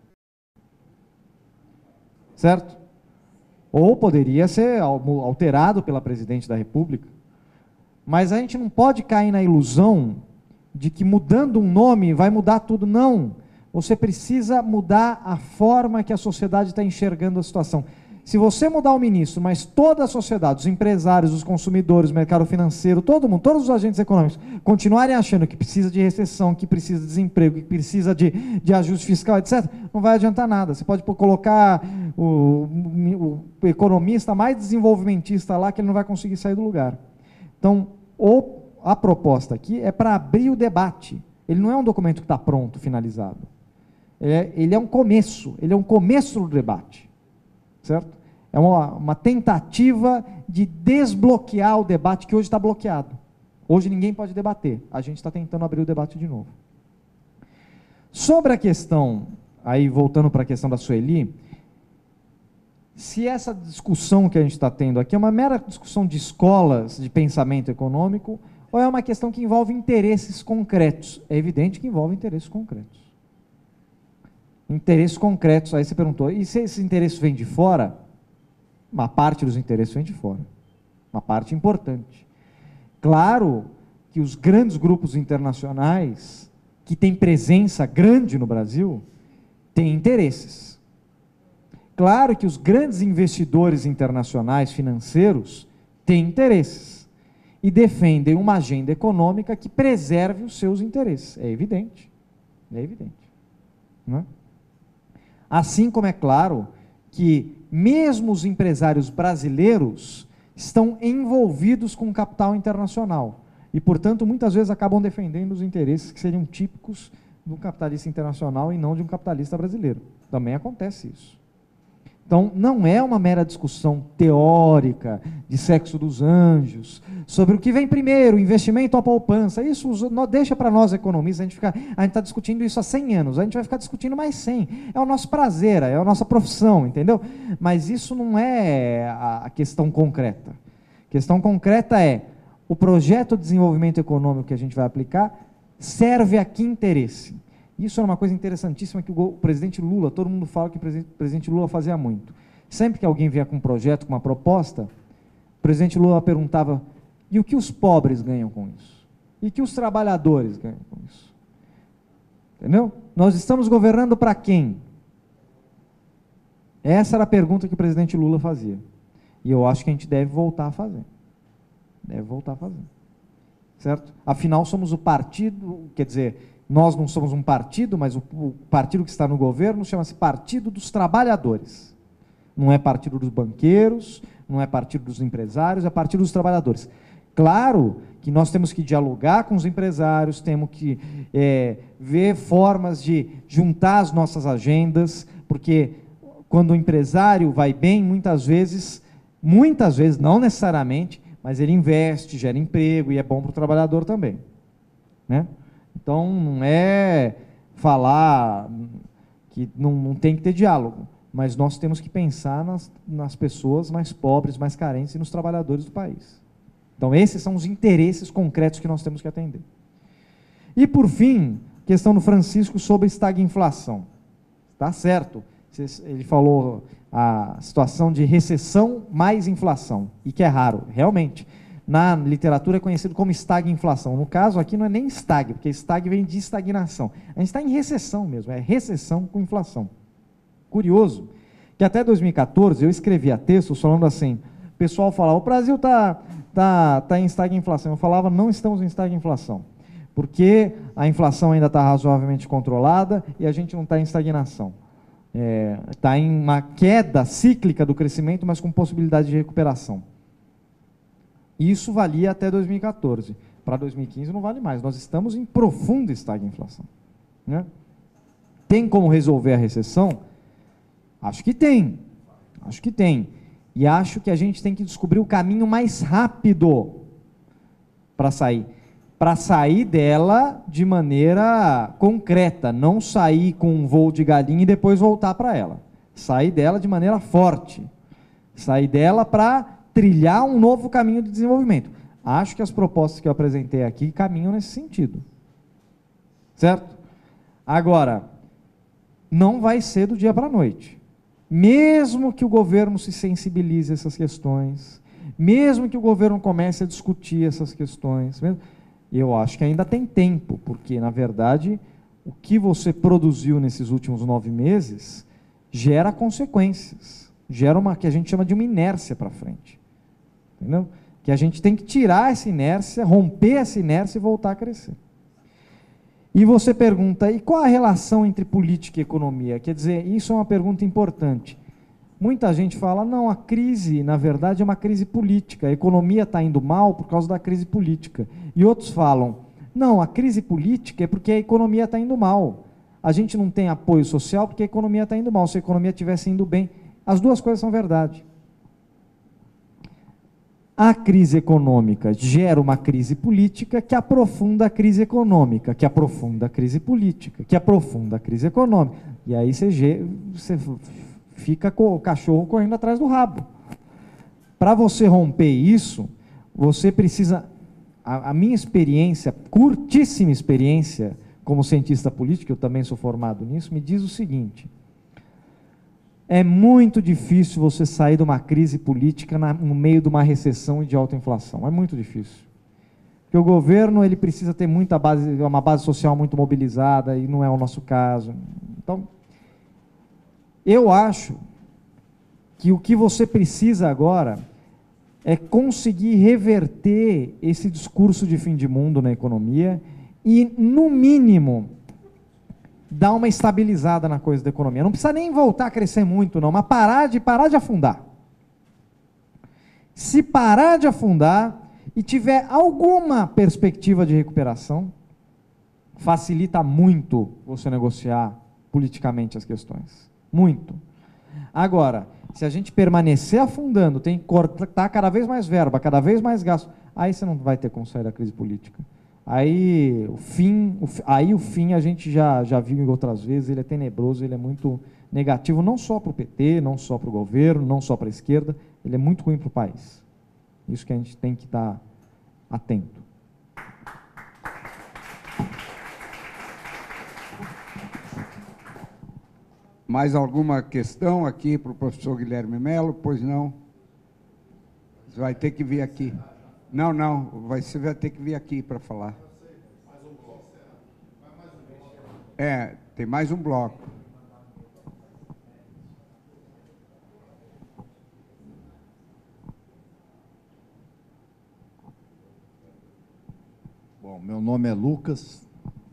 Certo? Ou poderia ser alterado pela presidente da República. Mas a gente não pode cair na ilusão de que mudando um nome vai mudar tudo. Não. Você precisa mudar a forma que a sociedade está enxergando a situação. Se você mudar o ministro, mas toda a sociedade, os empresários, os consumidores, o mercado financeiro, todo mundo, todos os agentes econômicos, continuarem achando que precisa de recessão, que precisa de desemprego, que precisa de, de ajuste fiscal, etcétera, não vai adiantar nada. Você pode colocar o, o, o economista mais desenvolvimentista lá, que ele não vai conseguir sair do lugar. Então, ou, a proposta aqui é para abrir o debate. Ele não é um documento que está pronto, finalizado. É, ele é um começo, ele é um começo do debate, certo? É uma, uma tentativa de desbloquear o debate que hoje está bloqueado. Hoje ninguém pode debater, a gente está tentando abrir o debate de novo. Sobre a questão, aí voltando para a questão da Sueli, se essa discussão que a gente está tendo aqui é uma mera discussão de escolas de pensamento econômico, ou é uma questão que envolve interesses concretos? É evidente que envolve interesses concretos. Interesses concretos, aí você perguntou, e se esses interesses vêm de fora? Uma parte dos interesses vem de fora, uma parte importante. Claro que os grandes grupos internacionais, que têm presença grande no Brasil, têm interesses. Claro que os grandes investidores internacionais financeiros têm interesses e defendem uma agenda econômica que preserve os seus interesses. É evidente, é evidente. Não é? Assim como é claro que mesmo os empresários brasileiros estão envolvidos com capital internacional e, portanto, muitas vezes acabam defendendo os interesses que seriam típicos do capitalista internacional e não de um capitalista brasileiro. Também acontece isso. Então, não é uma mera discussão teórica de sexo dos anjos, sobre o que vem primeiro, investimento ou a poupança. Isso deixa para nós economistas, a gente fica, a gente está discutindo isso há cem anos, a gente vai ficar discutindo mais cem. É o nosso prazer, é a nossa profissão, entendeu? Mas isso não é a questão concreta. A questão concreta é, o projeto de desenvolvimento econômico que a gente vai aplicar serve a que interesse? Isso é uma coisa interessantíssima que o presidente Lula, todo mundo fala que o presidente Lula fazia muito. Sempre que alguém vinha com um projeto, com uma proposta, o presidente Lula perguntava, e o que os pobres ganham com isso? E o que os trabalhadores ganham com isso? Entendeu? Nós estamos governando para quem? Essa era a pergunta que o presidente Lula fazia. E eu acho que a gente deve voltar a fazer. Deve voltar a fazer. Certo? Afinal, somos o partido, quer dizer... Nós não somos um partido, mas o, o partido que está no governo chama-se Partido dos Trabalhadores. Não é partido dos banqueiros, não é partido dos empresários, é partido dos trabalhadores. Claro que nós temos que dialogar com os empresários, temos que é, ver formas de juntar as nossas agendas, porque quando o empresário vai bem, muitas vezes, muitas vezes, não necessariamente, mas ele investe, gera emprego e é bom para o trabalhador também, né? Então, não é falar que não, não tem que ter diálogo, mas nós temos que pensar nas, nas pessoas mais pobres, mais carentes e nos trabalhadores do país. Então, esses são os interesses concretos que nós temos que atender. E, por fim, questão do Francisco sobre estagflação. Está certo, ele falou a situação de recessão mais inflação, e que é raro, realmente. Na literatura é conhecido como estagflação. No caso aqui não é nem estag, porque estag vem de estagnação. A gente está em recessão mesmo, é recessão com inflação. Curioso que até dois mil e quatorze eu escrevia textos falando assim, o pessoal falava, o Brasil está tá, tá em estagflação. Eu falava, não estamos em estagflação, porque a inflação ainda está razoavelmente controlada e a gente não está em estagnação. Está é, em uma queda cíclica do crescimento, mas com possibilidade de recuperação. Isso valia até dois mil e quatorze. Para dois mil e quinze não vale mais. Nós estamos em profunda estagflação. Né? Tem como resolver a recessão? Acho que tem. Acho que tem. E acho que a gente tem que descobrir o caminho mais rápido para sair. Para sair dela de maneira concreta. Não sair com um voo de galinha e depois voltar para ela. Sair dela de maneira forte. Sair dela para... trilhar um novo caminho de desenvolvimento. Acho que as propostas que eu apresentei aqui caminham nesse sentido. Certo? Agora, não vai ser do dia para a noite. Mesmo que o governo se sensibilize a essas questões, mesmo que o governo comece a discutir essas questões, mesmo, eu acho que ainda tem tempo, porque, na verdade, o que você produziu nesses últimos nove meses gera consequências, gera uma que a gente chama de uma inércia para frente. Entendeu? Que a gente tem que tirar essa inércia, romper essa inércia e voltar a crescer. E você pergunta, e qual a relação entre política e economia? Quer dizer, isso é uma pergunta importante. Muita gente fala, não, a crise, na verdade, é uma crise política, a economia está indo mal por causa da crise política. E outros falam, não, a crise política é porque a economia está indo mal. A gente não tem apoio social porque a economia está indo mal. Se a economia estivesse indo bem, as duas coisas são verdade. A crise econômica gera uma crise política que aprofunda a crise econômica, que aprofunda a crise política, que aprofunda a crise econômica. E aí você, você fica com o cachorro correndo atrás do rabo. Para você romper isso, você precisa... A, a minha experiência, curtíssima experiência como cientista político, eu também sou formado nisso, me diz o seguinte: é muito difícil você sair de uma crise política na, no meio de uma recessão e de alta inflação. É muito difícil. Porque o governo ele precisa ter muita base, uma base social muito mobilizada, e não é o nosso caso. Então, eu acho que o que você precisa agora é conseguir reverter esse discurso de fim de mundo na economia e, no mínimo, dar uma estabilizada na coisa da economia. Não precisa nem voltar a crescer muito, não, mas parar de, parar de afundar. Se parar de afundar e tiver alguma perspectiva de recuperação, facilita muito você negociar politicamente as questões. Muito. Agora, se a gente permanecer afundando, tem que cortar cada vez mais verba, cada vez mais gasto, aí você não vai ter como sair da crise política. Aí o fim, o, aí o fim a gente já, já viu em outras vezes, ele é tenebroso, ele é muito negativo, não só para o P T, não só para o governo, não só para a esquerda, ele é muito ruim para o país. Isso que a gente tem que estar atento. Mais alguma questão aqui para o professor Guilherme Melo? Pois não? Você vai ter que vir aqui. Não, não, vai, você vai ter que vir aqui para falar. É, tem mais um bloco. Bom, meu nome é Lucas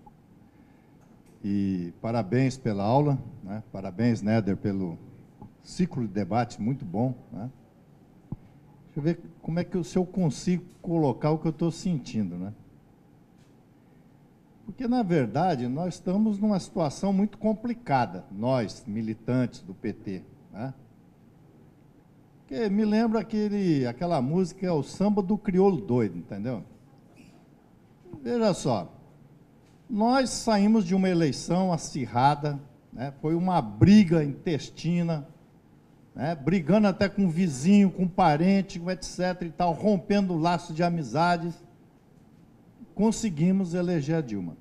e parabéns pela aula, né? Parabéns, Néder, pelo ciclo de debate muito bom, né? Deixa eu ver como é que eu, se eu consigo colocar o que eu estou sentindo, né? Porque, na verdade, nós estamos numa situação muito complicada, nós, militantes do P T, né? Porque me lembra aquele, aquela música, é o samba do crioulo doido, entendeu? Veja só, nós saímos de uma eleição acirrada, né? Foi uma briga intestina, né? Brigando até com o vizinho, com o parente, etcétera e tal, rompendo laços de amizades, conseguimos eleger a Dilma.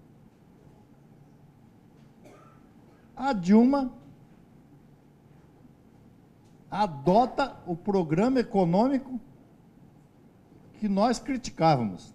A Dilma adota o programa econômico que nós criticávamos.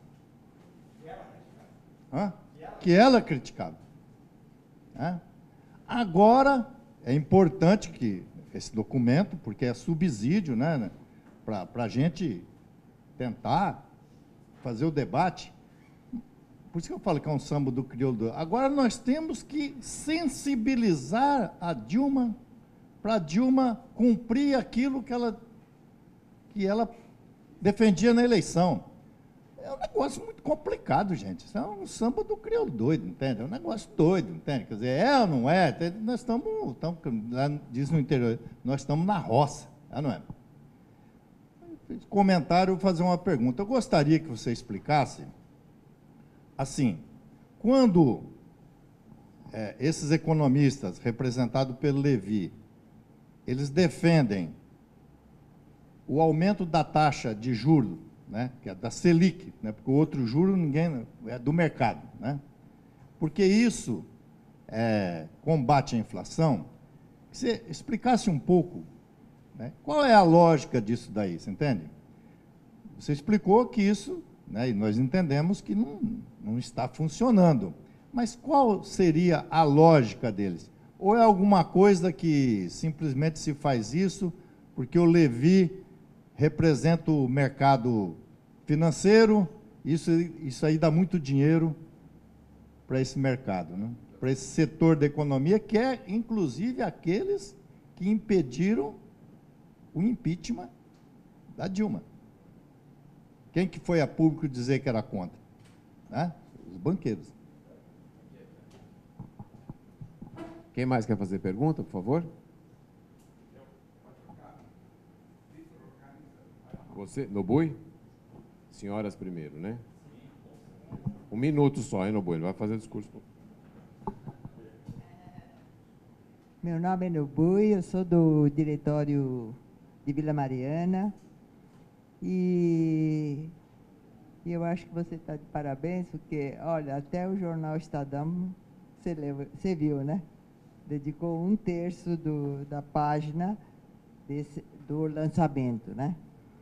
Hã? Que ela criticava. Né? Agora, é importante que esse documento, porque é subsídio, né, para a gente tentar fazer o debate. Por isso que eu falo que é um samba do crioulo. Agora nós temos que sensibilizar a Dilma para a Dilma cumprir aquilo que ela, que ela defendia na eleição. É um negócio muito complicado, gente. Isso é um samba do crioulo doido, entende? É um negócio doido, entende? Quer dizer, é ou não é? Nós estamos, estamos lá diz no interior, nós estamos na roça, é, não é? Comentário, eu vou fazer uma pergunta. Eu gostaria que você explicasse, assim, quando é, esses economistas, representados pelo Levi, eles defendem o aumento da taxa de juros, né, que é da Selic, né, porque o outro juro ninguém é do mercado, né? Porque isso é, combate a inflação. Que você explicasse um pouco, né, qual é a lógica disso daí, você entende? Você explicou que isso, né, e nós entendemos que não, não está funcionando, mas qual seria a lógica deles? Ou é alguma coisa que simplesmente se faz isso porque o Levi representa o mercado financeiro, isso, isso aí dá muito dinheiro para esse mercado, né? Para esse setor da economia, que é, inclusive, aqueles que impediram o impeachment da Dilma. Quem que foi a público dizer que era contra? Né? Os banqueiros. Quem mais quer fazer pergunta, por favor? Você, Nobui? Senhoras primeiro, né? Um minuto só, hein, Nobueno? Vai fazer discurso. Meu nome é Nobui, eu sou do diretório de Vila Mariana e eu acho que você está de parabéns, porque, olha, até o jornal Estadão, você, leva, você viu, né? Dedicou um terço do, da página desse, do lançamento, né?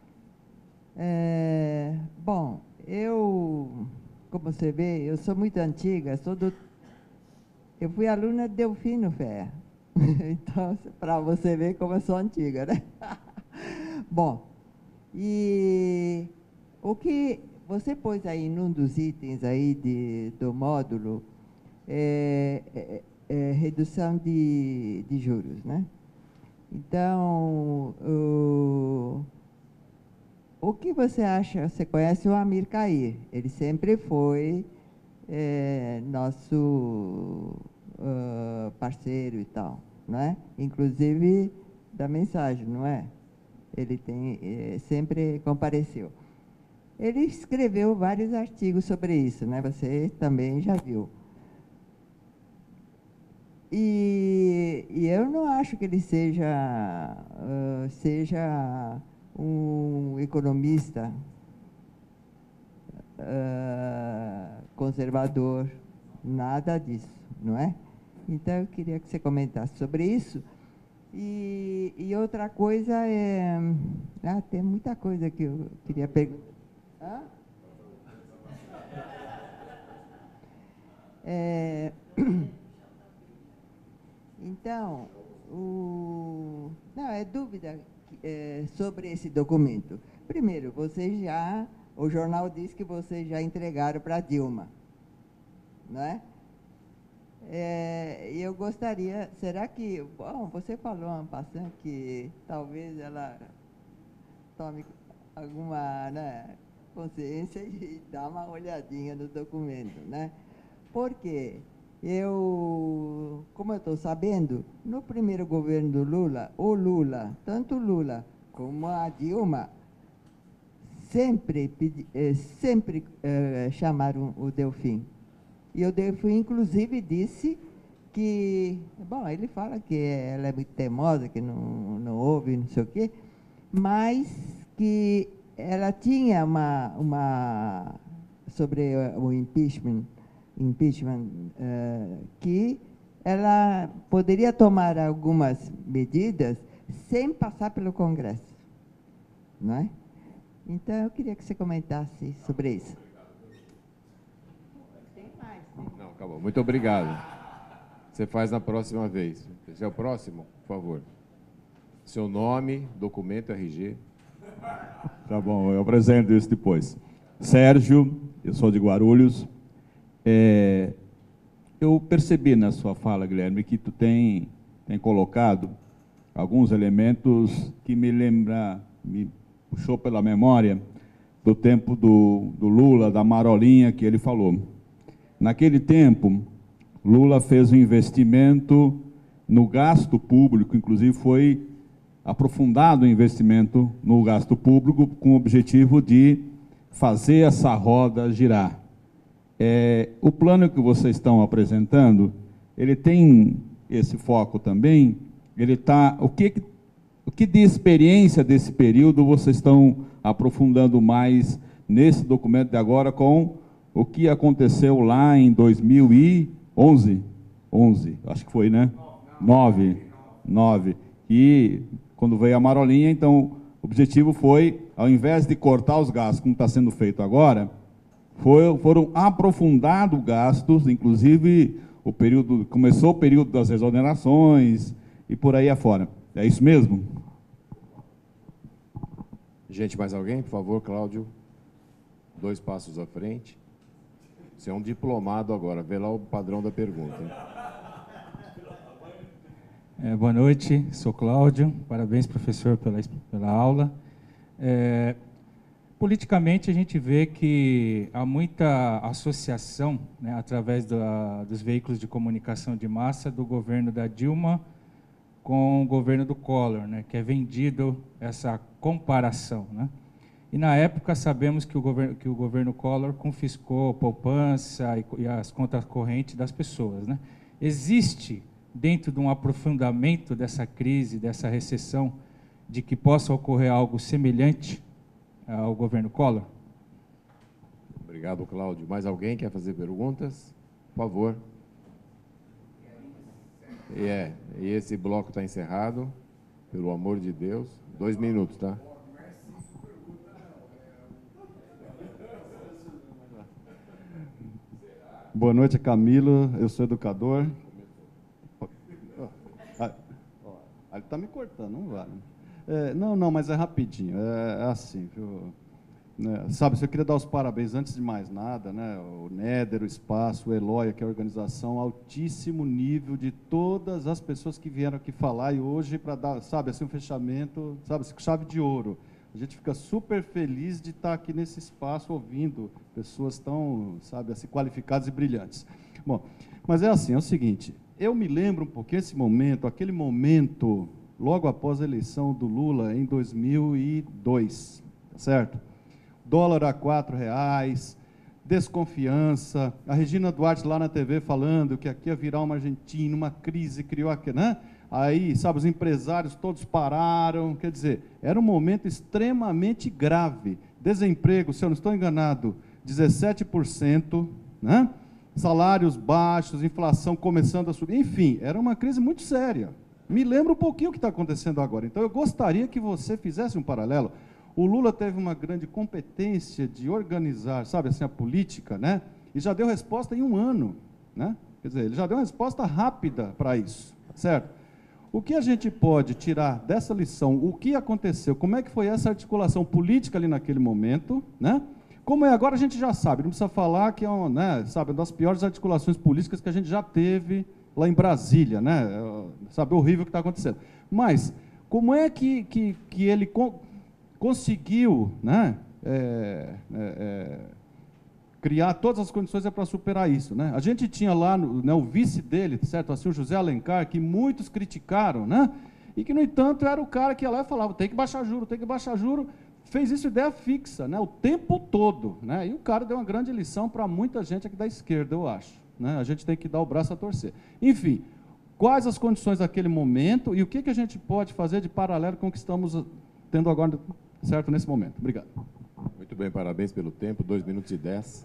É, bom, eu, como você vê, eu sou muito antiga, sou do, eu fui aluna de Delfino Ferreira. Então, para você ver como eu sou antiga, né? Bom, e o que você pôs aí num dos itens aí de, do módulo é, é, é redução de, de juros, né? Então, o, o que você acha? Você conhece o Amir Cair? Ele sempre foi é, nosso Uh, parceiro e tal, não é? Inclusive da mensagem, não é? Ele tem, é, sempre compareceu. Ele escreveu vários artigos sobre isso, né? Você também já viu. E, e eu não acho que ele seja, uh, seja um economista uh, conservador, nada disso, não é? Então, eu queria que você comentasse sobre isso. E, e outra coisa é... Ah, tem muita coisa que eu queria perguntar. Hã? É, então, o, não, é dúvida é, sobre esse documento. Primeiro, vocês já... O jornal diz que vocês já entregaram para a Dilma, não é? É, eu gostaria, será que, bom, você falou, Ampassan, que talvez ela tome alguma, né, consciência e dá uma olhadinha no documento, né? Porque eu, como eu estou sabendo, no primeiro governo do Lula, o Lula, tanto o Lula como a Dilma, sempre, pedi, eh, sempre eh, chamaram o Delfim. E o Delfim, inclusive, disse que... Bom, ele fala que ela é muito teimosa, que não, não ouve, não sei o quê, mas que ela tinha uma... uma sobre o impeachment, impeachment uh, que ela poderia tomar algumas medidas sem passar pelo Congresso, não é? Então, eu queria que você comentasse sobre isso. Não, acabou. Muito obrigado. Você faz na próxima vez. Esse é o próximo, por favor. Seu nome, documento, R G. Tá bom, eu apresento isso depois. Sérgio, eu sou de Guarulhos. É, eu percebi na sua fala, Guilherme, que tu tem, tem colocado alguns elementos que me lembra, me puxou pela memória do tempo do, do Lula, da marolinha que ele falou. Naquele tempo, Lula fez um investimento no gasto público, inclusive foi aprofundado o investimento no gasto público com o objetivo de fazer essa roda girar. É, o plano que vocês estão apresentando, ele tem esse foco também, ele tá, o que, o que de experiência desse período vocês estão aprofundando mais nesse documento de agora com o que aconteceu lá em dois mil e onze? onze, acho que foi, né? nove. nove. E quando veio a marolinha, então, o objetivo foi, ao invés de cortar os gastos, como está sendo feito agora, foi, foram aprofundados gastos, inclusive o período, começou o período das exonerações e por aí afora. É isso mesmo? Gente, mais alguém? Por favor, Cláudio. Dois passos à frente. Você é um diplomado agora, vê lá o padrão da pergunta. É, boa noite, sou Cláudio, parabéns, professor, pela, pela aula. É, politicamente, a gente vê que há muita associação, né, através da, dos veículos de comunicação de massa, do governo da Dilma com o governo do Collor, né, que é vendido essa comparação, né? E, na época, sabemos que o governo, que o governo Collor confiscou poupança e, e as contas correntes das pessoas, né? Existe, dentro de um aprofundamento dessa crise, dessa recessão, de que possa ocorrer algo semelhante ao governo Collor? Obrigado, Cláudio. Mais alguém quer fazer perguntas? Por favor. E, é, e esse bloco está encerrado, pelo amor de Deus. Dois minutos, tá? Boa noite, Camilo. Eu sou educador. Ah, ele está me cortando, não vale. É, não, não, mas é rapidinho. É, é assim, viu? Né, sabe, eu queria dar os parabéns, antes de mais nada, né, o Néder, o Espaço, o Eloy, que é a organização, altíssimo nível de todas as pessoas que vieram aqui falar, e hoje, para dar, sabe, assim, um fechamento, sabe, assim, chave de ouro. A gente fica super feliz de estar aqui nesse espaço, ouvindo pessoas tão, sabe, assim, qualificadas e brilhantes. Bom, mas é assim, é o seguinte, eu me lembro um pouquinho esse momento, aquele momento, logo após a eleição do Lula, em dois mil e dois, certo? Dólar a quatro reais, desconfiança, a Regina Duarte lá na T V falando que aqui ia virar uma Argentina, uma crise, criou aqui, né? Aí, sabe, os empresários todos pararam, quer dizer, era um momento extremamente grave. Desemprego, se eu não estou enganado, dezessete por cento, né? Salários baixos, inflação começando a subir, enfim, era uma crise muito séria. Me lembra um pouquinho o que está acontecendo agora. Então, eu gostaria que você fizesse um paralelo. O Lula teve uma grande competência de organizar, sabe, assim, a política, né? E já deu resposta em um ano, né? Quer dizer, ele já deu uma resposta rápida para isso, certo? O que a gente pode tirar dessa lição? O que aconteceu? Como é que foi essa articulação política ali naquele momento, né? Como é agora a gente já sabe, não precisa falar que é uma, né, sabe, uma das piores articulações políticas que a gente já teve lá em Brasília, né? Sabe, horrível o que está acontecendo. Mas como é que, que, que ele conseguiu, né, é, é, é, criar todas as condições para superar isso, né? A gente tinha lá no, né, o vice dele, certo, assim, o José Alencar, que muitos criticaram, né? E que, no entanto, era o cara que ia lá e falava, tem que baixar juro, tem que baixar juro, fez isso ideia fixa, né, o tempo todo, né? E o cara deu uma grande lição para muita gente aqui da esquerda, eu acho, né? A gente tem que dar o braço a torcer. Enfim, quais as condições daquele momento e o que, que a gente pode fazer de paralelo com o que estamos tendo agora, certo, nesse momento. Obrigado. Muito bem, parabéns pelo tempo, dois minutos e dez.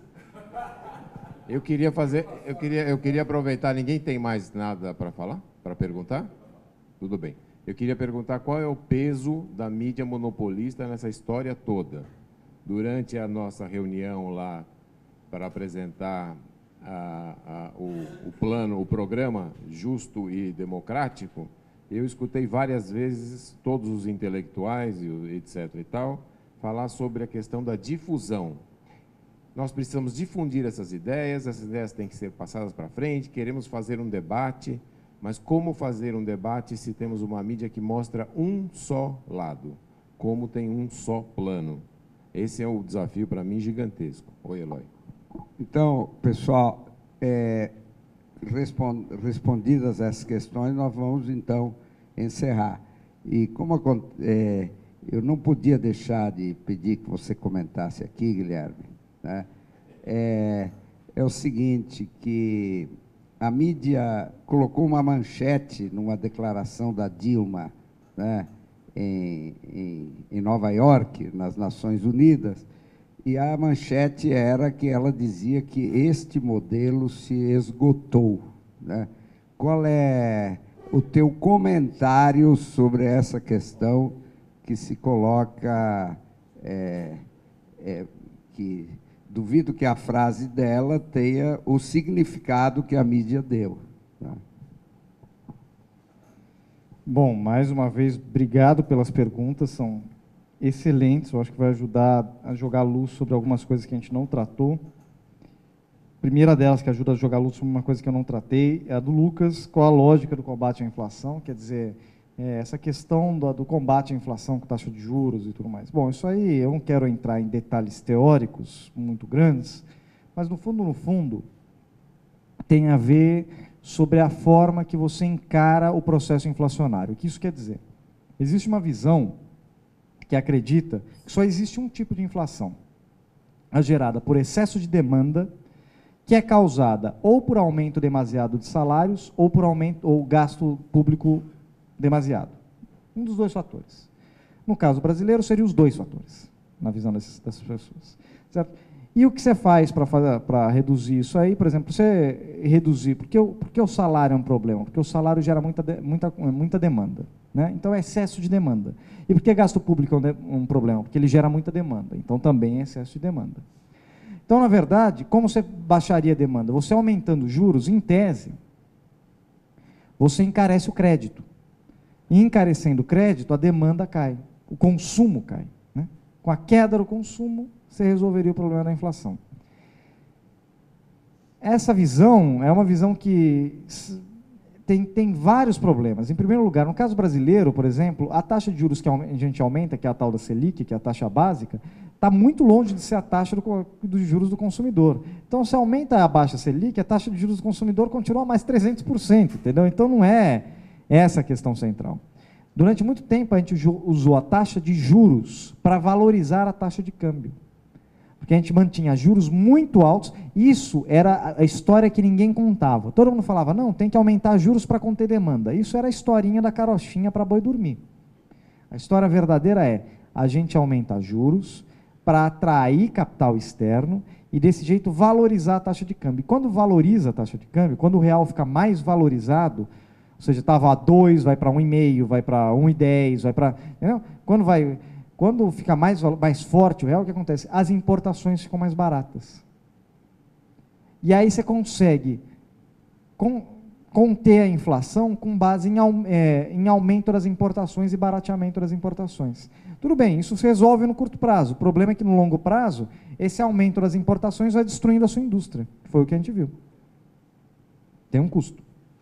Eu queria fazer, eu queria, eu queria aproveitar, ninguém tem mais nada para falar, para perguntar? Tudo bem. Eu queria perguntar qual é o peso da mídia monopolista nessa história toda. Durante a nossa reunião lá para apresentar a, a, o, o plano, o programa Justo e Democrático, eu escutei várias vezes todos os intelectuais, etc e tal, falar sobre a questão da difusão. Nós precisamos difundir essas ideias, essas ideias têm que ser passadas para frente, queremos fazer um debate, mas como fazer um debate se temos uma mídia que mostra um só lado, como tem um só plano? Esse é o desafio para mim gigantesco. Oi, Eloy. Então, pessoal, é, respond, respondidas essas questões, nós vamos, então, encerrar. E como é, eu não podia deixar de pedir que você comentasse aqui, Guilherme, né? É, é o seguinte, que a mídia colocou uma manchete numa declaração da Dilma, né, em, em, em Nova York, nas Nações Unidas, e a manchete era que ela dizia que este modelo se esgotou, né? Qual é o teu comentário sobre essa questão que se coloca, é, é, que duvido que a frase dela tenha o significado que a mídia deu, né? Bom, mais uma vez, obrigado pelas perguntas, são excelentes, eu acho que vai ajudar a jogar luz sobre algumas coisas que a gente não tratou. A primeira delas que ajuda a jogar luz sobre uma coisa que eu não tratei é a do Lucas, qual a lógica do combate à inflação, quer dizer, é, essa questão do, do combate à inflação com taxa de juros e tudo mais. Bom, isso aí eu não quero entrar em detalhes teóricos muito grandes, mas no fundo, no fundo, tem a ver sobre a forma que você encara o processo inflacionário. O que isso quer dizer? Existe uma visão que acredita que só existe um tipo de inflação, a gerada por excesso de demanda, que é causada ou por aumento demasiado de salários ou por aumento ou gasto público demasiado. Um dos dois fatores. No caso brasileiro, seriam os dois fatores, na visão dessas, dessas pessoas. Certo? E o que você faz para reduzir isso aí? Por exemplo, você reduzir... Por que, o, por que o salário é um problema? Porque o salário gera muita, de, muita, muita demanda. Né? Então, é excesso de demanda. E por que gasto público é um, de, um problema? Porque ele gera muita demanda. Então, também é excesso de demanda. Então, na verdade, como você baixaria a demanda? Você aumentando juros, em tese, você encarece o crédito. E encarecendo o crédito, a demanda cai. O consumo cai. Né? Com a queda do consumo, você resolveria o problema da inflação. Essa visão é uma visão que tem, tem vários problemas. Em primeiro lugar, no caso brasileiro, por exemplo, a taxa de juros que a gente aumenta, que é a tal da Selic, que é a taxa básica, está muito longe de ser a taxa do, dos juros do consumidor. Então, se aumenta a baixa Selic, a taxa de juros do consumidor continua mais trezentos por cento, entendeu? Então, não é essa a questão central. Durante muito tempo, a gente usou a taxa de juros para valorizar a taxa de câmbio. Porque a gente mantinha juros muito altos, isso era a história que ninguém contava. Todo mundo falava, não, tem que aumentar juros para conter demanda. Isso era a historinha da carochinha para boi dormir. A história verdadeira é, a gente aumenta juros para atrair capital externo e, desse jeito, valorizar a taxa de câmbio. E quando valoriza a taxa de câmbio, quando o real fica mais valorizado, ou seja, estava a dois, vai para um vírgula cinco, vai para um vírgula dez, vai para... Entendeu? Quando vai... Quando fica mais, mais forte o real, o que acontece? As importações ficam mais baratas. E aí você consegue con, conter a inflação com base em, é, em aumento das importações e barateamento das importações. Tudo bem, isso se resolve no curto prazo. O problema é que no longo prazo, esse aumento das importações vai destruindo a sua indústria. Foi o que a gente viu. Tem um custo.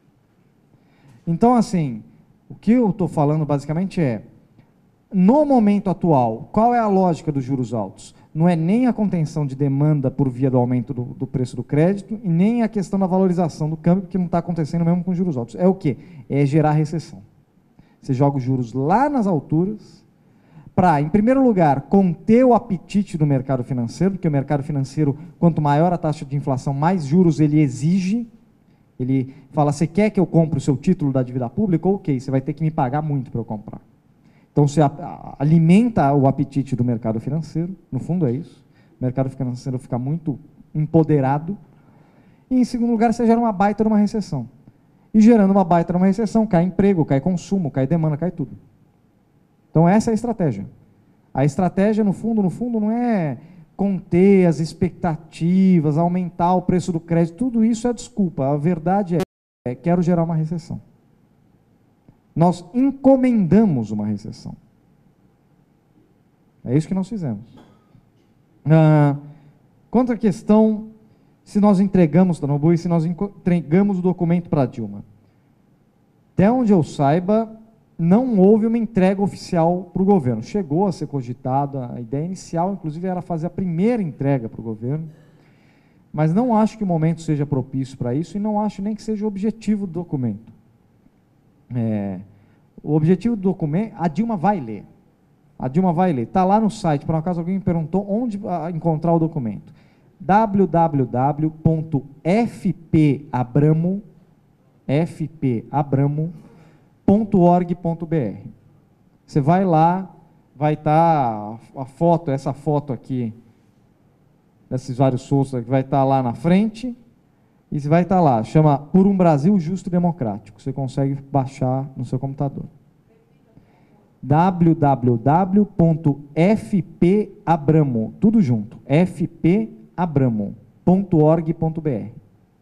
Então, assim, o que eu estou falando basicamente é, no momento atual, qual é a lógica dos juros altos? Não é nem a contenção de demanda por via do aumento do, do preço do crédito e nem a questão da valorização do câmbio, que não está acontecendo mesmo com juros altos. É o quê? É gerar recessão. Você joga os juros lá nas alturas para, em primeiro lugar, conter o apetite do mercado financeiro, porque o mercado financeiro, quanto maior a taxa de inflação, mais juros ele exige. Ele fala, você quer que eu compre o seu título da dívida pública? Ok, você vai ter que me pagar muito para eu comprar. Então, você alimenta o apetite do mercado financeiro, no fundo é isso. O mercado financeiro fica muito empoderado. E, em segundo lugar, você gera uma baita numa recessão. E, gerando uma baita numa recessão, cai emprego, cai consumo, cai demanda, cai tudo. Então, essa é a estratégia. A estratégia, no fundo, no fundo, não é conter as expectativas, aumentar o preço do crédito, tudo isso é desculpa. A verdade é, é quero gerar uma recessão. Nós encomendamos uma recessão. É isso que nós fizemos. Ah, quanto à questão, se nós entregamos, Tanobu, se nós entregamos o documento para a Dilma. Até onde eu saiba, não houve uma entrega oficial para o governo. Chegou a ser cogitada, a ideia inicial, inclusive, era fazer a primeira entrega para o governo, mas não acho que o momento seja propício para isso e não acho nem que seja o objetivo do documento. É, o objetivo do documento, a Dilma vai ler. A Dilma vai ler. Está lá no site, por acaso alguém me perguntou onde encontrar o documento. w w w ponto f p abramo ponto org ponto b r. Você vai lá, vai estar tá a foto, essa foto aqui, desses vários soltos, vai estar tá lá na frente. E vai estar lá, chama Por um Brasil Justo e Democrático. Você consegue baixar no seu computador. w w w ponto f p abramo, tudo junto, f p abramo ponto org ponto b r.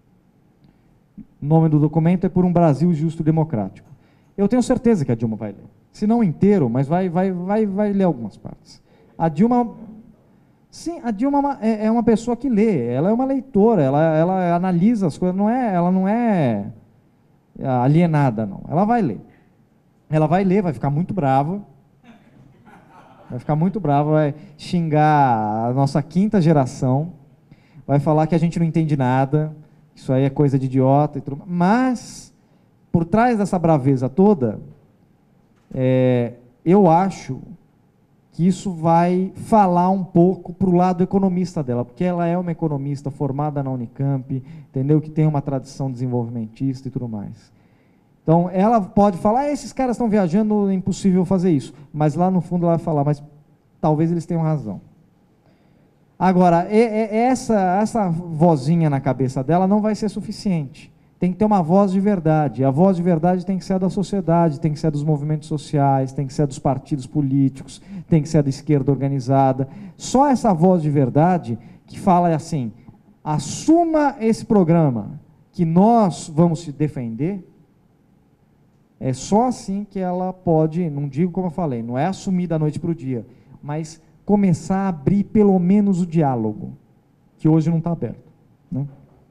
O nome do documento é Por um Brasil Justo e Democrático. Eu tenho certeza que a Dilma vai ler. Se não inteiro, mas vai, vai, vai, vai ler algumas partes. A Dilma... Sim, a Dilma é uma pessoa que lê, ela é uma leitora, ela, ela analisa as coisas, não é, ela não é alienada, não. Ela vai ler. Ela vai ler, vai ficar muito brava, vai ficar muito brava, vai xingar a nossa quinta geração, vai falar que a gente não entende nada, isso aí é coisa de idiota e tudo, mas, por trás dessa braveza toda, é, eu acho que isso vai falar um pouco para o lado economista dela, porque ela é uma economista formada na Unicamp, entendeu? Que tem uma tradição desenvolvimentista e tudo mais. Então, ela pode falar, ah, esses caras estão viajando, é impossível fazer isso. Mas lá no fundo ela vai falar, mas talvez eles tenham razão. Agora, é, é, essa, essa vozinha na cabeça dela não vai ser suficiente. Tem que ter uma voz de verdade. A voz de verdade tem que ser a da sociedade, tem que ser a dos movimentos sociais, tem que ser a dos partidos políticos, tem que ser a da esquerda organizada. Só essa voz de verdade que fala assim, assuma esse programa que nós vamos defender. É só assim que ela pode, não digo como eu falei, não é assumir da noite para o dia, mas começar a abrir pelo menos o diálogo, que hoje não está aberto. Né?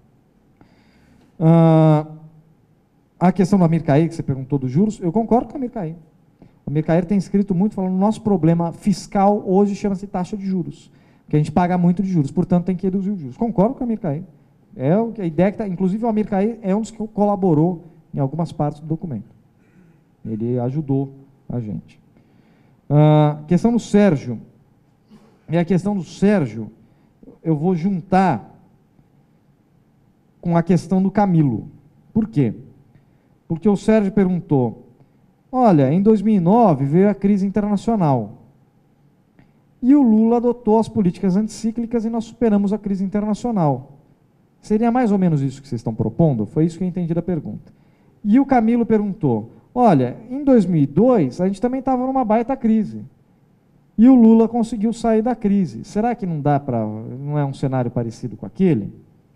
Ah, a questão do Amir Cair, que você perguntou dos juros, eu concordo com o Amir Cair. O Amir Cair tem escrito muito, falando, nosso problema fiscal hoje chama-se taxa de juros, porque a gente paga muito de juros, portanto tem que reduzir os juros. Concordo com o Amir Cair. É a ideia que tá, inclusive o Amir Cair é um dos que colaborou em algumas partes do documento. Ele ajudou a gente. A uh, questão do Sérgio. E a questão do Sérgio, eu vou juntar com a questão do Camilo. Por quê? Porque o Sérgio perguntou, olha, em dois mil e nove veio a crise internacional. E o Lula adotou as políticas anticíclicas e nós superamos a crise internacional. Seria mais ou menos isso que vocês estão propondo? Foi isso que eu entendi da pergunta. E o Camilo perguntou, olha, em dois mil e dois, a gente também estava numa baita crise. E o Lula conseguiu sair da crise. Será que não dá para, não é um cenário parecido com aquele?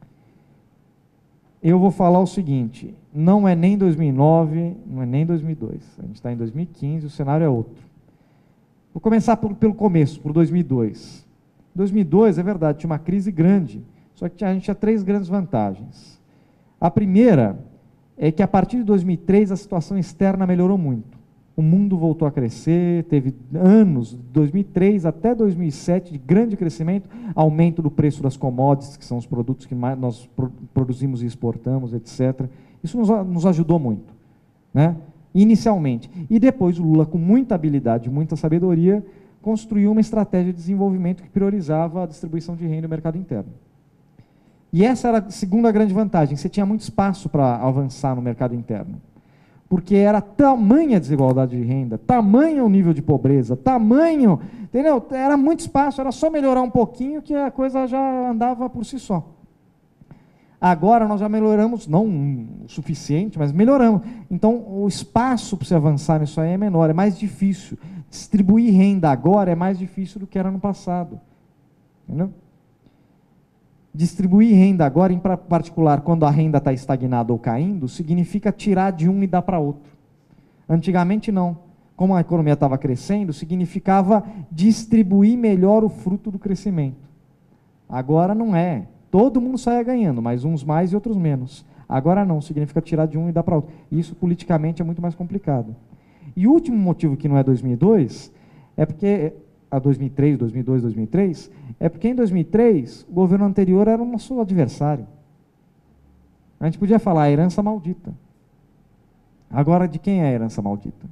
Eu vou falar o seguinte, não é nem dois mil e nove, não é nem dois mil e dois. A gente está em dois mil e quinze, o cenário é outro. Vou começar por, pelo começo, por dois mil e dois. dois mil e dois, é verdade, tinha uma crise grande, só que a gente tinha três grandes vantagens. A primeira é que a partir de dois mil e três a situação externa melhorou muito. O mundo voltou a crescer, teve anos, de dois mil e três até dois mil e sete, de grande crescimento, aumento do preço das commodities, que são os produtos que mais nós produzimos e exportamos, etcétera. Isso nos, nos ajudou muito, né? Inicialmente. E depois o Lula, com muita habilidade, muita sabedoria, construiu uma estratégia de desenvolvimento que priorizava a distribuição de renda no mercado interno. E essa era a segunda grande vantagem, você tinha muito espaço para avançar no mercado interno. Porque era tamanha a desigualdade de renda, tamanho o nível de pobreza, tamanho, entendeu? Era muito espaço, era só melhorar um pouquinho que a coisa já andava por si só. Agora nós já melhoramos, não o suficiente, mas melhoramos. Então o espaço para você avançar nisso aí é menor, é mais difícil. Distribuir renda agora é mais difícil do que era no passado. Entendeu? Distribuir renda agora, em particular, quando a renda está estagnada ou caindo, significa tirar de um e dar para outro. Antigamente não. Como a economia estava crescendo, significava distribuir melhor o fruto do crescimento. Agora não é. Todo mundo saia ganhando, mas uns mais e outros menos. Agora não, significa tirar de um e dar para outro. Isso politicamente é muito mais complicado. E o último motivo que não é dois mil e dois, é porque... a dois mil e três, dois mil e dois, dois mil e três, é porque em dois mil e três o governo anterior era o nosso adversário. A gente podia falar a herança maldita. Agora, de quem é a herança maldita?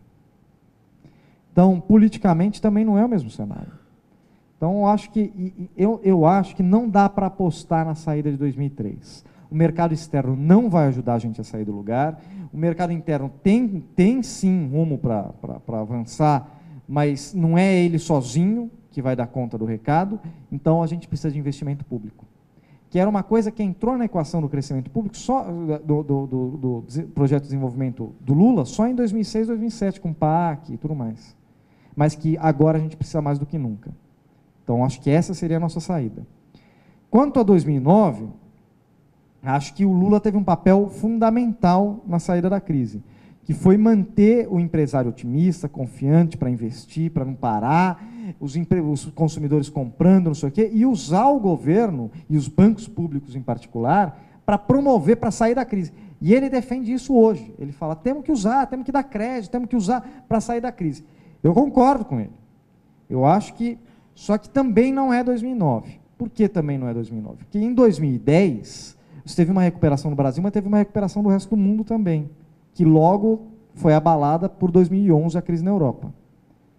Então, politicamente também não é o mesmo cenário. Então, eu acho que, eu, eu acho que não dá para apostar na saída de dois mil e três. O mercado externo não vai ajudar a gente a sair do lugar. O mercado interno tem, tem sim rumo para avançar, mas não é ele sozinho que vai dar conta do recado, então a gente precisa de investimento público. Que era uma coisa que entrou na equação do crescimento público, só do, do, do, do projeto de desenvolvimento do Lula, só em dois mil e seis, dois mil e sete, com o P A C e tudo mais. Mas que agora a gente precisa mais do que nunca. Então, acho que essa seria a nossa saída. Quanto a dois mil e nove, acho que o Lula teve um papel fundamental na saída da crise, que foi manter o empresário otimista, confiante para investir, para não parar, os, os consumidores comprando, não sei o quê, e usar o governo e os bancos públicos em particular para promover, para sair da crise. E ele defende isso hoje. Ele fala, temos que usar, temos que dar crédito, temos que usar para sair da crise. Eu concordo com ele. Eu acho que, só que também não é dois mil e nove. Por que também não é dois mil e nove? Porque em dois mil e dez, você teve uma recuperação no Brasil, mas teve uma recuperação do resto do mundo também, que logo foi abalada por dois mil e onze, a crise na Europa.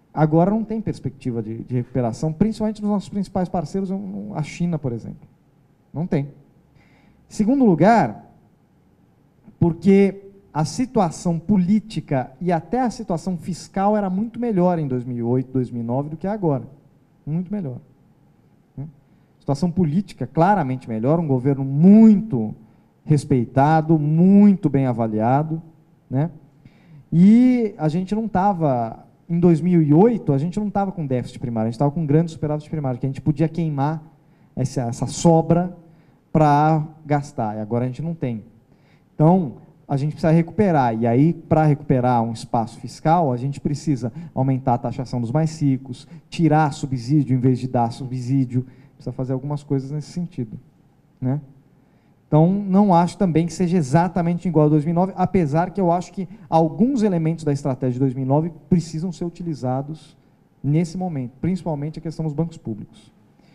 agora não tem perspectiva de, de recuperação, principalmente nos nossos principais parceiros, a China, por exemplo. Não tem. Segundo lugar, porque a situação política e até a situação fiscal era muito melhor em dois mil e oito, dois mil e nove do que agora. Muito melhor. Situação política claramente melhor, um governo muito respeitado, muito bem avaliado, né? E a gente não estava, em dois mil e oito, a gente não estava com déficit primário, a gente estava com um grande superávit primário, que a gente podia queimar essa, essa sobra para gastar, e agora a gente não tem. Então, a gente precisa recuperar, e aí, para recuperar um espaço fiscal, a gente precisa aumentar a taxação dos mais ricos, tirar subsídio em vez de dar subsídio, precisa fazer algumas coisas nesse sentido, né? Então, não acho também que seja exatamente igual a dois mil e nove, apesar que eu acho que alguns elementos da estratégia de dois mil e nove precisam ser utilizados nesse momento, principalmente a questão dos bancos públicos.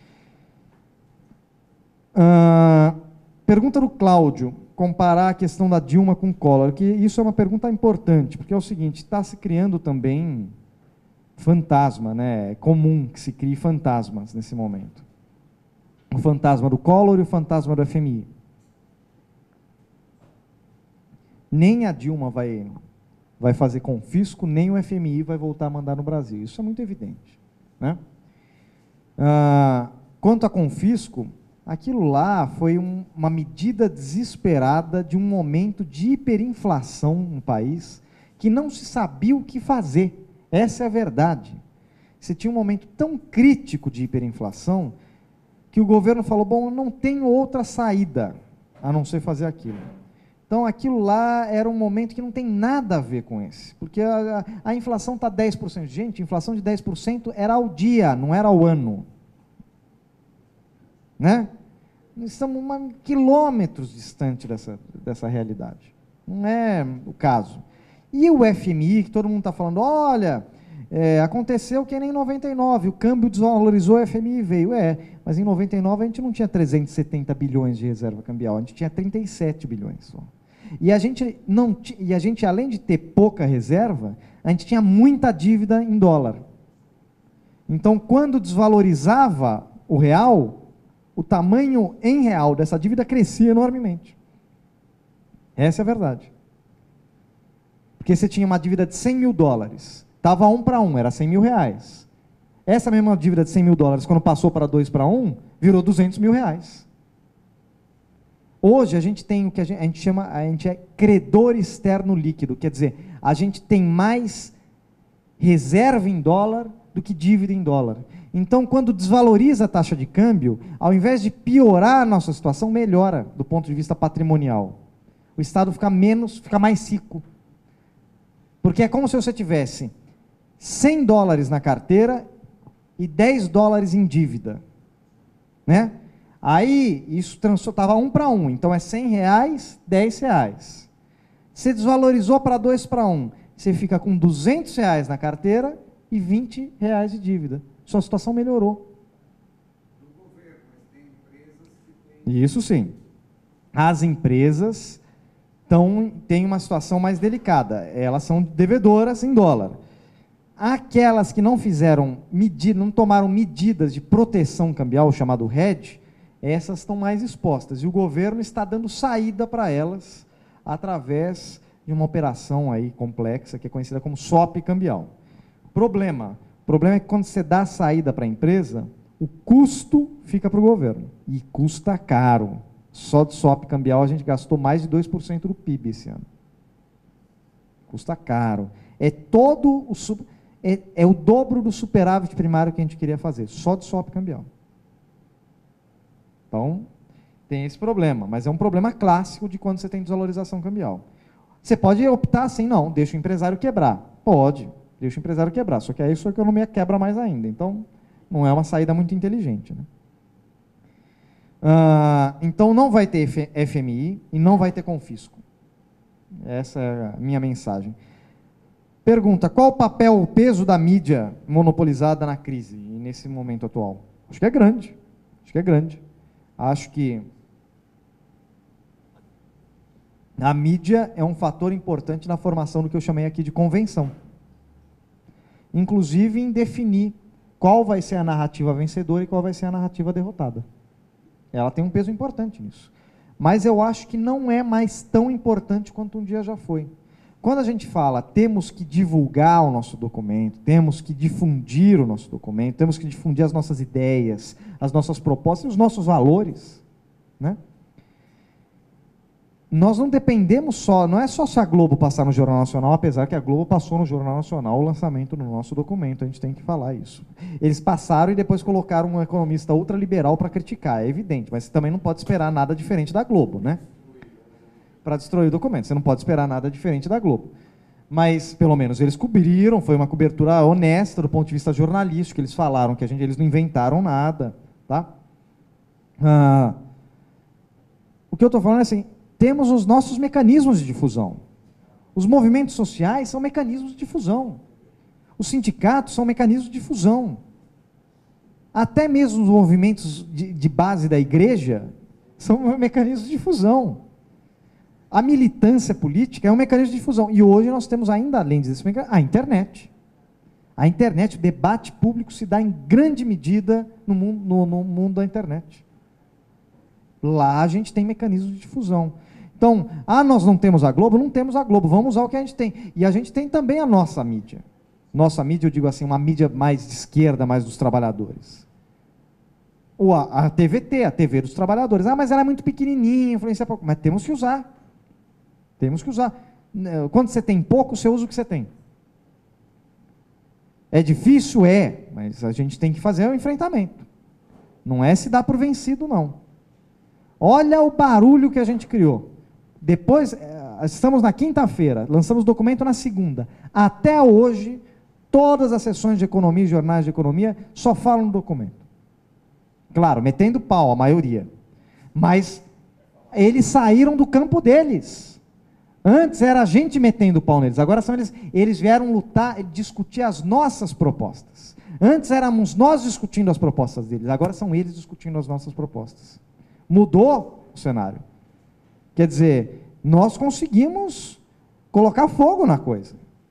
Ah, pergunta do Cláudio, comparar a questão da Dilma com o Collor, que isso é uma pergunta importante, porque é o seguinte, está se criando também fantasma, né? É comum que se crie fantasmas nesse momento. O fantasma do Collor e o fantasma do F M I. Nem a Dilma vai, vai fazer confisco, nem o F M I vai voltar a mandar no Brasil. Isso é muito evidente, né? Ah, quanto a confisco, aquilo lá foi um, uma medida desesperada de um momento de hiperinflação no país que não se sabia o que fazer. Essa é a verdade. Você tinha um momento tão crítico de hiperinflação que o governo falou, bom, eu não tenho outra saída a não ser fazer aquilo. Então, aquilo lá era um momento que não tem nada a ver com esse, porque a, a, a inflação está dez por cento. Gente, a inflação de dez por cento era ao dia, não era ao ano. Né? Nós estamos uma, quilômetros distante dessa, dessa realidade. Não é o caso. E o F M I, que todo mundo está falando, olha, é, aconteceu que nem em noventa e nove, o câmbio desvalorizou, o F M I veio. É, mas em noventa e nove a gente não tinha trezentos e setenta bilhões de reserva cambial, a gente tinha trinta e sete bilhões só. E a gente, não, e a gente, além de ter pouca reserva, a gente tinha muita dívida em dólar. Então, quando desvalorizava o real, o tamanho em real dessa dívida crescia enormemente. Essa é a verdade. Porque você tinha uma dívida de cem mil dólares, estava um para um, era cem mil reais. Essa mesma dívida de cem mil dólares, quando passou para dois para um, virou duzentos mil reais. Hoje a gente tem o que a gente, a gente chama, a gente é credor externo líquido, quer dizer, a gente tem mais reserva em dólar do que dívida em dólar. Então, quando desvaloriza a taxa de câmbio, ao invés de piorar a nossa situação, melhora do ponto de vista patrimonial. O Estado fica menos, fica mais rico. Porque é como se você tivesse cem dólares na carteira e dez dólares em dívida. Né? Aí, isso estava um para um, então é cem reais, dez reais. Você desvalorizou para dois para um, você fica com duzentos reais na carteira e vinte reais de dívida. Sua situação melhorou. Isso sim. As empresas tão, têm uma situação mais delicada. Elas são devedoras em dólar. Aquelas que não fizeram medida, não tomaram medidas de proteção cambial, chamado hedge, essas estão mais expostas. E o governo está dando saída para elas através de uma operação aí complexa, que é conhecida como swap cambial. Problema. O problema é que quando você dá a saída para a empresa, o custo fica para o governo. E custa caro. Só de swap cambial a gente gastou mais de dois por cento do P I B esse ano. Custa caro. É todo o sub, é, é o dobro do superávit primário que a gente queria fazer, só de swap cambial. Então, tem esse problema, mas é um problema clássico de quando você tem desvalorização cambial. Você pode optar assim, não, deixa o empresário quebrar. Pode, deixa o empresário quebrar, só que aí a sua economia quebra mais ainda. Então, não é uma saída muito inteligente. Né? Ah, então, não vai ter F M I e não vai ter confisco. Essa é a minha mensagem. Pergunta, qual o papel, o peso da mídia monopolizada na crise e nesse momento atual? Acho que é grande. Acho que é grande. Acho que a mídia é um fator importante na formação do que eu chamei aqui de convenção. inclusive em definir qual vai ser a narrativa vencedora e qual vai ser a narrativa derrotada. Ela tem um peso importante nisso. Mas eu acho que não é mais tão importante quanto um dia já foi. Quando a gente fala, temos que divulgar o nosso documento, temos que difundir o nosso documento, temos que difundir as nossas ideias, as nossas propostas e os nossos valores, né? Nós não dependemos só, não é só se a Globo passar no Jornal Nacional, apesar que a Globo passou no Jornal Nacional o lançamento do nosso documento, a gente tem que falar isso. Eles passaram e depois colocaram um economista ultraliberal para criticar, é evidente, mas você também não pode esperar nada diferente da Globo, né? Para destruir o documento, você não pode esperar nada diferente da Globo. Mas, pelo menos, eles cobriram, foi uma cobertura honesta do ponto de vista jornalístico, eles falaram que a gente, eles não inventaram nada, tá? Ah, o que eu estou falando é assim, temos os nossos mecanismos de difusão. Os movimentos sociais são mecanismos de difusão. Os sindicatos são mecanismos de difusão. Até mesmo os movimentos de, de base da igreja são mecanismos de difusão. A militância política é um mecanismo de difusão. E hoje nós temos ainda, além desse mecanismo, a internet. A internet, o debate público se dá em grande medida no mundo, no, no mundo da internet. Lá a gente tem mecanismos de difusão. Então, ah, nós não temos a Globo? Não temos a Globo, vamos usar o que a gente tem. E a gente tem também a nossa mídia. Nossa mídia, eu digo assim, uma mídia mais de esquerda, mais dos trabalhadores. Ou a, a T V T, a T V dos trabalhadores. Ah, mas ela é muito pequenininha, influencia pouco. Mas temos que usar. Temos que usar. Quando você tem pouco, você usa o que você tem. É difícil? É, mas a gente tem que fazer o enfrentamento. Não é se dar por vencido, não. Olha o barulho que a gente criou. Depois, estamos na quinta-feira, lançamos o documento na segunda. Até hoje, todas as sessões de economia e jornais de economia só falam no documento. Claro, metendo pau, a maioria. Mas eles saíram do campo deles. Antes era a gente metendo pau neles, agora são eles, eles vieram lutar, discutir as nossas propostas. Antes éramos nós discutindo as propostas deles, agora são eles discutindo as nossas propostas. Mudou o cenário. Quer dizer, nós conseguimos colocar fogo na coisa.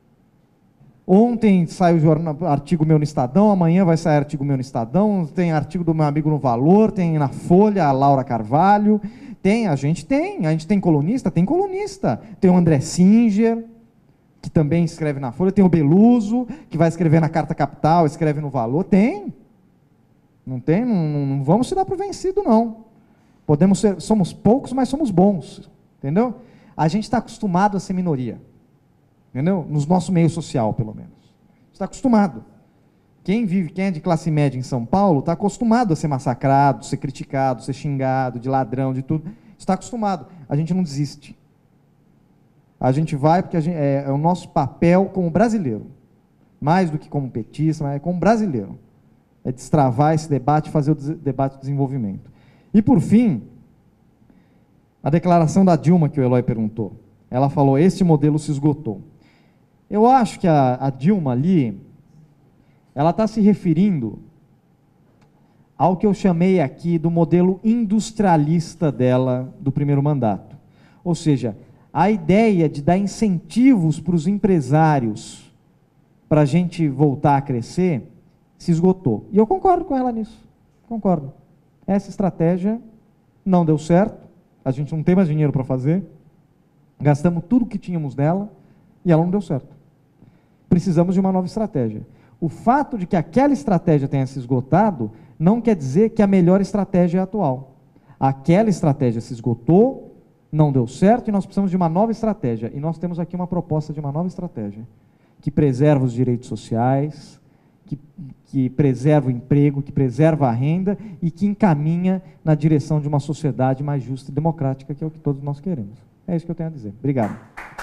Ontem saiu um artigo meu no Estadão, amanhã vai sair artigo meu no Estadão, tem artigo do meu amigo no Valor, tem na Folha a Laura Carvalho, tem, a gente tem, a gente tem colunista, tem colunista, tem o André Singer, que também escreve na Folha, tem o Beluso, que vai escrever na Carta Capital, escreve no Valor, tem. Não tem, não, não vamos se dar por vencido, não. Podemos ser, somos poucos, mas somos bons, entendeu? A gente está acostumado a ser minoria, entendeu? Nos nosso meio social, pelo menos. Está acostumado. Quem vive, quem é de classe média em São Paulo, está acostumado a ser massacrado, ser criticado, ser xingado, de ladrão, de tudo. Está acostumado. A gente não desiste. A gente vai porque a gente, é, é o nosso papel como brasileiro. Mais do que como petista, mas é como brasileiro. É destravar esse debate, fazer o debate do desenvolvimento. E, por fim, a declaração da Dilma, que o Eloy perguntou. Ela falou, este modelo se esgotou. Eu acho que a, a Dilma ali, ela está se referindo ao que eu chamei aqui do modelo industrialista dela, do primeiro mandato. Ou seja, a ideia de dar incentivos para os empresários para a gente voltar a crescer, se esgotou. E eu concordo com ela nisso, concordo. Essa estratégia não deu certo, a gente não tem mais dinheiro para fazer, gastamos tudo que tínhamos nela e ela não deu certo. Precisamos de uma nova estratégia. O fato de que aquela estratégia tenha se esgotado não quer dizer que a melhor estratégia é a atual. Aquela estratégia se esgotou, não deu certo e nós precisamos de uma nova estratégia. E nós temos aqui uma proposta de uma nova estratégia que preserva os direitos sociais, que, que preserva o emprego, que preserva a renda e que encaminha na direção de uma sociedade mais justa e democrática, que é o que todos nós queremos. É isso que eu tenho a dizer. Obrigado.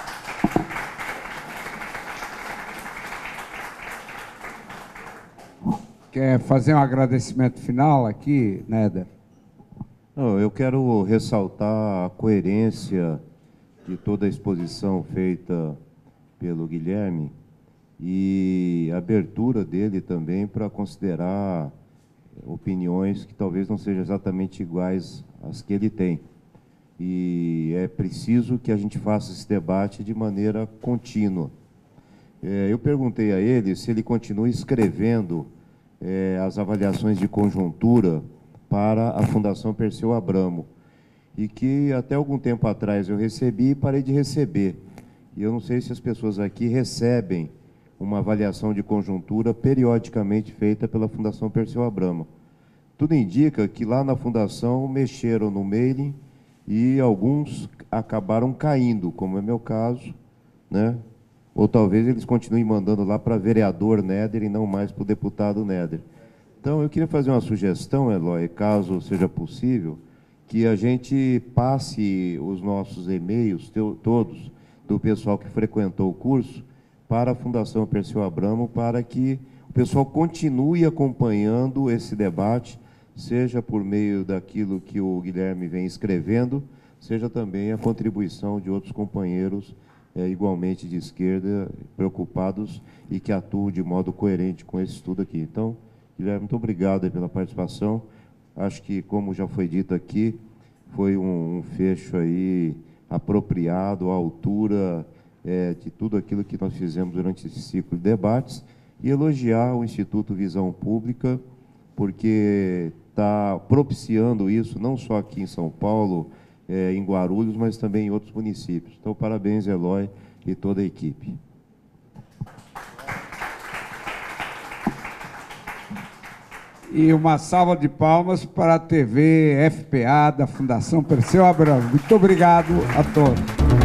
Quer fazer um agradecimento final aqui, Néder? Não, eu quero ressaltar a coerência de toda a exposição feita pelo Guilherme e a abertura dele também para considerar opiniões que talvez não sejam exatamente iguais às que ele tem. E é preciso que a gente faça esse debate de maneira contínua. É, eu perguntei a ele se ele continua escrevendo é, as avaliações de conjuntura para a Fundação Perseu Abramo, e que até algum tempo atrás eu recebi e parei de receber. E eu não sei se as pessoas aqui recebem uma avaliação de conjuntura periodicamente feita pela Fundação Perseu Abramo. Tudo indica que lá na Fundação mexeram no mailing e alguns acabaram caindo, como é meu caso, né? Ou talvez eles continuem mandando lá para vereador Néder e não mais para o deputado Néder. Então, eu queria fazer uma sugestão, Eloy, caso seja possível, que a gente passe os nossos e-mails, todos, do pessoal que frequentou o curso, para a Fundação Perseu Abramo, para que o pessoal continue acompanhando esse debate, seja por meio daquilo que o Guilherme vem escrevendo, seja também a contribuição de outros companheiros é, igualmente de esquerda, preocupados e que atuam de modo coerente com esse estudo aqui. Então, Guilherme, muito obrigado aí pela participação. Acho que, como já foi dito aqui, foi um, um fecho aí apropriado, à altura é, de tudo aquilo que nós fizemos durante esse ciclo de debates, e elogiar o Instituto Visão Pública, porque está propiciando isso, não só aqui em São Paulo, é, em Guarulhos, mas também em outros municípios. Então, parabéns, Eloy, e toda a equipe. E uma salva de palmas para a T V F P A da Fundação Perseu Abramo. Muito obrigado a todos.